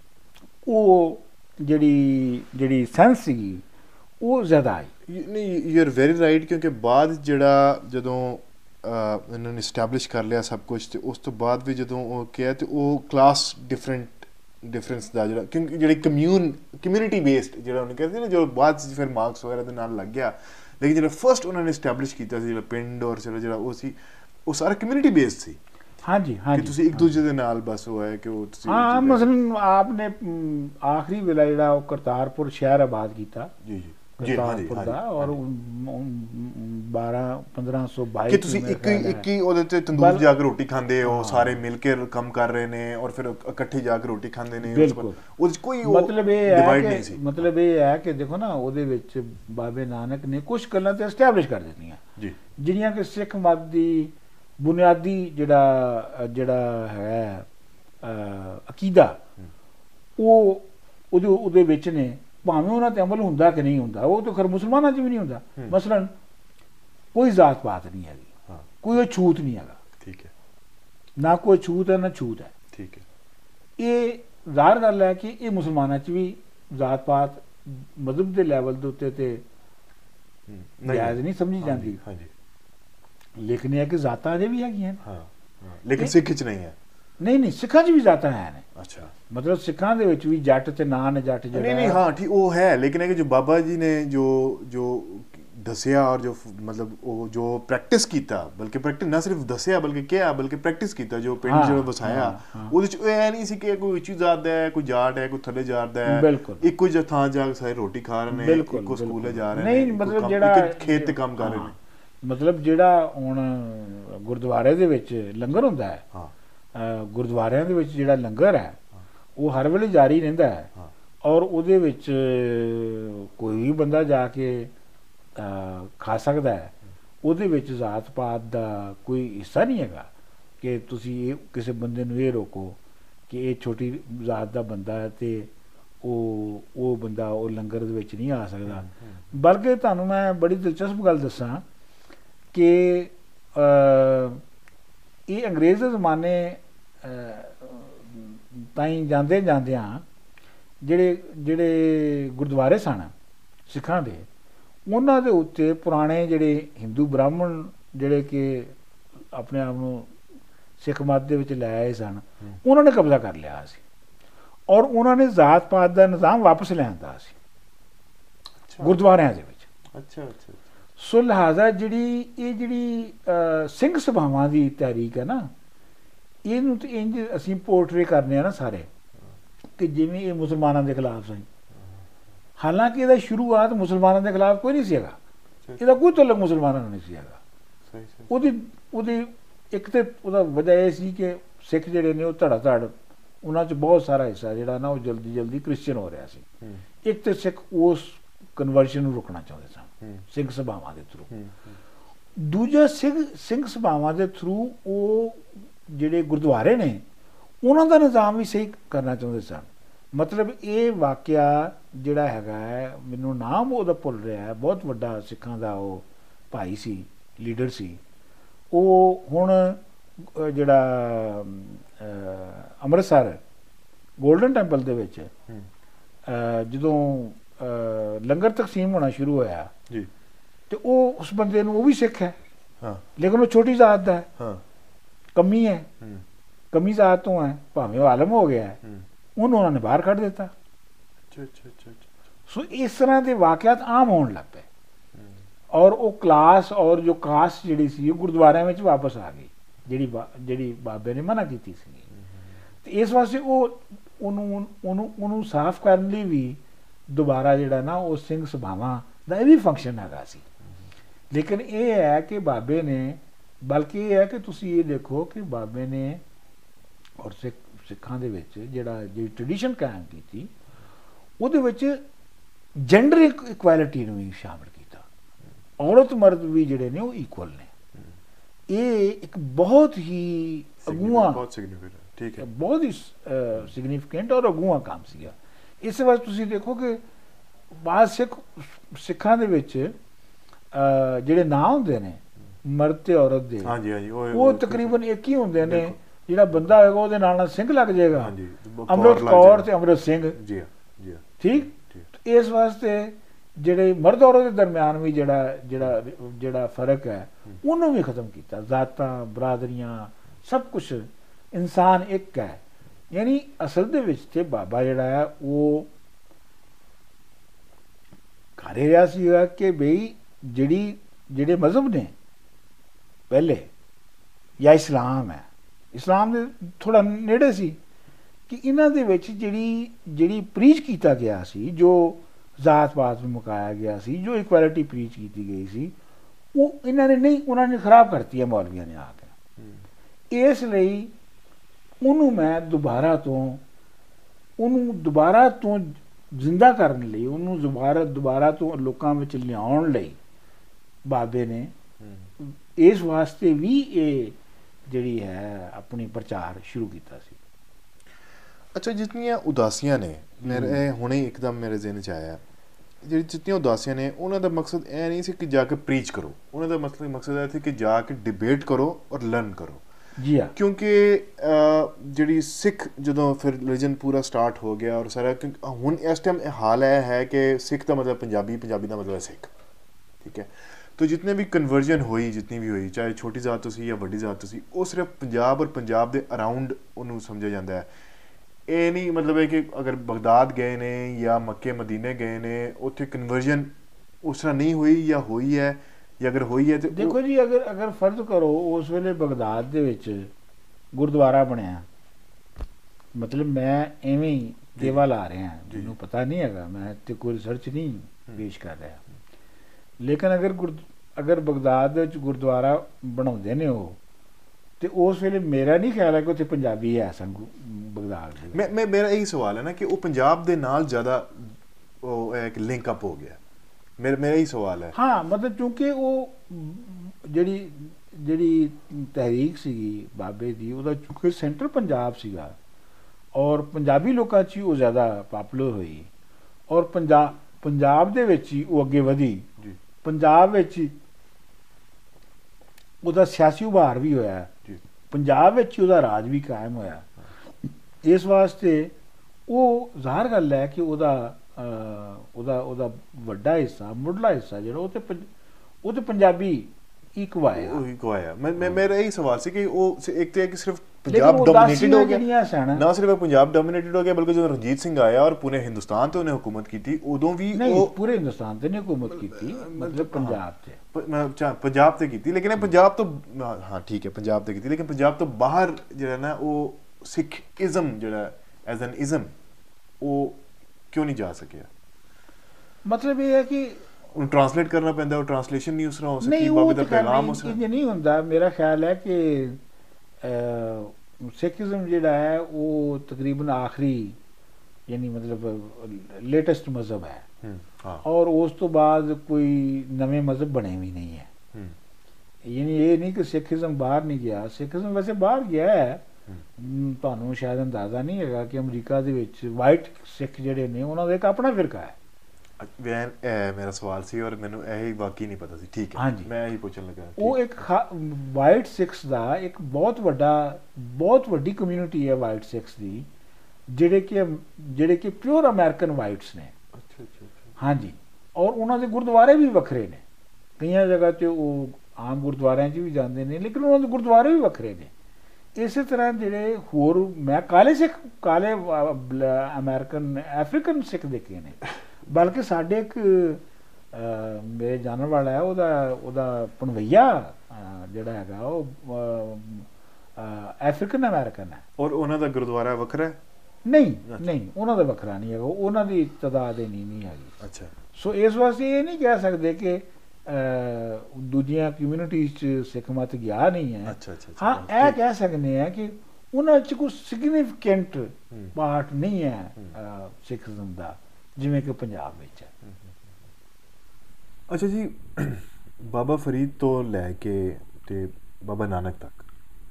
Speaker 2: ਉਹ ਜਿਹੜੀ ਜਿਹੜੀ ਸੈਂਸ ਸੀਗੀ ਉਹ ਜ਼ਿਆਦਾ ਆਈ।
Speaker 1: ਨਹੀਂ, ਯੂ ਆਰ ਵੈਰੀ ਰਾਈਟ, ਕਿਉਂਕਿ ਬਾਅਦ ਜਿਹੜਾ ਜਦੋਂ ਇਹਨਾਂ ਨੇ ਇਸਟੈਬਲਿਸ਼ ਕਰ ਲਿਆ ਸਭ ਕੁਝ, ਤੇ ਉਸ ਤੋਂ ਬਾਅਦ ਵੀ ਜਦੋਂ ਉਹ ਕਿਹਾ ਤੇ ਉਹ ਕਲਾਸ ਡਿਫਰੈਂਟ ਡਿਫਰੈਂਸ ਦਾ ਜਿਹੜਾ ਕਿਉਂਕਿ ਜਿਹੜੀ ਕਮਿਊਨ ਕਮਿਊਨਿਟੀ ਬੇਸਡ ਜਿਹੜਾ ਉਹਨੇ ਕਹਿੰਦੇ ਨਾ ਜੋ ਬਾਅਦ 'ਚ ਫਿਰ ਮਾਰਕਸ ਵਗੈਰਾ ਦੇ ਨਾਲ ਲੱਗ ਗਿਆ, ਲੇਕਿਨ ਜਿਹੜਾ ਫਸਟ ਉਹਨਾਂ ਨੇ ਇਸਟੈਬਲਿਸ਼ ਕੀਤਾ ਸੀ ਜਿਹੜਾ ਪਿੰਡ ਔਰ ਜਿਹੜਾ ਜਿਹੜਾ ਉਹ ਸੀ ਉਹ ਸਾਰਾ ਕਮਿਊਨਿਟੀ ਬੇਸਡ ਸੀ।
Speaker 2: ਹਾਂਜੀ ਹਾਂਜੀ,
Speaker 1: ਕਿ ਤੁਸੀਂ ਇੱਕ ਦੂਜੇ ਦੇ ਨਾਲ ਬਸ ਉਹ ਹੈ ਕਿ ਉਹ ਤੁਸੀਂ
Speaker 2: ਹਾਂ ਮਸਲਨ ਆਪਨੇ ਆਖਰੀ ਵੇਲਾ ਜਿਹੜਾ ਉਹ ਕਰਤਾਰਪੁਰ ਸ਼ਹਿਰ ਆਬਾਦ ਕੀਤਾ
Speaker 1: ਜੀ ਜੀ
Speaker 2: ਕਰਤਾਰਪੁਰ ਦਾ, ਔਰ ਬਾਰਾਂ ਪੰਦਰਾਂ ਸੌ ਬਾਈ
Speaker 1: ਕਿ ਤੁਸੀਂ ਇੱਕ ਇੱਕ ਹੀ ਉਹਦੇ ਤੇ ਤੰਦੂਰ ਜਾ ਕੇ ਰੋਟੀ ਖਾਂਦੇ ਹੋ, ਸਾਰੇ ਮਿਲ ਕੇ ਕੰਮ ਕਰ ਰਹੇ ਨੇ ਔਰ ਫਿਰ ਇਕੱਠੇ ਜਾ ਕੇ ਰੋਟੀ ਖਾਂਦੇ ਨੇ, ਉਹਦੇ 'ਚ ਕੋਈ
Speaker 2: ਮਤਲਬ ਇਹ ਹੈ ਕਿ ਮਤਲਬ ਇਹ ਹੈ ਕਿ ਦੇਖੋ ਨਾ ਉਹਦੇ ਵਿੱਚ ਬਾਬੇ ਨਾਨਕ ਨੇ ਕੁਛ ਗੱਲਾਂ ਤੇ ਐਸਟੈਬਲਿਸ਼ ਕਰ ਦਿੱਤੀਆਂ
Speaker 1: ਜੀ
Speaker 2: ਜਿਹੜੀਆਂ ਕਿ ਸਿੱਖ ਮਤ ਦੀ ਬੁਨਿਆਦੀ ਜਿਹੜਾ ਜਿਹੜਾ ਹੈ ਅਕੀਦਾ ਉਹ ਉਹਦੇ ਉਹਦੇ ਵਿੱਚ ਨੇ, ਭਾਵੇਂ ਉਹਨਾਂ ਤੇ ਅਮਲ ਹੁੰਦਾ ਕਿ ਨਹੀਂ ਹੁੰਦਾ, ਉਹ ਤਾਂ ਖੈਰ ਮੁਸਲਮਾਨਾਂ 'ਚ ਵੀ ਨਹੀਂ ਹੁੰਦਾ। ਮਸਲਨ ਕੋਈ ਜ਼ਾਤ ਪਾਤ ਨਹੀਂ ਹੈਗੀ, ਕੋਈ ਅਛੂਤ ਨਹੀਂ ਹੈਗਾ, ਠੀਕ ਹੈ, ਨਾ ਕੋਈ ਅਛੂਤ ਹੈ ਨਾ ਛੂਤ ਹੈ, ਠੀਕ ਹੈ। ਇਹ ਜ਼ਾਹਰ ਗੱਲ ਹੈ ਕਿ ਇਹ ਮੁਸਲਮਾਨਾਂ 'ਚ ਵੀ ਜ਼ਾਤ ਪਾਤ ਮਜ਼ਹਬ ਦੇ ਲੈਵਲ ਦੇ ਉੱਤੇ ਤੇ ਜਾਇਜ਼ ਨਹੀਂ ਸਮਝੀ ਜਾਂਦੀ, ਲੇਕਿਨ ਇਹ ਕਿ ਜ਼ਾਤਾਂ ਅਜੇ ਵੀ ਹੈਗੀਆਂ,
Speaker 1: ਲੇਕਿਨ ਸਿੱਖ 'ਚ ਨਹੀਂ ਹੈ।
Speaker 2: ਨਹੀਂ ਨਹੀਂ, ਸਿੱਖਾਂ 'ਚ ਵੀ ਜ਼ਾਤਾਂ ਹੈ ਨੇ।
Speaker 1: ਅੱਛਾ,
Speaker 2: ਮਤਲਬ ਸਿੱਖਾਂ ਦੇ ਵਿੱਚ ਵੀ ਜੱਟ ਤੇ ਨਾਨ ਜੱਟ ਜਿਹੜਾ
Speaker 1: ਨਹੀਂ ਨਹੀਂ ਹਾਂ ਠੀਕ ਉਹ ਹੈ, ਲੇਕਿਨ ਹੈ ਕਿ ਜੋ ਬਾਬਾ ਜੀ ਨੇ ਜੋ ਜੋ ਦੱਸਿਆ ਔਰ ਜੋ ਮਤਲਬ ਉਹ ਜੋ ਪ੍ਰੈਕਟਿਸ ਕੀਤਾ, ਬਲਕਿ ਪ੍ਰੈਕਟਿਸ ਨਾ ਸਿਰਫ ਦੱਸਿਆ ਬਲਕਿ ਕਿਹਾ ਬਲਕਿ ਪ੍ਰੈਕਟਿਸ ਕੀਤਾ, ਜੋ ਪਿੰਡ ਜਿਹੜਾ ਵਸਾਇਆ ਉਹਦੇ 'ਚ ਇਹ ਨਹੀਂ ਸੀ ਕਿ ਕੋਈ ਉੱਚੀ ਜ਼ਾਤ ਦਾ ਹੈ, ਕੋਈ ਜਾਟ ਹੈ, ਕੋਈ ਥੱਲੇ ਜਾਟ ਦਾ ਹੈ, ਇੱਕੋ ਜਿਹਾ ਥਾਂ ਜਾ ਕੇ ਸਾਰੇ ਰੋਟੀ ਖਾ ਰਹੇ ਨੇ, ਇੱਕੋ ਸਕੂਲੇ ਜਾ ਰਹੇ ਨੇ,
Speaker 2: ਨਹੀਂ ਮਤਲਬ ਜਿਹੜਾ
Speaker 1: ਖੇਤ ਤੇ ਕੰਮ ਕਰ ਰਹੇ ਨੇ।
Speaker 2: ਮਤਲਬ ਜਿਹੜਾ ਹੁਣ ਗੁਰਦੁਆਰੇ ਦੇ ਵਿੱਚ ਲੰਗਰ ਹੁੰਦਾ ਹੈ, ਗੁਰਦੁਆਰਿਆਂ ਦੇ ਵਿੱਚ ਜਿਹੜਾ ਲੰਗਰ ਹੈ ਉਹ ਹਰ ਵੇਲੇ ਜਾਰੀ ਰਹਿੰਦਾ ਹੈ, ਔਰ ਉਹਦੇ ਵਿੱਚ ਕੋਈ ਵੀ ਬੰਦਾ ਜਾ ਕੇ ਖਾ ਸਕਦਾ ਹੈ, ਉਹਦੇ ਵਿੱਚ ਜ਼ਾਤ ਪਾਤ ਦਾ ਕੋਈ ਹਿੱਸਾ ਨਹੀਂ ਹੈਗਾ ਕਿ ਤੁਸੀਂ ਇਹ ਕਿਸੇ ਬੰਦੇ ਨੂੰ ਇਹ ਰੋਕੋ ਕਿ ਇਹ ਛੋਟੀ ਜ਼ਾਤ ਦਾ ਬੰਦਾ ਹੈ ਤੇ ਉਹ ਉਹ ਬੰਦਾ ਉਹ ਲੰਗਰ ਦੇ ਵਿੱਚ ਨਹੀਂ ਆ ਸਕਦਾ। ਬਲਕਿ ਤੁਹਾਨੂੰ ਮੈਂ ਬੜੀ ਦਿਲਚਸਪ ਗੱਲ ਦੱਸਾਂ ਕਿ ਇਹ ਅੰਗਰੇਜ਼ ਦੇ ਜ਼ਮਾਨੇ ਤਾਈਂ ਜਾਂਦੇ ਜਾਂਦਿਆਂ ਜਿਹੜੇ ਜਿਹੜੇ ਗੁਰਦੁਆਰੇ ਸਨ ਸਿੱਖਾਂ ਦੇ, ਉਹਨਾਂ ਦੇ ਉੱਤੇ ਪੁਰਾਣੇ ਜਿਹੜੇ ਹਿੰਦੂ ਬ੍ਰਾਹਮਣ ਜਿਹੜੇ ਕਿ ਆਪਣੇ ਆਪ ਨੂੰ ਸਿੱਖ ਮਤ ਦੇ ਵਿੱਚ ਲੈ ਆਏ ਸਨ, ਉਹਨਾਂ ਨੇ ਕਬਜ਼ਾ ਕਰ ਲਿਆ ਸੀ ਔਰ ਉਹਨਾਂ ਨੇ ਜ਼ਾਤ ਪਾਤ ਦਾ ਨਿਜ਼ਾਮ ਵਾਪਸ ਲਿਆਂਦਾ ਸੀ ਗੁਰਦੁਆਰਿਆਂ ਦੇ ਵਿੱਚ। ਅੱਛਾ ਅੱਛਾ। ਸੋ ਲਿਹਾਜ਼ਾ ਜਿਹੜੀ ਇਹ ਜਿਹੜੀ ਸਿੰਘ ਸਭਾਵਾਂ ਦੀ ਤਹਿਰੀਕ ਹੈ ਨਾ, ਇਹਨੂੰ ਤਾਂ ਇੰਝ ਅਸੀਂ ਪੋਰਟਰੇ ਕਰਨੇ ਆ ਨਾ ਸਾਰੇ ਕਿ ਜਿਵੇਂ ਇਹ ਮੁਸਲਮਾਨਾਂ ਦੇ ਖਿਲਾਫ ਸੀ, ਹਾਲਾਂਕਿ ਇਹਦਾ ਸ਼ੁਰੂਆਤ ਮੁਸਲਮਾਨਾਂ ਦੇ ਖਿਲਾਫ ਕੋਈ ਨਹੀਂ ਸੀ ਹੈਗਾ, ਇਹਦਾ ਕੋਈ ਤਾਲੁਕ ਮੁਸਲਮਾਨਾਂ ਨਾਲ ਨਹੀਂ ਸੀ ਹੈਗਾ। ਉਹਦੀ ਉਹਦੀ ਇੱਕ ਤਾਂ ਉਹਦਾ ਵਜ੍ਹਾ ਇਹ ਸੀ ਕਿ ਸਿੱਖ ਜਿਹੜੇ ਨੇ ਉਹ ਧੜਾ ਧੜ ਉਹਨਾਂ 'ਚ ਬਹੁਤ ਸਾਰਾ ਹਿੱਸਾ ਜਿਹੜਾ ਨਾ ਉਹ ਜਲਦੀ ਜਲਦੀ ਕ੍ਰਿਸਚਨ ਹੋ ਰਿਹਾ ਸੀ। ਇੱਕ ਤਾਂ ਸਿੱਖ ਉਸ ਕਨਵਰਸ਼ਨ ਨੂੰ ਰੋਕਣਾ ਚਾਹੁੰਦੇ ਸਨ
Speaker 1: ਹੂੰ
Speaker 2: ਸਿੰਘ ਸਭਾਵਾਂ ਦੇ ਥਰੂ।
Speaker 1: ਹੂੰ
Speaker 2: ਦੂਜਾ ਸਿੰਘ ਸਿੰਘ ਸਭਾਵਾਂ ਦੇ ਥਰੂ ਉਹ ਜਿਹੜੇ ਗੁਰਦੁਆਰੇ ਨੇ ਉਹਨਾਂ ਦਾ ਨਿਜ਼ਾਮ ਵੀ ਸਹੀ ਕਰਨਾ ਚਾਹੁੰਦੇ ਸਨ। ਮਤਲਬ ਇਹ ਵਾਕਿਆ ਜਿਹੜਾ ਹੈਗਾ ਹੈ, ਮੈਨੂੰ ਨਾਮ ਉਹਦਾ ਭੁੱਲ ਰਿਹਾ ਹੈ, ਬਹੁਤ ਵੱਡਾ ਸਿੱਖਾਂ ਦਾ ਉਹ ਭਾਈ ਸੀ, ਲੀਡਰ ਸੀ। ਉਹ ਹੁਣ ਅਹ ਜਿਹੜਾ ਅਹ ਅੰਮ੍ਰਿਤਸਰ ਗੋਲਡਨ ਟੈਂਪਲ ਦੇ ਵਿੱਚ
Speaker 1: ਹੂੰ
Speaker 2: ਅਹ ਜਦੋਂ ਅਹ ਲੰਗਰ ਤਕਸੀਮ ਹੋਣਾ ਸ਼ੁਰੂ ਹੋਇਆ
Speaker 1: ਜੀ,
Speaker 2: ਤੇ ਉਹ ਉਸ ਬੰਦੇ ਨੂੰ, ਉਹ ਵੀ ਸਿੱਖ ਹੈ
Speaker 1: ਹਾਂ
Speaker 2: ਲੇਕਿਨ ਉਹ ਛੋਟੀ ਜ਼ਾਤ ਦਾ ਹੈ,
Speaker 1: ਹਾਂ
Speaker 2: ਕਮੀ ਹੈ,
Speaker 1: ਹੂੰ
Speaker 2: ਕਮੀ ਜ਼ਾਤ ਤੋਂ ਹੈ, ਭਾਵੇਂ ਉਹ ਆਲਮ ਹੋ ਗਿਆ ਹੈ,
Speaker 1: ਹੂੰ
Speaker 2: ਉਹਨੂੰ ਉਹਨਾਂ ਨੇ ਬਾਹਰ ਕੱਢ ਦਿੱਤਾ।
Speaker 1: ਅੱਛਾ ਅੱਛਾ ਅੱਛਾ ਅੱਛਾ
Speaker 2: ਸੋ ਇਸ ਤਰ੍ਹਾਂ ਦੇ ਵਾਕਿਆਤ ਆਮ ਹੋਣ ਲੱਗ ਪਏ ਔਰ ਉਹ ਕਲਾਸ ਔਰ ਜੋ ਕਾਸਟ ਜਿਹੜੀ ਸੀ ਉਹ ਗੁਰਦੁਆਰਿਆਂ ਵਿੱਚ ਵਾਪਸ ਆ ਗਈ, ਜਿਹੜੀ ਬਾ- ਜਿਹੜੀ ਬਾਬੇ ਨੇ ਮਨਾ ਕੀਤੀ ਸੀ। ਤੇ ਇਸ ਵਾਸਤੇ ਉਹ ਉਹਨੂੰ ਉਹਨੂੰ ਉਹਨੂੰ ਸਾਫ਼ ਕਰਨ ਲਈ ਵੀ ਦੁਬਾਰਾ ਜਿਹੜਾ ਨਾ ਉਹ ਸਿੰਘ ਸਭਾਵਾਂ ਦਾ ਇਹ ਵੀ ਫੰਕਸ਼ਨ ਹੈਗਾ ਸੀ। ਲੇਕਿਨ ਇਹ ਹੈ ਕਿ ਬਾਬੇ ਨੇ, ਬਲਕਿ ਇਹ ਹੈ ਕਿ ਤੁਸੀਂ ਇਹ ਦੇਖੋ ਕਿ ਬਾਬੇ ਨੇ ਔਰ ਸਿੱਖ ਸਿੱਖਾਂ ਦੇ ਵਿੱਚ ਜਿਹੜਾ ਜਿਹੜੀ ਟ੍ਰੈਡੀਸ਼ਨ ਕਾਇਮ ਕੀਤੀ ਉਹਦੇ ਵਿੱਚ ਜੈਂਡਰ ਇਕੁਐਲਿਟੀ ਨੂੰ ਵੀ ਸ਼ਾਮਲ ਕੀਤਾ। ਔਰਤ ਮਰਦ ਵੀ ਜਿਹੜੇ ਨੇ ਉਹ ਇਕੁਅਲ ਨੇ। ਇਹ ਇੱਕ ਬਹੁਤ ਹੀ ਅਗੂਆਂ,
Speaker 1: ਬਹੁਤ ਸਿਗਨੀਫਿਕੈਂਟ, ਠੀਕ ਹੈ,
Speaker 2: ਬਹੁਤ ਹੀ ਸਿਗਨੀਫਿਕੈਂਟ ਔਰ ਅਗੂਆਂ ਕੰਮ ਸੀਗਾ। ਇਸ ਵਾਰ ਤੁਸੀਂ ਦੇਖੋ ਕਿ ਬਾਅਦ ਸਿੱਖ ਸਿੱਖਾਂ ਦੇ ਵਿੱਚ ਅਹ, ਜਿਹੜੇ ਨਾਂ ਹੁੰਦੇ ਨੇ ਮਰਦ ਤੇ ਔਰਤ ਦੇ,
Speaker 1: ਹਾਂਜੀ ਹਾਂਜੀ,
Speaker 2: ਉਹ ਤਕਰੀਬਨ ਇੱਕ ਹੀ ਹੁੰਦੇ ਨੇ। ਜਿਹੜਾ ਬੰਦਾ ਹੋਏਗਾ ਉਹਦੇ ਨਾਲ ਨਾਲ ਸਿੰਘ ਲੱਗ ਜਾਏਗਾ,
Speaker 1: ਹਾਂਜੀ,
Speaker 2: ਅੰਮ੍ਰਿਤ ਕੌਰ ਤੇ ਅੰਮ੍ਰਿਤ ਸਿੰਘ,
Speaker 1: ਜੀ ਹਾਂ ਜੀ ਹਾਂ,
Speaker 2: ਠੀਕ। ਇਸ ਵਾਸਤੇ ਜਿਹੜੇ ਮਰਦ ਔਰਤ ਦੇ ਦਰਮਿਆਨ ਵੀ ਜਿਹੜਾ ਜਿਹੜਾ ਜਿਹੜਾ ਫਰਕ ਹੈ ਉਹਨੂੰ ਵੀ ਖਤਮ ਕੀਤਾ। ਜ਼ਾਤਾਂ, ਬਰਾਦਰੀਆਂ, ਸਭ ਕੁਛ, ਇਨਸਾਨ ਇੱਕ ਹੈ। ਯਾਨੀ ਅਸਲ ਦੇ ਵਿੱਚ ਤੇ ਬਾਬਾ ਜਿਹੜਾ ਹੈ ਉਹ ਕਰ ਰਿਹਾ ਸੀਗਾ ਕਿ ਬਈ ਜਿਹੜੀ ਜਿਹੜੇ ਮਜ਼ਹਬ ਨੇ ਪਹਿਲੇ, ਜਾਂ ਇਸਲਾਮ ਹੈ, ਇਸਲਾਮ ਦੇ ਥੋੜਾ ਨੇੜੇ ਸੀ ਕਿ ਇਹਨਾਂ ਦੇ ਵਿੱਚ ਜਿਹੜੀ ਜਿਹੜੀ ਪ੍ਰੀਚ ਕੀਤਾ ਗਿਆ ਸੀ, ਜੋ ਜ਼ਾਤ ਪਾਤ ਨੂੰ ਮੁਕਾਇਆ ਗਿਆ ਸੀ, ਜੋ ਇਕੁਐਲਿਟੀ ਪ੍ਰੀਚ ਕੀਤੀ ਗਈ ਸੀ, ਉਹ ਇਹਨਾਂ ਨੇ ਨਹੀਂ, ਉਹਨਾਂ ਨੇ ਖਰਾਬ ਕਰਤੀ ਹੈ ਮੌਲਵੀਆਂ ਨੇ ਆ ਕੇ। ਇਸ ਲਈ ਉਹਨੂੰ ਮੈਂ ਦੁਬਾਰਾ ਤੋਂ ਉਹਨੂੰ ਦੁਬਾਰਾ ਤੋਂ ਜ਼ਿੰਦਾ ਕਰਨ ਲਈ, ਉਹਨੂੰ ਦੁਬਾਰਾ ਦੁਬਾਰਾ ਤੋਂ ਲੋਕਾਂ ਵਿੱਚ ਲਿਆਉਣ ਲਈ ਬਾਬੇ ਨੇ ਇਸ ਵਾਸਤੇ ਵੀ ਇਹ ਜਿਹੜੀ ਹੈ ਆਪਣੀ ਪ੍ਰਚਾਰ ਸ਼ੁਰੂ ਕੀਤਾ ਸੀ।
Speaker 1: ਅੱਛਾ, ਜਿਤਨੀਆਂ ਉਦਾਸੀਆਂ ਨੇ, ਮੇਰੇ ਹੁਣੇ ਇੱਕਦਮ ਮੇਰੇ ਜ਼ਿਹਨ 'ਚ ਆਇਆ, ਜਿਹੜੀ ਜਿਤਨੀਆਂ ਉਦਾਸੀਆਂ ਨੇ ਉਹਨਾਂ ਦਾ ਮਕਸਦ ਇਹ ਨਹੀਂ ਸੀ ਕਿ ਜਾ ਕੇ ਪ੍ਰੀਚ ਕਰੋ, ਉਹਨਾਂ ਦਾ ਮਤਲਬ ਮਕਸਦ ਇਹ ਸੀ ਕਿ ਜਾ ਕੇ ਡਿਬੇਟ ਕਰੋ ਔਰ ਲਰਨ ਕਰੋ।
Speaker 2: ਜੀ ਹਾਂ,
Speaker 1: ਕਿਉਂਕਿ ਜਿਹੜੀ ਸਿੱਖ ਜਦੋਂ ਫਿਰ ਰਿਲੀਜਨ ਪੂਰਾ ਸਟਾਰਟ ਹੋ ਗਿਆ ਔਰ ਸਾਰਾ, ਹੁਣ ਇਸ ਟਾਈਮ ਇਹ ਹਾਲ ਇਹ ਹੈ ਕਿ ਸਿੱਖ ਦਾ ਮਤਲਬ ਪੰਜਾਬੀ, ਪੰਜਾਬੀ ਦਾ ਮਤਲਬ ਹੈ ਸਿੱਖ, ਠੀਕ ਹੈ। तो जितने भी कन्वर्जन हुई, जितनी भी हुई, चाहे छोटी जात तुसी या वड्डी जात तुसी, वो सिर्फ पंजाब और पंजाब दे अराउंड उन्होंने समझा जाता है। ये नहीं मतलब है कि अगर बगदाद गए ने या मक्के मदीने गए ने उत्थे कन्वर्जन उस तरह नहीं हुई या हुई है, या अगर हुई है तो
Speaker 2: देखो जी, अगर अगर फर्ज करो उस वेले बगदाद दे विच गुरुद्वारा बनया, मतलब मैं एवें ही देवा ला रहा, जिन्होंने पता नहीं है, मैं तो कोई रिसर्च नहीं पेश कर रहा। लेकिन अगर गुर अगर बगदाद गुरुद्वारा बनाते ने वो, तो उस वेले मेरा नहीं ख्याल है कि उत्थे पंजाबी है सन बगदाद दे।
Speaker 1: मैं मैं मेरा यही सवाल है ना कि वो पंजाब दे नाल ज़्यादा वो एक लिंक अप हो गया, मेरा मेरा यही सवाल है।
Speaker 2: हाँ, मतलब चूंकि वो ਜਿਹੜੀ ਜਿਹੜੀ ਤਹਿਰੀਕ ਸੀਗੀ ਬਾਬੇ ਦੀ, ਉਹਦਾ ਚੂंकि ਸੈਂਟਰ ਪੰਜਾਬ ਸੀਗਾ ਔਰ ਪੰਜਾਬੀ ਲੋਕਾਂ 'ਚ ਹੀ ਉਹ ਜ਼ਿਆਦਾ ਪਾਪੂਲਰ ਹੋਈ ਔਰ ਪੰਜਾਬ ਪੰਜਾਬ ਦੇ ਵਿੱਚ ਹੀ ਉਹ ਅੱਗੇ ਵਧੀ ਜੀ। ਪੰਜਾਬ ਵਿੱਚ ਉਹਦਾ ਸਿਆਸੀ ਉਭਾਰ ਵੀ ਹੋਇਆ ਜੀ, ਪੰਜਾਬ ਵਿੱਚ ਹੀ ਉਹਦਾ ਰਾਜ ਵੀ ਕਾਇਮ ਹੋਇਆ। ਇਸ ਵਾਸਤੇ ਉਹ ਜ਼ਾਹਰ ਗੱਲ ਹੈ ਕਿ ਉਹਦਾ ਉਹਦਾ ਉਹਦਾ ਵੱਡਾ ਹਿੱਸਾ, ਮੁੱਢਲਾ ਹਿੱਸਾ ਜਿਹੜਾ ਉਹ ਤੇ ਉਹ ਤੇ ਪੰਜਾਬੀ ਹੀ ਕਵਾਇਆ
Speaker 1: ਉਹੀ ਕਵਾਇਆ। ਮੈਂ ਮੈਂ ਮੇਰਾ ਇਹੀ ਸਵਾਲ ਸੀ ਕਿ ਉਹ ਇੱਕ ਤੇ ਹੈ ਕਿ ਸਿਰਫ पंजाब डोमिनेटेड हो गया, ना सिर्फ पंजाब डोमिनेटेड हो गया बल्कि जो रंजीत सिंह आया और पूरे हिंदुस्तान तो उन्हें हुकूमत की थी, उदों भी
Speaker 2: नहीं पूरे हिंदुस्तान ते नहीं हुकूमत की थी, मतलब पंजाब ते
Speaker 1: पंजाब ते की थी। लेकिन पंजाब तो हाँ ठीक है पंजाब ते की थी, लेकिन पंजाब तो बाहर जो है ना वो सिख इज़म जो एज एन इज़म वो क्यों नहीं जा सके?
Speaker 2: मतलब ये है कि
Speaker 1: ट्रांसलेट करना पैंदा, वो ट्रांसलेशन नहीं उस तरह हो सकी,
Speaker 2: नहीं
Speaker 1: बाबे दा पैगाम उस
Speaker 2: तरह नहीं हुंदा। मेरा ख्याल है कि सिखिज़म जिहड़ा है वो तकरीबन आखिरी यानी मतलब लेटेस्ट मज़हब है
Speaker 1: ਹੂੰ ਹਾਂ
Speaker 2: ਔਰ ਉਸ ਤੋਂ ਬਾਅਦ ਕੋਈ ਨਵੇਂ ਮਜ਼ਹਬ ਬਣੇ ਵੀ ਨਹੀਂ ਹੈ।
Speaker 1: ਹੂੰ
Speaker 2: ਯਾਨੀ ਇਹ ਨਹੀਂ ਕਿ ਸਿੱਖੀਜ਼ਮ ਬਾਹਰ ਨਹੀਂ ਗਿਆ, ਸਿੱਖੀਜ਼ਮ ਵੈਸੇ ਬਾਹਰ ਗਿਆ ਹੈ।
Speaker 1: ਹੂੰ
Speaker 2: ਹਮ, ਤੁਹਾਨੂੰ ਸ਼ਾਇਦ ਅੰਦਾਜ਼ਾ ਨਹੀਂ ਹੈਗਾ ਕਿ ਅਮਰੀਕਾ ਦੇ ਵਿੱਚ ਵਾਈਟ ਸਿੱਖ ਜਿਹੜੇ ਨੇ ਉਹਨਾਂ ਦਾ ਇੱਕ ਆਪਣਾ ਫਿਰਕਾ ਹੈ।
Speaker 1: ਵੈਨ ਇਹ ਮੇਰਾ ਸਵਾਲ ਸੀ ਔਰ ਮੈਨੂੰ ਇਹ ਹੀ ਵਾਕਈ ਨਹੀਂ ਪਤਾ ਸੀ। ਠੀਕ ਹੈ,
Speaker 2: ਹਾਂਜੀ।
Speaker 1: ਮੈਂ ਇਹੀ ਪੁੱਛਣ ਲੱਗਾ।
Speaker 2: ਉਹ ਇੱਕ ਵਾਈਟ ਸਿੱਖਸ ਦਾ ਇੱਕ ਬਹੁਤ ਵੱਡਾ ਬਹੁਤ ਵੱਡੀ ਕਮਿਊਨਿਟੀ ਹੈ ਵਾਈਟ ਸਿੱਖਸ ਦੀ, ਜਿਹੜੇ ਕਿ ਜਿਹੜੇ ਕਿ ਪਿਓਰ ਅਮਰੀਕਨ ਵਾਈਟਸ ਨੇ।
Speaker 1: ਅੱਛਾ ਅੱਛਾ ਅੱਛਾ।
Speaker 2: ਹਾਂਜੀ, ਔਰ ਉਹਨਾਂ ਦੇ ਗੁਰਦੁਆਰੇ ਵੀ ਵੱਖਰੇ ਨੇ। ਕਈਆਂ ਜਗ੍ਹਾ 'ਤੇ ਉਹ ਆਮ ਗੁਰਦੁਆਰਿਆਂ 'ਚ ਵੀ ਜਾਂਦੇ ਨੇ, ਲੇਕਿਨ ਉਹਨਾਂ ਦੇ ਗੁਰਦੁਆਰੇ ਵੀ ਵੱਖਰੇ ਨੇ। ਇਸੇ ਤਰ੍ਹਾਂ ਜਿਹੜੇ ਹੋਰ ਮੈਂ ਕਾਲੇ ਸਿੱਖ ਕਾਲੇ ਅਮਰੀਕਨ ਅਫਰੀਕਨ ਸਿੱਖ ਦੇਖੇ ਨੇ। ਬਲਕਿ ਸਾਡੇ ਇੱਕ ਮੇਰੇ ਜਾਣਨ ਵਾਲਾ ਹੈ, ਉਹਦਾ ਉਹਦਾ ਭਣਵਈਆ ਜਿਹੜਾ ਹੈਗਾ ਉਹ ਅਫਰੀਕਨ ਅਮਰੀਕਨ ਹੈ।
Speaker 1: ਔਰ ਉਹਨਾਂ ਦਾ ਗੁਰਦੁਆਰਾ ਵੱਖਰਾ ਹੈ?
Speaker 2: ਨਹੀਂ ਨਹੀਂ, ਉਹਨਾਂ ਦਾ ਵੱਖਰਾ ਨਹੀਂ ਹੈਗਾ, ਉਹਨਾਂ ਦੀ ਤਾਦਾਦ ਇੰਨੀ ਨਹੀਂ ਹੈਗੀ।
Speaker 1: ਅੱਛਾ।
Speaker 2: ਸੋ ਇਸ ਵਾਸਤੇ ਇਹ ਨਹੀਂ ਕਹਿ ਸਕਦੇ ਕਿ ਦੂਜੀਆਂ ਕਮਿਊਨਿਟੀਜ਼ 'ਚ ਸਿੱਖ ਮਤ ਗਿਆ ਨਹੀਂ ਹੈ।
Speaker 1: ਅੱਛਾ ਅੱਛਾ।
Speaker 2: ਹਾਂ, ਇਹ ਕਹਿ ਸਕਦੇ ਹਾਂ ਕਿ ਉਹਨਾਂ 'ਚ ਕੋਈ ਸਿਗਨੀਫਿਕੈਂਟ ਪਾਰਟ ਨਹੀਂ ਹੈ ਸਿੱਖੀਜ਼ਮ ਦਾ, ਜਿਵੇਂ ਕਿ ਪੰਜਾਬ ਵਿੱਚ ਹੈ।
Speaker 1: ਅੱਛਾ ਜੀ, ਬਾਬਾ ਫਰੀਦ ਤੋਂ ਲੈ ਕੇ ਤੇ ਬਾਬਾ ਨਾਨਕ ਤੱਕ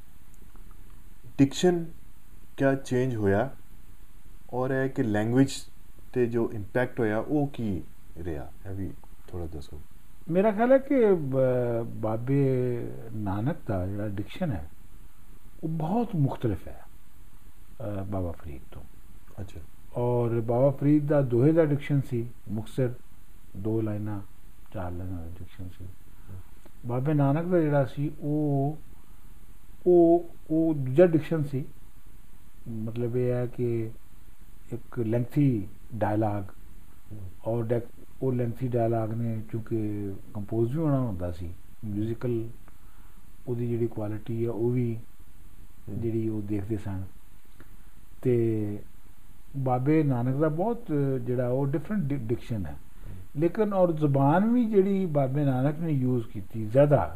Speaker 1: ਡਿਕਸ਼ਨ ਕਿਆ ਚੇਂਜ ਹੋਇਆ, ਔਰ ਇਹ ਕਿ ਲੈਂਗੁਏਜ ਤੇ ਜੋ ਇੰਪੈਕਟ ਹੋਇਆ ਉਹ ਕੀ ਰਿਹਾ, ਇਹ ਵੀ ਥੋੜਾ ਦੱਸੋ।
Speaker 2: ਮੇਰਾ ਖਿਆਲ ਹੈ ਕਿ ਬਾਬੇ ਨਾਨਕ ਦਾ ਜਿਹੜਾ ਡਿਕਸ਼ਨ ਹੈ ਉਹ ਬਹੁਤ ਮੁਖਤਲਿਫ ਹੈ ਬਾਬਾ ਫਰੀਦ ਤੋਂ।
Speaker 1: ਅੱਛਾ।
Speaker 2: ਔਰ ਬਾਬਾ ਫਰੀਦ ਦਾ ਦੋਹੇ ਦਾ ਡਿਕਸ਼ਨ ਸੀ, ਮੁਖਤਸਰ ਦੋ ਲਾਈਨਾਂ ਚਾਰ ਲਾਈਨਾਂ ਦਾ ਡਿਕਸ਼ਨ ਸੀ। ਬਾਬੇ ਨਾਨਕ ਦਾ ਜਿਹੜਾ ਸੀ ਉਹ ਉਹ ਉਹ ਦੂਜਾ ਡਿਕਸ਼ਨ ਸੀ। ਮਤਲਬ ਇਹ ਹੈ ਕਿ ਇੱਕ ਲੈਂਥੀ ਡਾਇਲਾਗ, ਔਰ ਉਹ ਲੈਂਥੀ ਡਾਇਲਾਗ ਨੇ ਚੂँਕਿ ਕੰਪੋਜ਼ ਵੀ ਹੋਣਾ ਹੁੰਦਾ ਸੀ, ਮਿਊਜ਼ੀਕਲ ਉਹਦੀ ਜਿਹੜੀ ਕੁਆਲਿਟੀ ਹੈ ਉਹ ਵੀ ਜਿਹੜੀ ਉਹ ਦੇਖਦੇ ਸਨ। ਅਤੇ ਬਾਬੇ ਨਾਨਕ ਦਾ ਬਹੁਤ ਜਿਹੜਾ ਉਹ ਡਿਫਰੈਂਟ ਡਿਕਸ਼ਨ ਹੈ, ਲੇਕਿਨ ਔਰ ਜ਼ੁਬਾਨ ਵੀ ਜਿਹੜੀ ਬਾਬੇ ਨਾਨਕ ਨੇ ਯੂਜ਼ ਕੀਤੀ ਜ਼ਿਆਦਾ,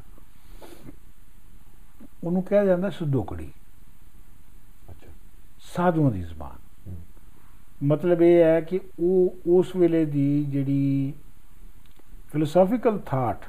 Speaker 2: ਉਹਨੂੰ ਕਿਹਾ ਜਾਂਦਾ ਸੁਦੋਕੜੀ।
Speaker 1: ਅੱਛਾ।
Speaker 2: ਸਾਧੂਆਂ ਦੀ ਜ਼ੁਬਾਨ। ਮਤਲਬ ਇਹ ਹੈ ਕਿ ਉਹ ਉਸ ਵੇਲੇ ਦੀ ਜਿਹੜੀ ਫਿਲੋਸੋਫੀਕਲ ਥਾਟ,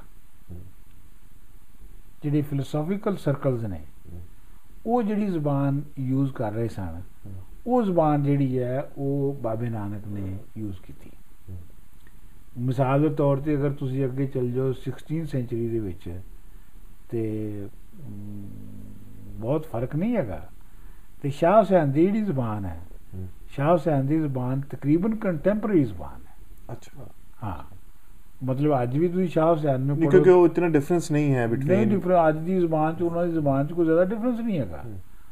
Speaker 2: ਜਿਹੜੇ ਫਿਲੋਸੋਫੀਕਲ ਸਰਕਲਸ ਨੇ, ਉਹ ਜਿਹੜੀ ਜ਼ੁਬਾਨ ਯੂਜ਼ ਕਰ ਰਹੇ ਸਨ, ਉਹ ਜ਼ੁਬਾਨ ਜਿਹੜੀ ਹੈ ਉਹ ਬਾਬੇ ਨਾਨਕ ਨੇ ਯੂਜ਼ ਕੀਤੀ। ਮਿਸਾਲ ਦੇ ਤੌਰ 'ਤੇ ਅਗਰ ਤੁਸੀਂ ਅੱਗੇ ਚੱਲ ਜਾਓ ਸਿਕਸਟੀਨ ਸੈਂਚੁਰੀ ਦੇ ਵਿੱਚ, ਅਤੇ ਬਹੁਤ ਫਰਕ ਨਹੀਂ ਹੈਗਾ। ਅਤੇ ਸ਼ਾਹ ਹੁਸੈਨ ਦੀ ਜਿਹੜੀ ਜ਼ੁਬਾਨ ਹੈ, ਸ਼ਾਹ ਹੁਸੈਨ ਦੀ ਜ਼ੁਬਾਨ ਤਕਰੀਬਨ ਕੰਟੈਂਪਰਰੀ ਜ਼ੁਬਾਨ ਹੈ।
Speaker 1: ਅੱਛਾ। ਹਾਂ,
Speaker 2: ਮਤਲਬ ਅੱਜ ਵੀ ਤੁਸੀਂ ਸ਼ਾਹ ਹੁਸੈਨ ਨੂੰ
Speaker 1: ਪੜ੍ਹੋ, ਕਿਉਂਕਿ ਉਹ ਇਤਨਾ ਡਿਫਰੈਂਸ ਨਹੀਂ ਹੈ ਬਿਟਵੀਨ,
Speaker 2: ਨਹੀਂ ਡਿਫਰੈਂਸ ਅੱਜ ਦੀ ਜ਼ੁਬਾਨ 'ਚ ਉਹਨਾਂ ਦੀ ਜ਼ੁਬਾਨ 'ਚ ਕੋਈ ਜ਼ਿਆਦਾ ਡਿਫਰੈਂਸ ਨਹੀਂ ਹੈਗਾ।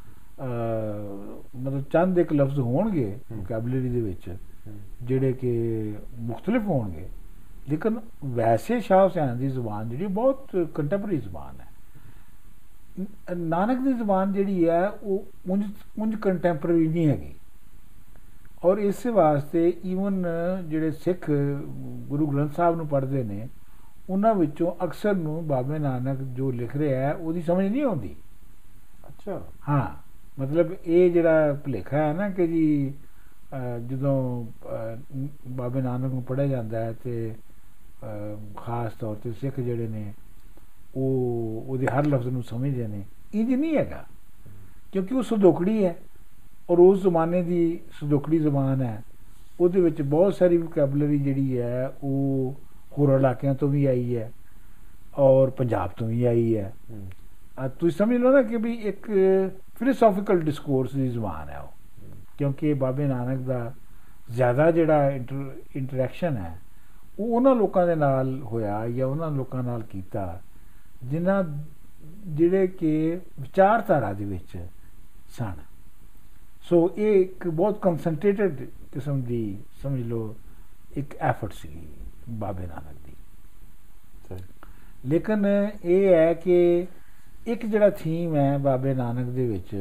Speaker 2: ਮਤਲਬ ਚੰਦ ਇੱਕ ਲਫ਼ਜ਼ ਹੋਣਗੇ ਵੋਕੈਬਲਰੀ ਦੇ ਵਿੱਚ ਜਿਹੜੇ ਕਿ ਮੁਖਤਲਿਫ ਹੋਣਗੇ, ਲੇਕਿਨ ਵੈਸੇ ਸ਼ਾਹ ਹੁਸੈਨ ਦੀ ਜ਼ੁਬਾਨ ਜਿਹੜੀ ਬਹੁਤ ਕੰਟੈਂਪਰਰੀ ਜ਼ੁਬਾਨ ਹੈ। ਨਾਨਕ ਦੀ ਜ਼ੁਬਾਨ ਜਿਹੜੀ ਹੈ ਉਹ ਉਂਝ ਉਂਝ ਕੰਟੈਂਪਰਰੀ ਨਹੀਂ ਹੈਗੀ। ਔਰ ਇਸੇ ਵਾਸਤੇ ਈਵਨ ਜਿਹੜੇ ਸਿੱਖ ਗੁਰੂ ਗ੍ਰੰਥ ਸਾਹਿਬ ਨੂੰ ਪੜ੍ਹਦੇ ਨੇ, ਉਹਨਾਂ ਵਿੱਚੋਂ ਅਕਸਰ ਨੂੰ ਬਾਬੇ ਨਾਨਕ ਜੋ ਲਿਖ ਰਿਹਾ ਹੈ ਉਹਦੀ ਸਮਝ ਨਹੀਂ ਆਉਂਦੀ।
Speaker 1: ਅੱਛਾ। ਹਾਂ,
Speaker 2: ਮਤਲਬ ਇਹ ਜਿਹੜਾ ਭੁਲੇਖਾ ਹੈ ਨਾ ਕਿ ਜੀ ਜਦੋਂ ਬਾਬੇ ਨਾਨਕ ਨੂੰ ਪੜ੍ਹਿਆ ਜਾਂਦਾ ਹੈ ਅਤੇ ਖ਼ਾਸ ਤੌਰ 'ਤੇ ਸਿੱਖ ਜਿਹੜੇ ਨੇ ਉਹ ਉਹਦੇ ਹਰ ਲਫ਼ਜ਼ ਨੂੰ ਸਮਝਦੇ ਨੇ, ਇੰਝ ਨਹੀਂ ਹੈਗਾ, ਕਿਉਂਕਿ ਉਹ ਸੁਦੋਕੜੀ ਹੈ। ਔਰ ਉਸ ਜ਼ਮਾਨੇ ਦੀ ਸੁਦੋਕੜੀ ਜ਼ਬਾਨ ਹੈ, ਉਹਦੇ ਵਿੱਚ ਬਹੁਤ ਸਾਰੀ ਵੋਕੈਬਲਰੀ ਜਿਹੜੀ ਹੈ ਉਹ ਹੋਰ ਇਲਾਕਿਆਂ ਤੋਂ ਵੀ ਆਈ ਹੈ ਔਰ ਪੰਜਾਬ ਤੋਂ ਵੀ ਆਈ ਹੈ। ਤੁਸੀਂ ਸਮਝ ਲਓ ਨਾ ਕਿ ਵੀ ਇੱਕ ਫਿਲੋਸੋਫੀਕਲ ਡਿਸਕੋਰਸ ਦੀ ਜ਼ਬਾਨ ਹੈ ਉਹ, ਕਿਉਂਕਿ ਬਾਬੇ ਨਾਨਕ ਦਾ ਜ਼ਿਆਦਾ ਜਿਹੜਾ ਇੰਟਰ ਇੰਟਰੈਕਸ਼ਨ ਹੈ ਉਹ ਉਹਨਾਂ ਲੋਕਾਂ ਦੇ ਨਾਲ ਹੋਇਆ ਜਾਂ ਉਹਨਾਂ ਲੋਕਾਂ ਨਾਲ ਕੀਤਾ ਜਿਨ੍ਹਾਂ ਜਿਹੜੇ ਕਿ ਵਿਚਾਰਧਾਰਾ ਦੇ ਵਿੱਚ ਸਨ। ਸੋ ਇਹ ਇੱਕ ਬਹੁਤ ਕੰਸਨਟ੍ਰੇਟਡ ਕਿਸਮ ਦੀ ਸਮਝ ਲਓ ਇੱਕ ਐਫਰਟ ਸੀਗੀ ਬਾਬੇ ਨਾਨਕ ਦੀ। ਲੇਕਿਨ ਇਹ ਹੈ ਕਿ ਇੱਕ ਜਿਹੜਾ ਥੀਮ ਹੈ ਬਾਬੇ ਨਾਨਕ ਦੇ ਵਿੱਚ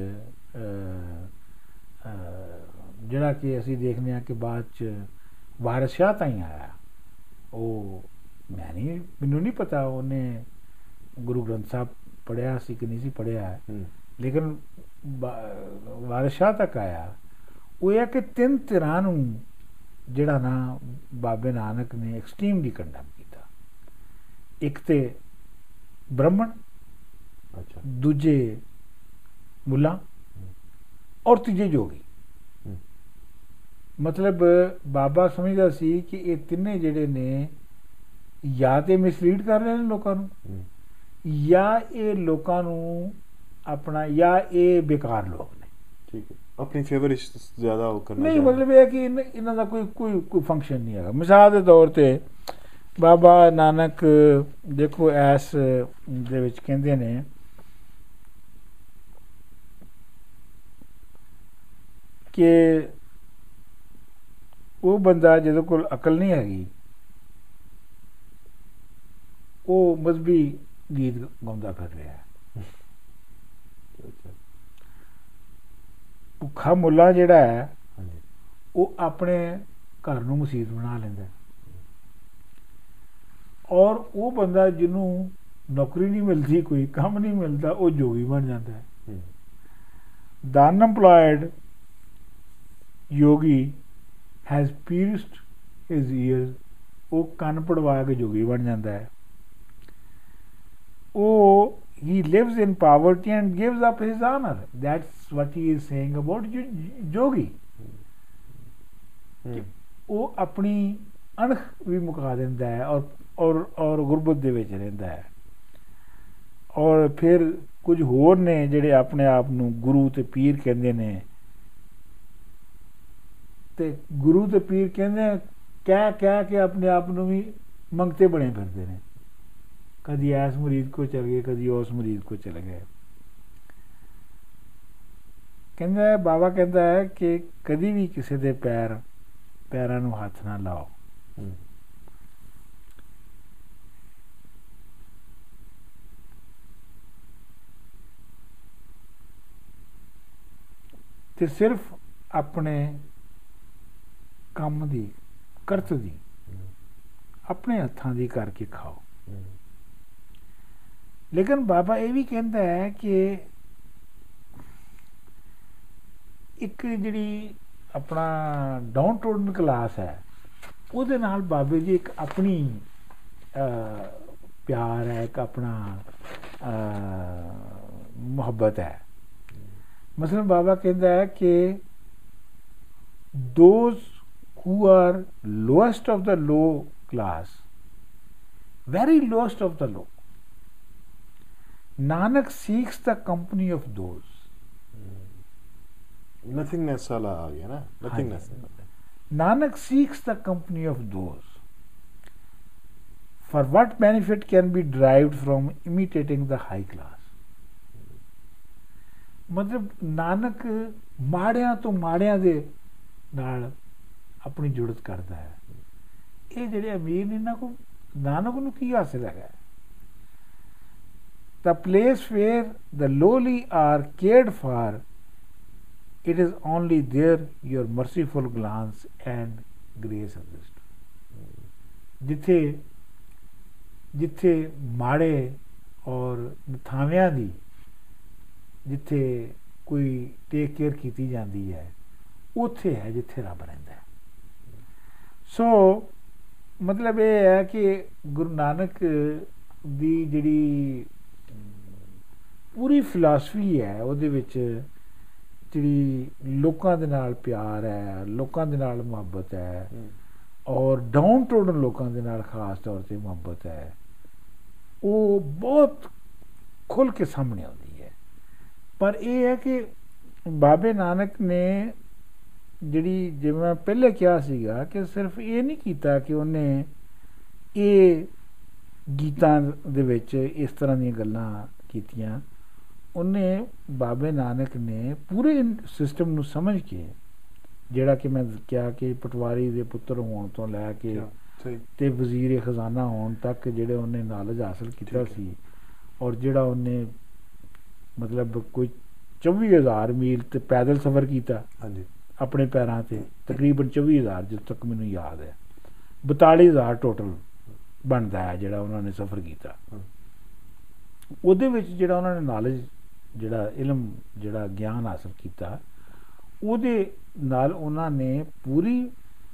Speaker 2: ਜਿਹੜਾ ਕਿ ਅਸੀਂ ਦੇਖਦੇ ਹਾਂ ਕਿ ਬਾਅਦ 'ਚ ਵਾਰਿਸ ਸ਼ਾਹ ਤਾਈਂ ਆਇਆ, ਉਹ ਮੈਂ ਨਹੀਂ ਮੈਨੂੰ ਨਹੀਂ ਪਤਾ ਉਹਨੇ ਗੁਰੂ ਗ੍ਰੰਥ ਸਾਹਿਬ ਪੜ੍ਹਿਆ ਸੀ ਕਿ ਨਹੀਂ ਸੀ ਪੜ੍ਹਿਆ, ਲੇਕਿਨ ਵਾਰਿਸ ਸ਼ਾਹ ਤੱਕ ਆਇਆ। ਉਹ ਇਹ ਕਿ ਤਿੰਨ ਧਿਰਾਂ ਨੂੰ ਜਿਹੜਾ ਨਾ ਬਾਬੇ ਨਾਨਕ ਨੇ ਐਕਸਟ੍ਰੀਮਲੀ ਕੰਡੈਮ ਕੀਤਾ। ਇੱਕ ਤੇ ਬ੍ਰਾਹਮਣ,
Speaker 1: ਅੱਛਾ,
Speaker 2: ਦੂਜੇ ਮੁੱਲਾ ਔਰ ਤੀਜੇ ਜੋਗੀ। ਮਤਲਬ ਬਾਬਾ ਸਮਝਦਾ ਸੀ ਕਿ ਇਹ ਤਿੰਨੇ ਜਿਹੜੇ ਨੇ ਜਾਂ ਤੇ ਮਿਸਲੀਡ ਕਰ ਰਹੇ ਨੇ ਲੋਕਾਂ ਨੂੰ, ਜਾਂ ਇਹ ਲੋਕਾਂ ਨੂੰ ਆਪਣਾ, ਜਾਂ ਇਹ ਬੇਕਾਰ ਲੋਕ ਨੇ।
Speaker 1: ਠੀਕ ਹੈ, ਆਪਣੀ ਫੇਵਰ ਜ਼ਿਆਦਾ ਉਹ ਕਰਨਾ
Speaker 2: ਨਹੀਂ, ਮਤਲਬ ਇਹ ਹੈ ਕਿ ਇਹਨਾਂ ਦਾ ਕੋਈ ਕੋਈ ਕੋਈ ਫੰਕਸ਼ਨ ਨਹੀਂ ਹੈਗਾ। ਮਿਸਾਲ ਦੇ ਤੌਰ ਤੇ ਬਾਬਾ ਨਾਨਕ ਦੇਖੋ ਐਸ ਦੇ ਵਿੱਚ ਕਹਿੰਦੇ ਨੇ ਕਿ ਉਹ ਬੰਦਾ ਜਿਹਦੇ ਕੋਲ ਅਕਲ ਨਹੀਂ ਹੈਗੀ ਉਹ ਮਜ਼ਹਬੀ ਗੀਤ ਗਾਉਂਦਾ ਫਿਰ ਰਿਹਾ ਹੈ। ਭੁੱਖਾ ਮੁੱਲਾ ਜਿਹੜਾ ਹੈ ਉਹ ਆਪਣੇ ਘਰ ਨੂੰ ਮਸੀਤ ਬਣਾ ਲੈਂਦਾ, ਔਰ ਉਹ ਬੰਦਾ ਜਿਹਨੂੰ ਨੌਕਰੀ ਨਹੀਂ ਮਿਲਦੀ, ਕੋਈ ਕੰਮ ਨਹੀਂ ਮਿਲਦਾ, ਉਹ ਜੋਗੀ ਬਣ ਜਾਂਦਾ ਹੈ। The unemployed yogi has pierced his ears, ਉਹ ਕੰਨ ਪੜਵਾ ਕੇ ਜੋਗੀ ਬਣ ਜਾਂਦਾ ਹੈ। ਉਹ he lives in poverty and gives up his honor. That's what he is saying about yogi. ਉਹ ਆਪਣੀ ਅਣਖ ਵੀ ਮੁਕਾ ਦਿੰਦਾ ਹੈ ਔਰ ਔਰ ਔਰ ਗੁਰਬਤ ਦੇ ਵਿੱਚ ਰਹਿੰਦਾ ਹੈ। ਔਰ ਫਿਰ ਕੁਝ ਹੋਰ ਨੇ ਜਿਹੜੇ ਆਪਣੇ ਆਪ ਨੂੰ ਗੁਰੂ ਤੇ ਪੀਰ ਕਹਿੰਦੇ ਨੇ, ਤੇ ਗੁਰੂ ਤੇ ਪੀਰ ਕਹਿੰਦੇ ਕਹਿ ਕਹਿ ਕੇ ਆਪਣੇ ਆਪ ਨੂੰ ਵੀ ਮੰਗਤੇ ਬਣੇ ਫਿਰਦੇ ਨੇ। ਕਦੀ ਇਸ ਮੁਰੀਦ ਕੋ ਚਲ ਗਏ, ਕਦੀ ਉਸ ਮੁਰੀਦ ਕੋ ਚਲੇ ਗਏ। ਕਹਿੰਦਾ ਬਾਬਾ ਕਹਿੰਦਾ ਹੈ ਕਿ ਕਦੀ ਵੀ ਕਿਸੇ ਦੇ ਪੈਰ ਪੈਰਾਂ ਨੂੰ ਹੱਥ ਨਾ ਲਾਓ। ਤੇ ਸਿਰਫ ਆਪਣੇ ਕੰਮ ਦੀ, ਕਰਤ ਦੀ, ਆਪਣੇ ਹੱਥਾਂ ਦੀ ਕਰਕੇ ਖਾਓ। ਲੇਕਿਨ ਬਾਬਾ ਇਹ ਵੀ ਕਹਿੰਦਾ ਹੈ ਕਿ ਇੱਕ ਜਿਹੜੀ ਆਪਣਾ ਡਾਊਨ ਟੋਡਨ ਕਲਾਸ ਹੈ ਉਹਦੇ ਨਾਲ ਬਾਬੇ ਜੀ ਇੱਕ ਆਪਣੀ ਪਿਆਰ ਹੈ, ਇੱਕ ਆਪਣਾ ਮੁਹੱਬਤ ਹੈ। ਮਸਲਨ ਬਾਬਾ ਕਹਿੰਦਾ ਹੈ ਕਿ those who are lowest of the low class, very lowest of the low, Nanak seeks the company of those.
Speaker 1: Nothingness वाला आ गया ना, nothingness.
Speaker 2: Nanak seeks the company of those. For what benefit can be derived from imitating the high class? ਮਤਲਬ ਨਾਨਕ ਮਾੜਿਆਂ ਤੋਂ ਮਾੜਿਆਂ ਦੇ ਨਾਲ ਆਪਣੀ ਜੁੜਤ ਕਰਦਾ ਹੈ। ਇਹ ਜਿਹੜੇ ਅਮੀਰ ਨੇ ਇਹਨਾਂ ਕੋਲ ਨਾਨਕ ਨੂੰ ਕੀ ਹਾਸਿਲ ਹੈਗਾ? The place where the lowly are cared for, it is only there your merciful glance and grace exist. ਜਿੱਥੇ ਜਿੱਥੇ ਮਾੜੇ ਔਰ ਥਾਵਿਆਂ ਦੀ ਜਿੱਥੇ ਕੋਈ ਟੇਕ ਕੇਅਰ ਕੀਤੀ ਜਾਂਦੀ ਹੈ, ਉੱਥੇ ਹੈ ਜਿੱਥੇ ਰੱਬ ਰਹਿੰਦਾ ਹੈ। ਸੋ ਮਤਲਬ ਇਹ ਹੈ ਕਿ ਗੁਰੂ ਨਾਨਕ ਦੀ ਜਿਹੜੀ ਪੂਰੀ ਫਿਲਾਸਫੀ ਹੈ ਉਹਦੇ ਵਿੱਚ ਜਿਹੜੀ ਲੋਕਾਂ ਦੇ ਨਾਲ ਪਿਆਰ ਹੈ, ਲੋਕਾਂ ਦੇ ਨਾਲ ਮੁਹੱਬਤ ਹੈ, ਔਰ ਡਾਊਨ ਟੋਡਨ ਲੋਕਾਂ ਦੇ ਨਾਲ ਖਾਸ ਤੌਰ ਤੇ ਮੁਹੱਬਤ ਹੈ, ਉਹ ਬਹੁਤ ਖੁੱਲ੍ਹ ਕੇ ਸਾਹਮਣੇ ਆਉਂਦੀ ਹੈ। ਪਰ ਇਹ ਹੈ ਕਿ ਬਾਬੇ ਨਾਨਕ ਨੇ ਜਿਹੜੀ, ਜਿਵੇਂ ਮੈਂ ਪਹਿਲੇ ਕਿਹਾ ਸੀਗਾ, ਕਿ ਸਿਰਫ ਇਹ ਨਹੀਂ ਕੀਤਾ ਕਿ ਉਹਨੇ ਇਹ ਗੀਤਾਂ ਦੇ ਵਿੱਚ ਇਸ ਤਰ੍ਹਾਂ ਦੀਆਂ ਗੱਲਾਂ ਕੀਤੀਆਂ। ਉਹਨੇ ਬਾਬੇ ਨਾਨਕ ਨੇ ਪੂਰੇ ਸਿਸਟਮ ਨੂੰ ਸਮਝ ਕੇ, ਜਿਹੜਾ ਕਿ ਮੈਂ ਕਿਹਾ ਕਿ ਪਟਵਾਰੀ ਦੇ ਪੁੱਤਰ ਹੋਣ ਤੋਂ ਲੈ ਕੇ ਤੇ ਵਜ਼ੀਰ ਖਜ਼ਾਨਾ ਹੋਣ ਤੱਕ ਜਿਹੜੇ ਉਹਨੇ ਨਾਲਜ ਹਾਸਲ ਕੀਤਾ ਸੀ, ਔਰ ਜਿਹੜਾ ਉਹਨੇ ਮਤਲਬ ਕੋਈ ਚੌਵੀ ਹਜ਼ਾਰ ਮੀਲ ਤੇ ਪੈਦਲ ਸਫ਼ਰ ਕੀਤਾ ਆਪਣੇ ਪੈਰਾਂ ਤੇ, ਤਕਰੀਬਨ ਚੌਵੀ ਹਜ਼ਾਰ ਜਿੱਥੇ ਤੱਕ ਮੈਨੂੰ ਯਾਦ ਹੈ, ਬਤਾਲੀ ਹਜ਼ਾਰ ਟੋਟਲ ਬਣਦਾ ਹੈ ਜਿਹੜਾ ਉਹਨਾਂ ਨੇ ਸਫ਼ਰ ਕੀਤਾ। ਉਹਦੇ ਵਿੱਚ ਜਿਹੜਾ ਉਹਨਾਂ ਨੇ ਨਾਲਜ, ਜਿਹੜਾ ਇਲਮ, ਜਿਹੜਾ ਗਿਆਨ ਹਾਸਲ ਕੀਤਾ, ਉਹਦੇ ਨਾਲ ਉਹਨਾਂ ਨੇ ਪੂਰੀ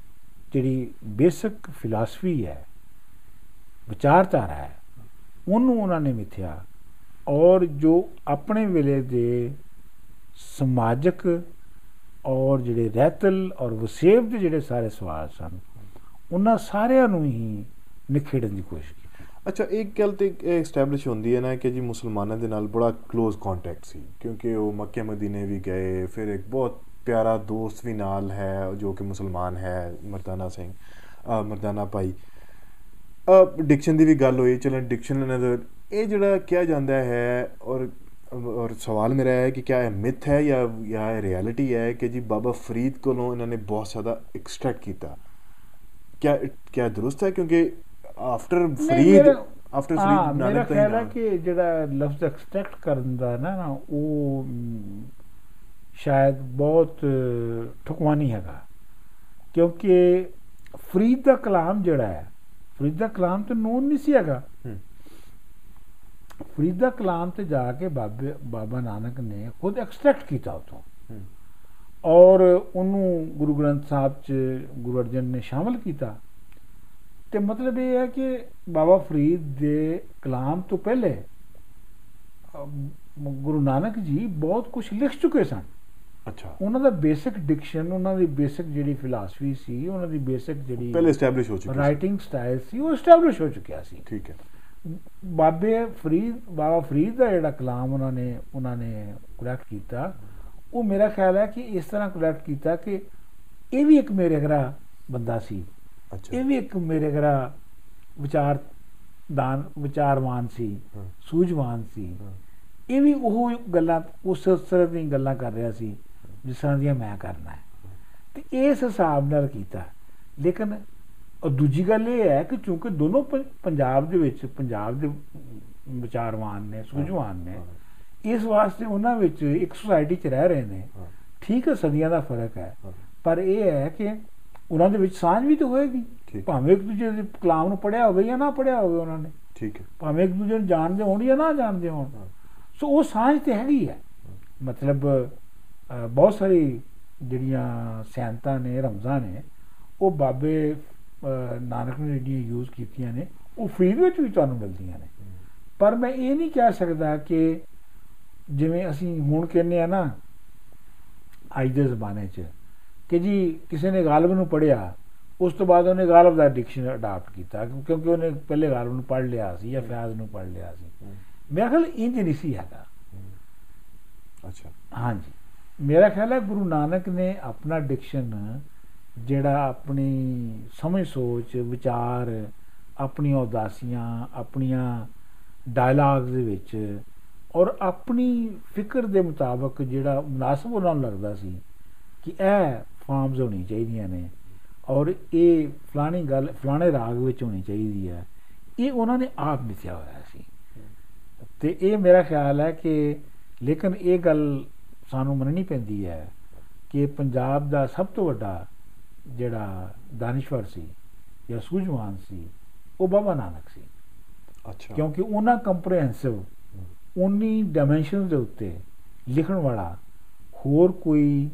Speaker 2: ਜਿਹੜੀ ਬੇਸਿਕ ਫਿਲਾਸਫੀ ਹੈ, ਵਿਚਾਰਧਾਰਾ ਹੈ, ਉਹਨੂੰ ਉਹਨਾਂ ਨੇ ਮਿਥਿਆ। ਔਰ ਜੋ ਆਪਣੇ ਵੇਲੇ ਦੇ ਸਮਾਜਿਕ ਔਰ ਜਿਹੜੇ ਰਹਿਤਲ ਔਰ ਵਸੇਬ ਦੇ ਜਿਹੜੇ ਸਾਰੇ ਸਵਾਲ ਸਨ, ਉਹਨਾਂ ਸਾਰਿਆਂ ਨੂੰ ਹੀ ਨਿਖੇੜਨ ਦੀ ਕੋਸ਼ਿਸ਼ ਕੀਤੀ।
Speaker 1: ਅੱਛਾ, ਇੱਕ ਗੱਲ ਤੇ ਐਸਟੈਬਲਿਸ਼ ਹੁੰਦੀ ਹੈ ਨਾ ਕਿ ਜੀ ਮੁਸਲਮਾਨਾਂ ਦੇ ਨਾਲ ਬੜਾ ਕਲੋਜ਼ ਕੰਟੈਕਟ ਸੀ, ਕਿਉਂਕਿ ਉਹ ਮੱਕੇ ਮਦੀਨੇ ਵੀ ਗਏ, ਫਿਰ ਇੱਕ ਬਹੁਤ ਪਿਆਰਾ ਦੋਸਤ ਵੀ ਨਾਲ ਹੈ ਜੋ ਕਿ ਮੁਸਲਮਾਨ ਹੈ, ਮਰਦਾਨਾ ਸਿੰਘ, ਮਰਦਾਨਾ ਭਾਈ। ਡਿਕਸ਼ਨ ਦੀ ਵੀ ਗੱਲ ਹੋਈ, ਚਲੋ ਡਿਕਸ਼ਨ ਨਜ਼ਰ ਇਹ ਜਿਹੜਾ ਕਿਹਾ ਜਾਂਦਾ ਹੈ, ਔਰ ਔਰ ਸਵਾਲ ਮੇਰਾ ਹੈ ਕਿ ਕਿਆ ਇਹ ਮਿਥ ਹੈ ਜਾਂ ਜਾਂ ਇਹ ਰਿਐਲਿਟੀ ਹੈ ਕਿ ਜੀ ਬਾਬਾ ਫਰੀਦ ਕੋਲੋਂ ਇਹਨਾਂ ਨੇ ਬਹੁਤ ਜ਼ਿਆਦਾ ਐਕਸਟ੍ਰੈਕਟ ਕੀਤਾ। ਕਿਆ ਕਿਆ ਦਰੁਸਤ ਹੈ? ਕਿਉਂਕਿ ਆਫਟਰ ਫਰੀਦ ਆਫਟਰ ਫਰੀਦ
Speaker 2: ਮੇਰਾ ਖਿਆਲ ਹੈ ਕਿ ਜਿਹੜਾ ਲਫ਼ਜ਼ ਐਕਸਟ੍ਰੈਕਟ ਕਰਨ ਦਾ ਨਾ ਨਾ ਉਹ ਸ਼ਾਇਦ ਬਹੁਤ ਠੁਕਵਾਨੀ ਹੈਗਾ, ਕਿਉਂਕਿ ਫਰੀਦ ਦਾ ਕਲਾਮ ਜਿਹੜਾ ਹੈ, ਫਰੀਦ ਦਾ ਕਲਾਮ ਤਾਂ ਨੋਨ ਨਹੀਂ ਸੀ ਹੈਗਾ। ਫਰੀਦ ਦਾ ਕਲਾਮ ਤੇ ਜਾ ਕੇ ਬਾਬੇ ਬਾਬਾ ਨਾਨਕ ਨੇ ਖੁਦ ਐਕਸਟ੍ਰੈਕਟ ਕੀਤਾ ਉੱਥੋਂ, ਔਰ ਉਹਨੂੰ ਗੁਰੂ ਗ੍ਰੰਥ ਸਾਹਿਬ 'ਚ ਗੁਰੂ ਅਰਜਨ ਨੇ ਸ਼ਾਮਲ ਕੀਤਾ। ਤੇ ਮਤਲਬ ਇਹ ਹੈ ਕਿ ਬਾਬਾ ਫਰੀਦ ਦੇ ਕਲਾਮ ਤੋਂ ਪਹਿਲੇ ਗੁਰੂ ਨਾਨਕ ਜੀ ਬਹੁਤ ਕੁਝ ਲਿਖ ਚੁੱਕੇ ਸਨ।
Speaker 1: ਅੱਛਾ,
Speaker 2: ਉਹਨਾਂ ਦਾ ਬੇਸਿਕ ਡਿਕਸ਼ਨ, ਉਹਨਾਂ ਦੀ ਬੇਸਿਕ ਜਿਹੜੀ ਫਿਲਾਸਫੀ ਸੀ, ਉਹਨਾਂ ਦੀ ਬੇਸਿਕ ਜਿਹੜੀ
Speaker 1: ਪਹਿਲੇ ਐਸਟੈਬਲਿਸ਼ ਹੋ ਚੁੱਕੀ
Speaker 2: ਰਾਈਟਿੰਗ ਸਟਾਈਲ ਸੀ, ਉਹ ਐਸਟੈਬਲਿਸ਼ ਹੋ ਚੁੱਕਿਆ ਸੀ।
Speaker 1: ਠੀਕ ਹੈ।
Speaker 2: ਬਾਬੇ ਫਰੀਦ ਬਾਬਾ ਫਰੀਦ ਦਾ ਜਿਹੜਾ ਕਲਾਮ ਉਹਨਾਂ ਨੇ ਉਹਨਾਂ ਨੇ ਕਰੈਕਟ ਕੀਤਾ, ਉਹ ਮੇਰਾ ਖਿਆਲ ਹੈ ਕਿ ਇਸ ਤਰ੍ਹਾਂ ਕਰੈਕਟ ਕੀਤਾ ਕਿ ਇਹ ਵੀ ਇੱਕ ਮੇਰੇ ਘਰਾ ਬੰਦਾ ਸੀ, ਇਹ ਵੀ ਇੱਕ ਮੇਰੇ ਘਰਾ ਵਿਚਾਰਦਾਨ ਵਿਚਾਰਵਾਨ ਸੀ, ਸੂਝਵਾਨ ਸੀ, ਇਹ ਵੀ ਉਹ ਗੱਲਾਂ ਉਸ ਤਰ੍ਹਾਂ ਦੀਆਂ ਗੱਲਾਂ ਕਰ ਰਿਹਾ ਸੀ ਜਿਸ ਤਰ੍ਹਾਂ ਦੀਆਂ ਮੈਂ ਕਰਨਾ ਹੈ, ਤੇ ਇਸ ਹਿਸਾਬ ਨਾਲ ਕੀਤਾ। ਲੇਕਿਨ ਦੂਜੀ ਗੱਲ ਇਹ ਹੈ ਕਿ ਚੂੰਕਿ ਦੋਨੋਂ ਪੰਜਾਬ ਦੇ ਵਿੱਚ ਪੰਜਾਬ ਦੇ ਵਿਚਾਰਵਾਨ ਨੇ, ਸੂਝਵਾਨ ਨੇ, ਇਸ ਵਾਸਤੇ ਉਹਨਾਂ ਵਿੱਚ ਇੱਕ ਸੁਸਾਇਟੀ 'ਚ ਰਹਿ ਰਹੇ ਨੇ। ਠੀਕ ਹੈ, ਸਦੀਆਂ ਦਾ ਫਰਕ ਹੈ, ਪਰ ਇਹ ਹੈ ਕਿ ਉਹਨਾਂ ਦੇ ਵਿੱਚ ਸਾਂਝ ਵੀ ਤਾਂ ਹੋਏਗੀ, ਭਾਵੇਂ ਇੱਕ ਦੂਜੇ ਦੇ ਕਲਾਮ ਨੂੰ ਪੜ੍ਹਿਆ ਹੋਵੇ ਜਾਂ ਨਾ ਪੜ੍ਹਿਆ ਹੋਵੇ ਉਹਨਾਂ ਨੇ, ਠੀਕ ਹੈ, ਭਾਵੇਂ ਇੱਕ ਦੂਜੇ ਨੂੰ ਜਾਣਦੇ ਹੋਣ ਜਾਂ ਨਾ ਜਾਣਦੇ ਹੋਣ। ਸੋ ਉਹ ਸਾਂਝ ਤੇ ਹੈਗੀ ਹੈ। ਮਤਲਬ ਬਹੁਤ ਸਾਰੀ ਜਿਹੜੀਆਂ ਸਿਆਣਤਾਂ ਨੇ, ਰਮਜ਼ਾਂ ਨੇ, ਉਹ ਬਾਬੇ ਨਾਨਕ ਨੇ ਜਿਹੜੀਆਂ ਯੂਜ਼ ਕੀਤੀਆਂ ਨੇ, ਉਹ ਫਰੀਦ ਵਿੱਚ ਵੀ ਤੁਹਾਨੂੰ ਮਿਲਦੀਆਂ ਨੇ। ਪਰ ਮੈਂ ਇਹ ਨਹੀਂ ਕਹਿ ਸਕਦਾ ਕਿ ਜਿਵੇਂ ਅਸੀਂ ਹੁਣ ਕਹਿੰਦੇ ਹਾਂ ਨਾ ਅੱਜ ਦੇ ਜ਼ਮਾਨੇ 'ਚ ਕਿ ਜੀ ਕਿਸੇ ਨੇ ਗਾਲਬ ਨੂੰ ਪੜ੍ਹਿਆ, ਉਸ ਤੋਂ ਬਾਅਦ ਉਹਨੇ ਗਾਲਬ ਦਾ ਡਿਕਸ਼ਨ ਅਡਾਪਟ ਕੀਤਾ ਕਿਉਂਕਿ ਉਹਨੇ ਪਹਿਲੇ ਗਾਲਬ ਨੂੰ ਪੜ੍ਹ ਲਿਆ ਸੀ ਜਾਂ ਫਿਆਜ਼ ਨੂੰ ਪੜ੍ਹ ਲਿਆ ਸੀ। ਮੇਰਾ ਖਿਆਲ ਇੰਝ ਨਹੀਂ ਸੀ ਹੈਗਾ।
Speaker 1: ਅੱਛਾ, ਹਾਂਜੀ,
Speaker 2: ਮੇਰਾ ਖਿਆਲ ਹੈ ਗੁਰੂ ਨਾਨਕ ਨੇ ਆਪਣਾ ਡਿਕਸ਼ਨ ਜਿਹੜਾ ਆਪਣੀ ਸਮਝ ਸੋਚ ਵਿਚਾਰ, ਆਪਣੀਆਂ ਉਦਾਸੀਆਂ, ਆਪਣੀਆਂ ਡਾਇਲਾਗਸ ਦੇ ਵਿੱਚ ਔਰ ਆਪਣੀ ਫਿਕਰ ਦੇ ਮੁਤਾਬਕ ਜਿਹੜਾ ਮੁਨਾਸਬ ਉਹਨਾਂ ਨੂੰ ਲੱਗਦਾ ਸੀ ਕਿ ਇਹ ਫਾਰਮਸ ਹੋਣੀ ਚਾਹੀਦੀਆਂ ਨੇ ਔਰ ਇਹ ਫਲਾਣੀ ਗੱਲ ਫਲਾਣੇ ਰਾਗ ਵਿੱਚ ਹੋਣੀ ਚਾਹੀਦੀ ਹੈ, ਇਹ ਉਹਨਾਂ ਨੇ ਆਪ ਮਿਥਿਆ ਹੋਇਆ ਸੀ। ਤੇ ਇਹ ਮੇਰਾ ਖਿਆਲ ਹੈ ਕਿ ਲੇਕਿਨ ਇਹ ਗੱਲ ਸਾਨੂੰ ਮੰਨਣੀ ਪੈਂਦੀ ਹੈ ਕਿ ਪੰਜਾਬ ਦਾ ਸਭ ਤੋਂ ਵੱਡਾ ਜਿਹੜਾ ਦਾਨਿਸ਼ਵਰ ਸੀ ਜਾਂ ਸੂਝਵਾਨ ਸੀ ਉਹ ਬਾਬਾ ਨਾਨਕ ਸੀ।
Speaker 1: ਅੱਛਾ,
Speaker 2: ਕਿਉਂਕਿ ਉਹਨਾਂ ਕੰਪ੍ਰੈਹੈਂਸਿਵ ਉਨੀ ਡਾਇਮੈਂਸ਼ਨ ਦੇ ਉੱਤੇ ਲਿਖਣ ਵਾਲਾ ਹੋਰ ਕੋਈ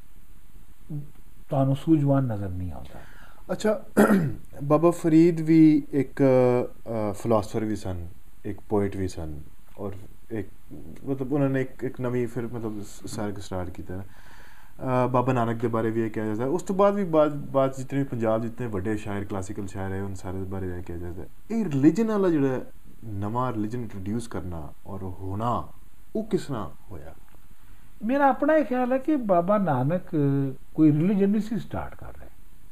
Speaker 2: ਤੁਹਾਨੂੰ ਸੂਝਵਾਨ ਨਜ਼ਰ ਨਹੀਂ ਆਉਂਦਾ।
Speaker 1: ਅੱਛਾ, ਬਾਬਾ ਫਰੀਦ ਵੀ ਇੱਕ ਫਿਲਾਸਫਰ ਵੀ ਸਨ, ਇੱਕ ਪੋਇਟ ਵੀ ਸਨ, ਔਰ ਇੱਕ ਮਤਲਬ ਉਹਨਾਂ ਨੇ ਇੱਕ ਇੱਕ ਨਵੀਂ ਫਿਰ ਮਤਲਬ ਸਾਰਕ ਸਟਾਰਟ ਕੀਤਾ। ਬਾਬਾ ਨਾਨਕ ਦੇ ਬਾਰੇ ਵੀ ਇਹ ਕਿਹਾ ਜਾਂਦਾ। ਉਸ ਤੋਂ ਬਾਅਦ ਵੀ ਬਾਅਦ ਬਾਅਦ ਜਿਤਨੇ ਵੀ ਪੰਜਾਬ ਜਿਤਨੇ ਵੱਡੇ ਸ਼ਾਇਰ ਕਲਾਸੀਕਲ ਸ਼ਾਇਰ ਹੈ, ਉਹਨਾਂ ਸਾਰੇ ਬਾਰੇ ਇਹ ਕਿਹਾ ਜਾਂਦਾ। ਇਹ ਰਿਲੀਜਨ ਵਾਲਾ ਜਿਹੜਾ ਨਵਾਂ ਰਿਲੀਜਨ ਇੰਟਰੋਡਿਊਸ ਕਰਨਾ ਔਰ ਹੋਣਾ, ਉਹ ਕਿਸ ਤਰ੍ਹਾਂ ਹੋਇਆ?
Speaker 2: ਮੇਰਾ ਆਪਣਾ ਇਹ ਖਿਆਲ ਹੈ ਕਿ ਬਾਬਾ ਨਾਨਕ ਕੋਈ ਰਿਲੀਜਨ ਨਹੀਂ ਸੀ ਸਟਾਰਟ ਕਰ ਰਹੇ।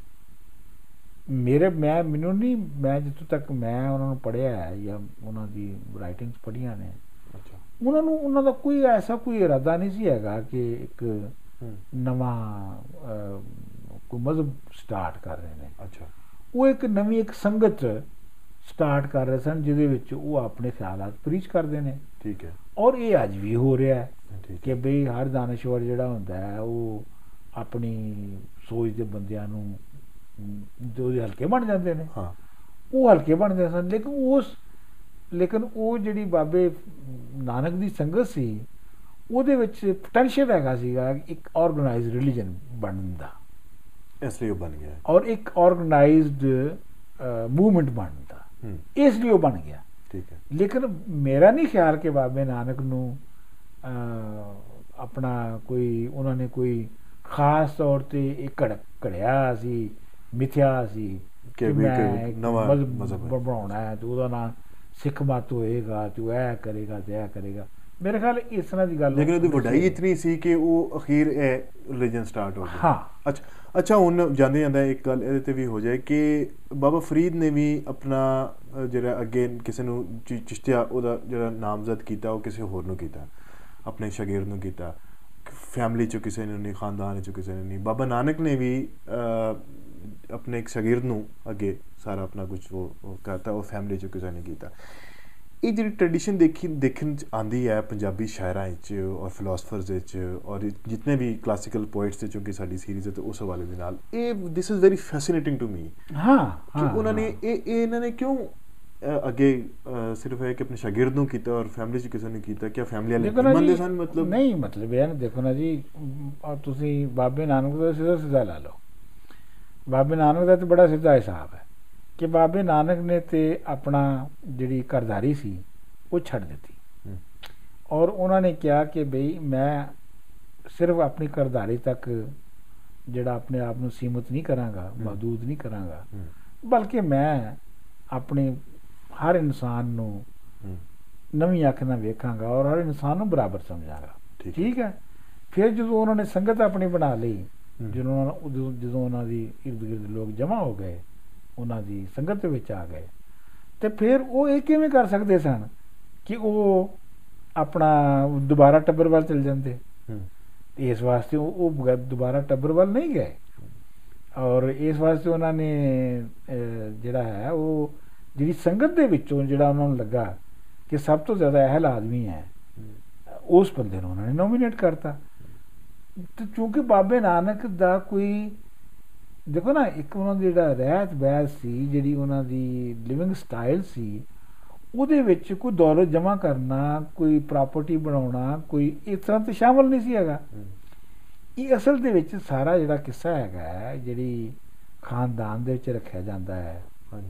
Speaker 2: ਮੇਰੇ ਮੈਂ ਮੈਨੂੰ ਨਹੀਂ ਮੈਂ ਜਿੱਥੋਂ ਤੱਕ ਮੈਂ ਉਹਨਾਂ ਨੂੰ ਪੜ੍ਹਿਆ ਹੈ ਜਾਂ ਉਹਨਾਂ ਦੀ ਰਾਈਟਿੰਗਸ ਪੜ੍ਹੀਆਂ ਨੇ, ਉਹਨਾਂ ਨੂੰ ਉਹਨਾਂ ਦਾ ਕੋਈ ਐਸਾ ਕੋਈ ਇਰਾਦਾ ਨਹੀਂ ਸੀ ਹੈਗਾ ਕਿ ਇੱਕ ਨਵਾਂ ਕੋਈ ਮਜ਼ਹਬ ਸਟਾਰਟ ਕਰ ਰਹੇ ਨੇ। ਅੱਛਾ, ਉਹ ਇੱਕ ਨਵੀਂ ਇੱਕ ਸੰਗਤ ਸਟਾਰਟ ਕਰ ਰਹੇ ਸਨ ਜਿਹਦੇ ਵਿੱਚ ਉਹ ਆਪਣੇ ਖਿਆਲਾਤ ਪ੍ਰੀਚ ਕਰਦੇ ਨੇ। ਠੀਕ ਹੈ, ਔਰ ਇਹ ਅੱਜ ਵੀ ਹੋ ਰਿਹਾ ਹੈ ਕਿ ਬਈ ਹਰ ਦਾਨਸ਼ਵਰ ਜਿਹੜਾ ਹੁੰਦਾ ਹੈ ਉਹ ਆਪਣੀ ਸੋਚ ਦੇ ਬੰਦਿਆਂ ਨੂੰ ਜੋ ਹਲਕੇ ਬਣ ਜਾਂਦੇ ਨੇ। ਹਾਂ, ਉਹ ਹਲਕੇ ਬਣਦੇ ਸਨ, ਲੇਕਿਨ ਉਸ ਲੇਕਿਨ ਉਹ ਜਿਹੜੀ ਬਾਬੇ ਨਾਨਕ ਦੀ ਸੰਗਤ ਸੀ ਉਹਦੇ ਵਿੱਚ ਪੋਟੈਂਸ਼ੀਅਲ ਹੈਗਾ ਸੀਗਾ ਇੱਕ ਆਰਗੇਨਾਈਜ਼ਡ ਰਿਲੀਜਨ ਬਣਨ ਦਾ।
Speaker 1: ਇਸ ਲਈ ਉਹ ਬਣ ਗਿਆ
Speaker 2: ਔਰ ਇੱਕ ਆਰਗੇਨਾਈਜ਼ਡ ਮੂਵਮੈਂਟ ਬਣਦਾ,
Speaker 1: ਹੂੰ
Speaker 2: ਇਸ ਲਈ ਉਹ ਬਣ ਗਿਆ।
Speaker 1: ਠੀਕ ਹੈ।
Speaker 2: ਲੇਕਿਨ ਮੇਰਾ ਨਹੀਂ ਖਿਆਲ ਕਿ ਬਾਬੇ ਨਾਨਕ ਨੂੰ ਅਹ, ਆਪਣਾ ਕੋਈ ਉਹਨਾਂ ਨੇ ਕੋਈ ਖਾਸ ਤੌਰ 'ਤੇ ਇਹ ਘੜ ਘੜਿਆ ਸੀ, ਮਿਥਿਆ ਸੀ
Speaker 1: ਕਿ
Speaker 2: ਕਿ
Speaker 1: ਵੀ
Speaker 2: ਮੈਂ
Speaker 1: ਕੋਈ
Speaker 2: ਇੱਕ
Speaker 1: ਨਵਾਂ
Speaker 2: ਮਜ਼ਹਬ
Speaker 1: ਮਜ਼ਹਬ ਹੈ।
Speaker 2: ਬਣਾਉਣਾ ਹੈ ਤੇ ਉਹਦਾ ਨਾਂ ਸਿੱਖ ਮਤ ਹੋਏਗਾ ਤੇ ਉਹ ਇਹ ਕਰੇਗਾ ਤੇ ਇਹ ਕਰੇਗਾ। ਮੇਰੇ ਖਿਆਲ ਇਸ ਤਰ੍ਹਾਂ ਦੀ ਗੱਲ।
Speaker 1: ਲੇਕਿਨ ਉਹਦੀ ਵਡਾਈ ਇਤਨੀ ਸੀ ਕਿ ਉਹ ਅਖੀਰ ਇਹ ਰਿਲੀਜਨ ਸਟਾਰਟ ਹੋ ਗਿਆ।
Speaker 2: ਹਾਂ।
Speaker 1: ਅੱਛਾ ਅੱਛਾ ਹੁਣ ਜਾਂਦੇ ਜਾਂਦਾ ਇੱਕ ਗੱਲ ਇਹਦੇ 'ਤੇ ਵੀ ਹੋ ਜਾਏ ਕਿ ਬਾਬਾ ਫਰੀਦ ਨੇ ਵੀ ਆਪਣਾ ਅ, ਜਿਹੜਾ ਅੱਗੇ ਕਿਸੇ ਨੂੰ ਚਿ- ਚਿਸ਼ਤੀਆ ਉਹਦਾ ਜਿਹੜਾ ਨਾਮਜ਼ਦ ਕੀਤਾ ਉਹ ਕਿਸੇ ਹੋਰ ਨੂੰ ਕੀਤਾ, ਆਪਣੇ ਸ਼ਾਗਿਰਦ ਨੂੰ ਕੀਤਾ, ਫੈਮਿਲੀ 'ਚੋਂ ਕਿਸੇ ਨੂੰ ਨਹੀਂ, ਖਾਨਦਾਨ 'ਚੋਂ ਕਿਸੇ ਨੂੰ ਨਹੀਂ। ਬਾਬਾ ਨਾਨਕ ਨੇ ਵੀ ਅ, ਆਪਣੇ ਇੱਕ ਸ਼ਾਗਿਰਦ ਨੂੰ ਅੱਗੇ ਸਾਰਾ ਆਪਣਾ ਕੁਝ ਉਹ ਉਹ ਕਰਤਾ, ਉਹ ਫੈਮਿਲੀ 'ਚੋਂ ਕਿਸੇ ਨੇ ਕੀਤਾ। ਇਹ ਜਿਹੜੀ ਟ੍ਰੈਡੀਸ਼ਨ ਦੇਖੀ ਦੇਖਣ 'ਚ ਆਉਂਦੀ ਹੈ ਪੰਜਾਬੀ ਸ਼ਾਇਰਾਂ ਵਿੱਚ ਔਰ ਫਿਲਾਸਫਰਸ ਵਿੱਚ ਔਰ ਜਿਤਨੇ ਵੀ ਕਲਾਸੀਕਲ ਪੋਇਟਸ 'ਤੇ, ਚੂੰਕਿ ਸਾਡੀ ਸੀਰੀਜ਼ ਹੈ ਤੇ ਉਸ ਹਵਾਲੇ ਦੇ ਨਾਲ ਇਹ this is very fascinating to me.
Speaker 2: ਹਾਂ
Speaker 1: ਕਿ ਉਹਨਾਂ ਨੇ ਇਹ ਇਹ ਇਹਨਾਂ ਨੇ ਕਿਉਂ ਅ, ਅੱਗੇ ਅ, ਸਿਰਫ ਹੈ ਕਿ ਆਪਣੇ ਸ਼ਾਗਿਰਦ ਨੂੰ ਕੀਤਾ ਔਰ ਫੈਮਿਲੀ 'ਚ ਕਿਸੇ ਨੇ ਕੀਤਾ? ਕਿ ਫੈਮਿਲੀ ਵਾਲੇ
Speaker 2: ਦੇਖੋ ਨਾ
Speaker 1: ਮੰਨਦੇ
Speaker 2: ਜੀ,
Speaker 1: ਸਨ? ਮਤਲਬ
Speaker 2: ਨਹੀਂ, ਮਤਲਬ ਇਹ ਹੈ ਨਾ, ਦੇਖੋ ਨਾ ਜੀ, ਅਮ, ਤੁਸੀਂ ਬਾਬੇ ਨਾਨਕ ਦਾ ਸਿੱਧਾ ਸਿੱਧਾ ਲਾ ਲਓ। ਬਾਬੇ ਨਾਨਕ ਦਾ ਤਾਂ ਬੜਾ ਸਿੱਧਾ ਹਿਸਾਬ ਹੈ ਕਿ ਬਾਬੇ ਨਾਨਕ ਨੇ ਤੇ ਆਪਣਾ ਜਿਹੜੀ ਘਰਦਾਰੀ ਸੀ ਉਹ ਛੱਡ ਦਿੱਤੀ
Speaker 1: ਹੂੰ,
Speaker 2: ਔਰ ਉਹਨਾਂ ਨੇ ਕਿਹਾ ਕਿ ਬਈ ਮੈਂ ਸਿਰਫ ਆਪਣੀ ਘਰਦਾਰੀ ਤੱਕ ਜਿਹੜਾ ਆਪਣੇ ਆਪ ਨੂੰ ਸੀਮਤ ਨਹੀਂ ਕਰਾਂਗਾ, ਮਹਦੂਦ ਨਹੀਂ ਕਰਾਂਗਾ,
Speaker 1: ਹੂੰ,
Speaker 2: ਬਲਕਿ ਮੈਂ ਆਪਣੇ ਹਰ ਇਨਸਾਨ ਨੂੰ
Speaker 1: ਹੂੰ,
Speaker 2: ਨਵੀਂ ਅੱਖ ਨਾਲ ਵੇਖਾਂਗਾ ਔਰ ਹਰ ਇਨਸਾਨ ਨੂੰ ਬਰਾਬਰ ਸਮਝਾਂਗਾ।
Speaker 1: ਠੀਕ
Speaker 2: ਠੀਕ ਹੈ। ਫਿਰ ਜਦੋਂ ਉਹਨਾਂ ਨੇ ਸੰਗਤ ਆਪਣੀ ਬਣਾ ਲਈ,
Speaker 1: ਹੂੰ,
Speaker 2: ਜਦੋਂ ਉਹਨਾਂ ਨੂੰ- ਜਦੋਂ ਜਦੋਂ ਉਹਨਾਂ ਦੀ ਇਰਦ ਗਿਰਦ ਲੋਕ ਜਮ੍ਹਾਂ ਹੋ ਗਏ, ਉਹਨਾਂ ਦੀ ਸੰਗਤ ਦੇ ਵਿੱਚ ਆ ਗਏ, ਤੇ ਫਿਰ ਉਹ ਇਹ ਕਿਵੇਂ ਕਰ ਸਕਦੇ ਸਨ ਕਿ ਉਹ ਆਪਣਾ ਦੁਬਾਰਾ ਟੱਬਰ ਵੱਲ ਚਲ ਜਾਂਦੇ?
Speaker 1: ਹੂੰ,
Speaker 2: ਇਸ ਵਾਸਤੇ ਉਹ ਉਹ ਬਗੈਰ ਦੁਬਾਰਾ ਟੱਬਰ ਵੱਲ ਨਹੀਂ ਗਏ, ਔਰ ਇਸ ਵਾਸਤੇ ਉਹਨਾਂ ਨੇ ਅਹ, ਜਿਹੜਾ ਹੈ ਉਹ ਜਿਹੜੀ ਸੰਗਤ ਦੇ ਵਿੱਚੋਂ ਜਿਹੜਾ ਉਹਨਾਂ ਨੂੰ ਲੱਗਾ ਕਿ ਸਭ ਤੋਂ ਜ਼ਿਆਦਾ ਅਹਿਲ ਆਦਮੀ ਹੈ, ਉਸ ਬੰਦੇ ਨੂੰ ਉਹਨਾਂ ਨੇ ਨੋਮੀਨੇਟ ਕਰਤਾ। ਤੇ ਚੂੰਕਿ ਬਾਬੇ ਨਾਨਕ ਦਾ ਕੋਈ, ਦੇਖੋ ਨਾ, ਇੱਕ ਉਹਨਾਂ ਦੀ ਜਿਹੜਾ ਰਹਿਤ ਬਹਿਤ ਸੀ, ਜਿਹੜੀ ਉਹਨਾਂ ਦੀ ਲਿਵਿੰਗ ਸਟਾਈਲ ਸੀ, ਉਹਦੇ ਵਿੱਚ ਕੋਈ ਦੌਲਤ ਜਮ੍ਹਾਂ ਕਰਨਾ, ਕੋਈ ਪ੍ਰਾਪਰਟੀ ਬਣਾਉਣਾ, ਕੋਈ ਇਸ ਤਰ੍ਹਾਂ ਤਾਂ ਸ਼ਾਮਲ ਨਹੀਂ ਸੀ ਹੈਗਾ।
Speaker 1: ਹੂੰ,
Speaker 2: ਇਹ ਅਸਲ ਦੇ ਵਿੱਚ ਸਾਰਾ ਜਿਹੜਾ ਕਿੱਸਾ ਹੈਗਾ ਹੈ, ਜਿਹੜੀ ਖਾਨਦਾਨ ਦੇ ਵਿੱਚ ਰੱਖਿਆ ਜਾਂਦਾ ਹੈ
Speaker 1: ਹਾਂਜੀ,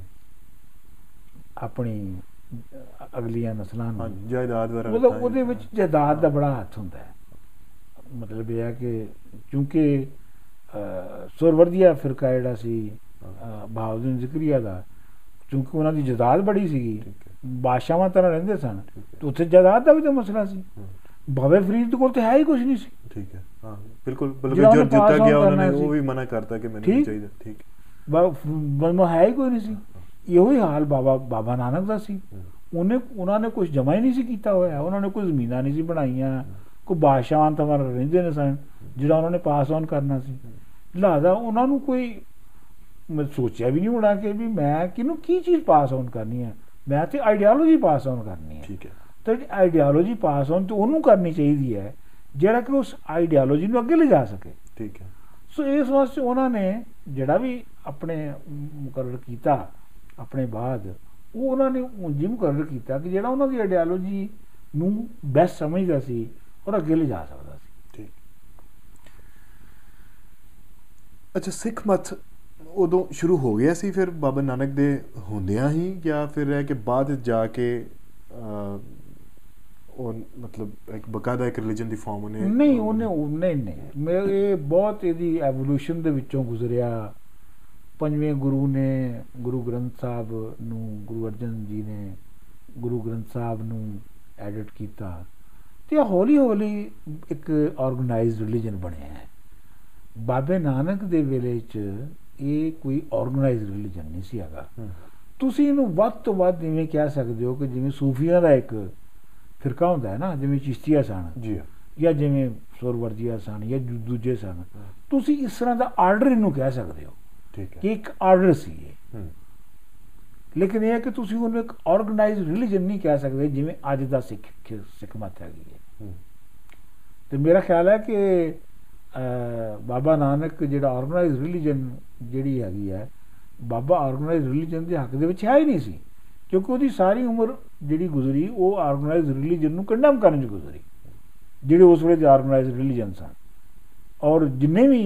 Speaker 2: ਆਪਣੀ ਅਗਲੀਆਂ ਨਸਲਾਂ ਨੂੰ,
Speaker 1: ਹਾਂਜੀ, ਜਾਇਦਾਦ ਵਗੈਰਾ
Speaker 2: ਉਹਦਾ
Speaker 1: ਰੱਖਾਂਗੇ।
Speaker 2: ਉਹਦੇ ਵਿੱਚ ਜਾਇਦਾਦ ਦਾ ਬੜਾ ਹੱਥ ਹੁੰਦਾ ਹੈ। ਮਤਲਬ ਇਹ ਹੈ ਕਿ ਕਿਉਂਕਿ ਸੁਰਵਰਦੀਆ ਫਿਰਕਾ ਜਿਹੜਾ ਸੀ ਅਹ, ਬਹਾਉਦੀਨ ਜ਼ਿਕਰੀਆ ਦਾ, ਕਿਉਂਕਿ ਉਹਨਾਂ ਦੀ ਜਾਇਦਾਦ ਬੜੀ ਸੀਗੀ,
Speaker 1: ਠੀਕ ਹੈ,
Speaker 2: ਬਾਦਸ਼ਾਹਾਂ ਤਰ੍ਹਾਂ ਰਹਿੰਦੇ ਸਨ,
Speaker 1: ਠੀਕ ਹੈ,
Speaker 2: ਤੇ ਉੱਥੇ ਜਾਇਦਾਦ ਦਾ ਵੀ ਤਾਂ ਮਸਲਾ ਸੀ।
Speaker 1: ਹੂੰ,
Speaker 2: ਬਾਬੇ ਫਰੀਦ ਕੋਲ ਤੇ ਹੈ ਹੀ ਕੁਝ ਨਹੀਂ ਸੀ।
Speaker 1: ਠੀਕ ਹੈ, ਹਾਂ ਬਿਲਕੁਲ। ਬਲਕਿ
Speaker 2: ਜਿਹੜਾ
Speaker 1: ਜੋ
Speaker 2: ਉਹਨੇ
Speaker 1: ਜਿੱਤਾ
Speaker 2: pass on
Speaker 1: ਗਿਆ ਉਹਨਾਂ ਨੇ
Speaker 2: ਕਰਨਾ
Speaker 1: ਉਹ
Speaker 2: ਸੀ।
Speaker 1: ਵੀ ਮਨਾ ਕਰਤਾ ਕਿ ਮੈਨੂੰ ਨਹੀਂ
Speaker 2: ਠੀਕ।
Speaker 1: ਚਾਹੀਦਾ। ਠੀਕ
Speaker 2: ਬਾ ਹੈ ਹੀ ਕੋਈ ਨਹੀਂ ਸੀ। ਇਹੋ ਹੀ ਹਾਲ ਬਾਬਾ ਬਾਬਾ ਨਾਨਕ ਦਾ ਸੀ।
Speaker 1: ਹੂੰ,
Speaker 2: ਉਹਨੇ ਉਹਨਾਂ ਨੇ ਕੁਝ ਜਮਾ ਹੀ ਨਹੀਂ ਸੀ ਕੀਤਾ ਹੋਇਆ, ਉਹਨਾਂ ਨੇ ਕੋਈ ਜ਼ਮੀਨਾਂ ਨਹੀਂ ਸੀ ਬਣਾਈਆਂ, ਕੋਈ ਬਾਦਸ਼ਾਹਾਂ ਤੱਕ ਰਹਿੰਦੇ ਨੇ ਸਨ ਜਿਹੜਾ ਉਹਨਾਂ ਨੇ ਪਾਸ ਔਨ ਕਰਨਾ ਸੀ। ਲਿਹਾਜ਼ਾ ਉਹਨਾਂ ਨੂੰ ਕੋਈ ਮੈਂ ਸੋਚਿਆ ਵੀ ਨਹੀਂ ਹੋਣਾ ਕਿ ਵੀ ਮੈਂ ਕਿਹਨੂੰ ਕੀ ਚੀਜ਼ ਪਾਸ ਔਨ ਕਰਨੀ ਹੈ, ਮੈਂ ਤੇ ਆਈਡੀਆਲੋਜੀ ਪਾਸ ਔਨ ਕਰਨੀ ਹੈ।
Speaker 1: ਠੀਕ ਹੈ,
Speaker 2: ਤੇ ਆਈਡੀਆਲੋਜੀ ਪਾਸ ਔਨ ਤੇ ਉਹਨੂੰ ਕਰਨੀ ਚਾਹੀਦੀ ਹੈ ਜਿਹੜਾ ਕਿ ਉਸ ਆਈਡੀਆਲੋਜੀ ਨੂੰ ਅੱਗੇ ਲਿਜਾ ਸਕੇ।
Speaker 1: ਠੀਕ ਹੈ।
Speaker 2: ਸੋ ਇਸ ਵਾਸਤੇ ਉਹਨਾਂ ਨੇ ਜਿਹੜਾ ਵੀ ਆਪਣੇ ਮੁਕਰਰ ਕੀਤਾ ਆਪਣੇ ਬਾਅਦ, ਉਹ ਉਹਨਾਂ ਨੇ ਉਂਝ ਹੀ ਮੁਕਰਰ ਕੀਤਾ ਕਿ ਜਿਹੜਾ ਉਹਨਾਂ ਦੀ ਆਈਡੀਆਲੋਜੀ ਨੂੰ ਬੈਸਟ ਸਮਝਦਾ ਸੀ ਔਰ ਅੱਗੇ ਲਿਜਾ ਸਕਦਾ ਸੀ।
Speaker 1: ਠੀਕ। ਅੱਛਾ, ਸਿੱਖ ਮਤ ਉਦੋਂ ਸ਼ੁਰੂ ਹੋ ਗਿਆ ਸੀ ਫਿਰ ਬਾਬਾ ਨਾਨਕ ਦੇ ਹੁੰਦਿਆਂ ਹੀ, ਜਾਂ ਫਿਰ ਹੈ ਕਿ ਬਾਅਦ ਜਾ ਕੇ ਅਹ, ਉਹ ਮਤਲਬ ਇੱਕ ਬਕਾਇਦਾ ਇੱਕ ਰਿਲੀਜਨ ਦੀ ਫਾਰਮ ਉਹਨੇ?
Speaker 2: ਨਹੀਂ, ਉਹਨੇ ਨਹੀਂ ਨਹੀਂ ਮੈਂ ਇਹ ਬਹੁਤ ਇਹਦੀ ਐਵੋਲੂਸ਼ਨ ਦੇ ਵਿੱਚੋਂ ਗੁਜ਼ਰਿਆ। ਪੰਜਵੇਂ ਗੁਰੂ ਨੇ ਗੁਰੂ ਗ੍ਰੰਥ ਸਾਹਿਬ ਨੂੰ, ਗੁਰੂ ਅਰਜਨ ਜੀ ਨੇ ਗੁਰੂ ਗ੍ਰੰਥ ਸਾਹਿਬ ਨੂੰ ਐਡਿਟ ਕੀਤਾ ਤੇ ਹੌਲੀ ਹੌਲੀ ਇੱਕ ਆਰਗੇਨਾਈਜ਼ਡ ਰਿਲੀਜਨ ਬਣਿਆ ਹੈ। ਬਾਬੇ ਨਾਨਕ ਦੇ ਵੇਲੇ 'ਚ ਇਹ ਕੋਈ ਆਰਗੇਨਾਈਜ਼ਡ ਰਿਲੀਜਨ ਨਹੀਂ ਸੀ ਹੈਗਾ।
Speaker 1: ਹੂੰ,
Speaker 2: ਤੁਸੀਂ ਇਹਨੂੰ ਵੱਧ ਤੋਂ ਵੱਧ ਜਿਵੇਂ ਕਹਿ ਸਕਦੇ ਹੋ ਕਿ ਜਿਵੇਂ ਸੂਫੀਆਂ ਦਾ ਇੱਕ ਫਿਰਕਾ ਹੁੰਦਾ ਹੈ ਨਾ, ਜਿਵੇਂ ਚਿਸ਼ਤੀਆ ਸਨ
Speaker 1: ਜੀ ਹਾਂ,
Speaker 2: ਜਾਂ ਜਿਵੇਂ ਸੁਰਵਰਦੀਆ ਸਨ ਜਾਂ ਦੂ- ਦੂਜੇ ਸਨ, ਤੁਸੀਂ ਇਸ ਤਰ੍ਹਾਂ ਦਾ ਆਰਡਰ ਇਹਨੂੰ ਕਹਿ ਸਕਦੇ ਹੋ
Speaker 1: ਠੀਕ ਹੈ।
Speaker 2: ਕਿ ਇੱਕ ਆਰਡਰ ਸੀ ਇਹ।
Speaker 1: ਹੂੰ,
Speaker 2: ਲੇਕਿਨ ਇਹ ਹੈ ਕਿ ਤੁਸੀਂ ਉਹਨੂੰ ਇੱਕ ਆਰਗੇਨਾਈਜ਼ਡ ਰਿਲੀਜਨ ਨਹੀਂ ਕਹਿ ਸਕਦੇ ਜਿਵੇਂ ਅੱਜ ਦਾ ਸਿੱਖ ਸਿੱਖ ਮਤ ਹੈਗੀ ਹੈ।
Speaker 1: ਹੂੰ,
Speaker 2: ਤੇ ਮੇਰਾ ਖਿਆਲ ਹੈ ਕਿ ਅਹ, ਬਾਬਾ ਨਾਨਕ ਜਿਹੜਾ ਆਰਗੇਨਾਈਜ਼ਡ ਰਿਲੀਜਨ ਜਿਹੜੀ ਹੈਗੀ ਹੈ, ਬਾਬਾ ਆਰਗੇਨਾਈਜ਼ਡ ਰਿਲੀਜਨ ਦੇ ਹੱਕ ਦੇ ਵਿੱਚ ਹੈ ਹੀ ਨਹੀਂ ਸੀ, ਕਿਉਂਕਿ ਉਹਦੀ ਸਾਰੀ ਉਮਰ ਜਿਹੜੀ ਗੁਜ਼ਰੀ ਉਹ ਆਰਗੇਨਾਈਜ਼ਡ ਰਿਲੀਜਨ ਨੂੰ ਕੰਡੈਮ ਕਰਨ 'ਚ ਗੁਜ਼ਰੀ, ਜਿਹੜੇ ਉਸ ਵੇਲੇ ਦੇ ਆਰਗੇਨਾਈਜ਼ਡ ਰਿਲੀਜਨ ਸਨ। ਔਰ ਜਿੰਨੇ ਵੀ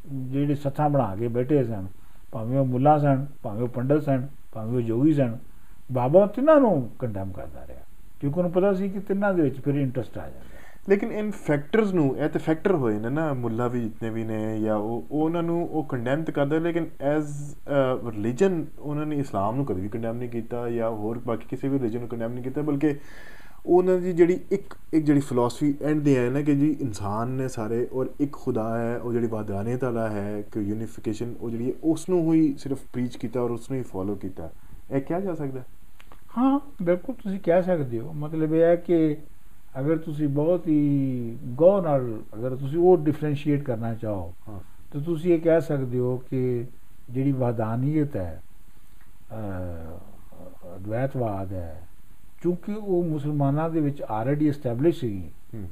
Speaker 2: ਜਿਹੜੇ ਸੱਥਾਂ ਬਣਾ ਕੇ ਬੈਠੇ ਸਨ, ਭਾਵੇਂ ਉਹ ਮੁੱਲਾ ਸਨ, ਭਾਵੇਂ ਉਹ ਪੰਡਤ ਸਨ, ਭਾਵੇਂ ਉਹ ਜੋਗੀ ਸਨ, ਬਾਬਾ ਤਿੰਨਾਂ ਨੂੰ ਕੰਡੈਮ ਕਰਦਾ ਰਿਹਾ ਕਿਉਂਕਿ ਉਹਨੂੰ ਪਤਾ ਸੀ ਕਿ ਤਿੰਨਾਂ ਦੇ ਵਿੱਚ ਫਿਰ ਇੰਟਰਸਟ ਆ ਜਾਂਦਾ।
Speaker 1: ਲੇਕਿਨ ਇਨ ਫੈਕਟਰਸ ਨੂੰ, ਇਹ ਤਾਂ ਫੈਕਟਰ ਹੋਏ ਨੇ ਨਾ, ਮੁੱਲਾ ਵੀ ਜਿਤਨੇ ਵੀ ਨੇ ਜਾਂ ਉਹ ਉਹ ਉਹਨਾਂ ਨੂੰ ਉਹ ਕੰਡੈਮ ਤਾਂ ਕਰਦਾ, ਲੇਕਿਨ ਐਜ਼ ਰਿਲੀਜਨ ਉਹਨਾਂ ਨੇ ਇਸਲਾਮ ਨੂੰ ਕਦੇ ਵੀ ਕੰਡੈਮ ਨਹੀਂ ਕੀਤਾ ਜਾਂ ਹੋਰ ਬਾਕੀ ਕਿਸੇ ਵੀ ਰਿਲੀਜਨ ਨੂੰ ਕੰਡੈਮ ਨਹੀਂ ਕੀਤਾ, ਬਲਕਿ ਉਹਨਾਂ ਦੀ ਜਿਹੜੀ ਇੱਕ ਇੱਕ ਜਿਹੜੀ ਫਿਲਾਸਫੀ ਐਂਡ ਦੇ ਹੈ ਨਾ ਕਿ ਜੀ ਇਨਸਾਨ ਨੇ ਸਾਰੇ ਔਰ ਇੱਕ ਖੁਦਾ ਹੈ, ਉਹ ਜਿਹੜੀ ਵਾਹਦਾਨੀਅਤ ਵਾਲਾ ਹੈ ਕਿ ਯੂਨੀਫਿਕੇਸ਼ਨ ਉਹ ਜਿਹੜੀ ਹੈ ਉਸ ਨੂੰ ਹੀ ਸਿਰਫ ਪ੍ਰੀਚ ਕੀਤਾ ਔਰ ਉਸ ਨੂੰ ਹੀ ਫੋਲੋ ਕੀਤਾ, ਇਹ ਕਿਹਾ ਜਾ ਸਕਦਾ?
Speaker 2: ਹਾਂ ਬਿਲਕੁਲ ਤੁਸੀਂ ਕਹਿ ਸਕਦੇ ਹੋ। ਮਤਲਬ ਇਹ ਹੈ ਕਿ ਅਗਰ ਤੁਸੀਂ ਬਹੁਤ ਹੀ ਗੌਰ ਨਾਲ ਅਗਰ ਤੁਸੀਂ ਉਹ ਡਿਫਰੈਂਸ਼ੀਏਟ ਕਰਨਾ ਚਾਹੋ
Speaker 1: ਹਾਂ
Speaker 2: ਤਾਂ ਤੁਸੀਂ ਇਹ ਕਹਿ ਸਕਦੇ ਹੋ ਕਿ ਜਿਹੜੀ ਵਾਹਦਾਨੀਅਤ ਹੈ, ਅਦਵੈਤਵਾਦ ਹੈ, ਚੂੰਕਿ ਉਹ ਮੁਸਲਮਾਨਾਂ ਦੇ ਵਿੱਚ ਆਲਰੇਡੀ ਐਸਟੈਬਲਿਸ਼ ਸੀਗੀ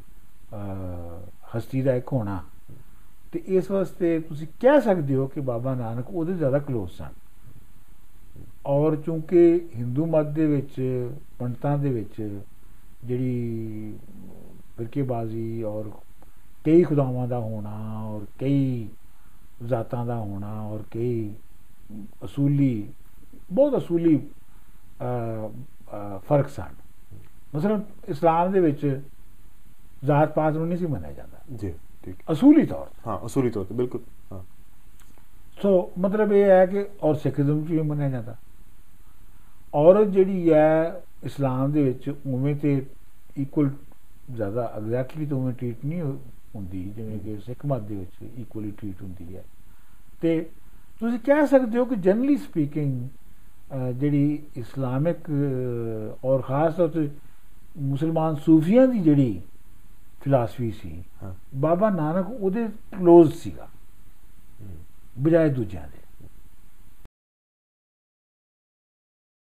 Speaker 2: ਹਸਤੀ ਦਾ ਇੱਕ ਹੋਣਾ, ਤੇ ਇਸ ਵਾਸਤੇ ਤੁਸੀਂ ਕਹਿ ਸਕਦੇ ਹੋ ਕਿ ਬਾਬਾ ਨਾਨਕ ਉਹਦੇ ਜ਼ਿਆਦਾ ਕਲੋਜ਼ ਸਨ। ਔਰ ਚੂੰਕਿ ਹਿੰਦੂ ਮਤ ਦੇ ਵਿੱਚ ਪੰਡਤਾਂ ਦੇ ਵਿੱਚ ਜਿਹੜੀ ਫਿਰਕੇਬਾਜ਼ੀ ਔਰ ਕਈ ਖੁਦਾਵਾਂ ਦਾ ਹੋਣਾ ਔਰ ਕਈ ਜ਼ਾਤਾਂ ਦਾ ਹੋਣਾ ਔਰ ਕਈ ਅਸੂਲੀ ਬਹੁਤ ਅਸੂਲੀ ਫਰਕ ਸਨ। ਮਸਲਨ ਇਸਲਾਮ ਦੇ ਵਿੱਚ ਜ਼ਾਤ ਪਾਤ ਨੂੰ ਨਹੀਂ ਸੀ ਮੰਨਿਆ ਜਾਂਦਾ
Speaker 1: ਜੀ, ਠੀਕ,
Speaker 2: ਅਸੂਲੀ ਤੌਰ ਤੇ।
Speaker 1: ਹਾਂ ਅਸੂਲੀ ਤੌਰ ਤੇ ਬਿਲਕੁਲ। ਹਾਂ
Speaker 2: ਸੋ ਮਤਲਬ ਇਹ ਹੈ ਕਿ ਔਰ ਸਿੱਖੀਜ਼ਮ 'ਚ ਵੀ ਮੰਨਿਆ ਜਾਂਦਾ। ਔਰਤ ਜਿਹੜੀ ਹੈ ਇਸਲਾਮ ਦੇ ਵਿੱਚ ਉਵੇਂ ਤੇ ਇਕੁਅਲ ਜ਼ਿਆਦਾ ਐਗਜ਼ੈਕਟਲੀ ਤਾਂ ਉਵੇਂ ਟਰੀਟ ਨਹੀਂ ਹੁੰਦੀ ਜਿਵੇਂ ਕਿ ਸਿੱਖ ਮਤ ਦੇ ਵਿੱਚ ਇਕੁਅਲੀ ਟਰੀਟ ਹੁੰਦੀ ਹੈ। ਅਤੇ ਤੁਸੀਂ ਕਹਿ ਸਕਦੇ ਹੋ ਕਿ ਜਨਰਲੀ ਸਪੀਕਿੰਗ ਜਿਹੜੀ ਇਸਲਾਮਿਕ ਔਰ ਖ਼ਾਸ ਤੌਰ 'ਤੇ ਮੁਸਲਮਾਨ ਸੂਫੀਆਂ ਦੀ ਜਿਹੜੀ ਫਿਲਾਸਫੀ ਸੀ, ਬਾਬਾ ਨਾਨਕ ਉਹਦੇ ਕਲੋਜ਼ ਸੀਗਾ ਬਜਾਏ ਦੂਜਿਆਂ ਦੇ।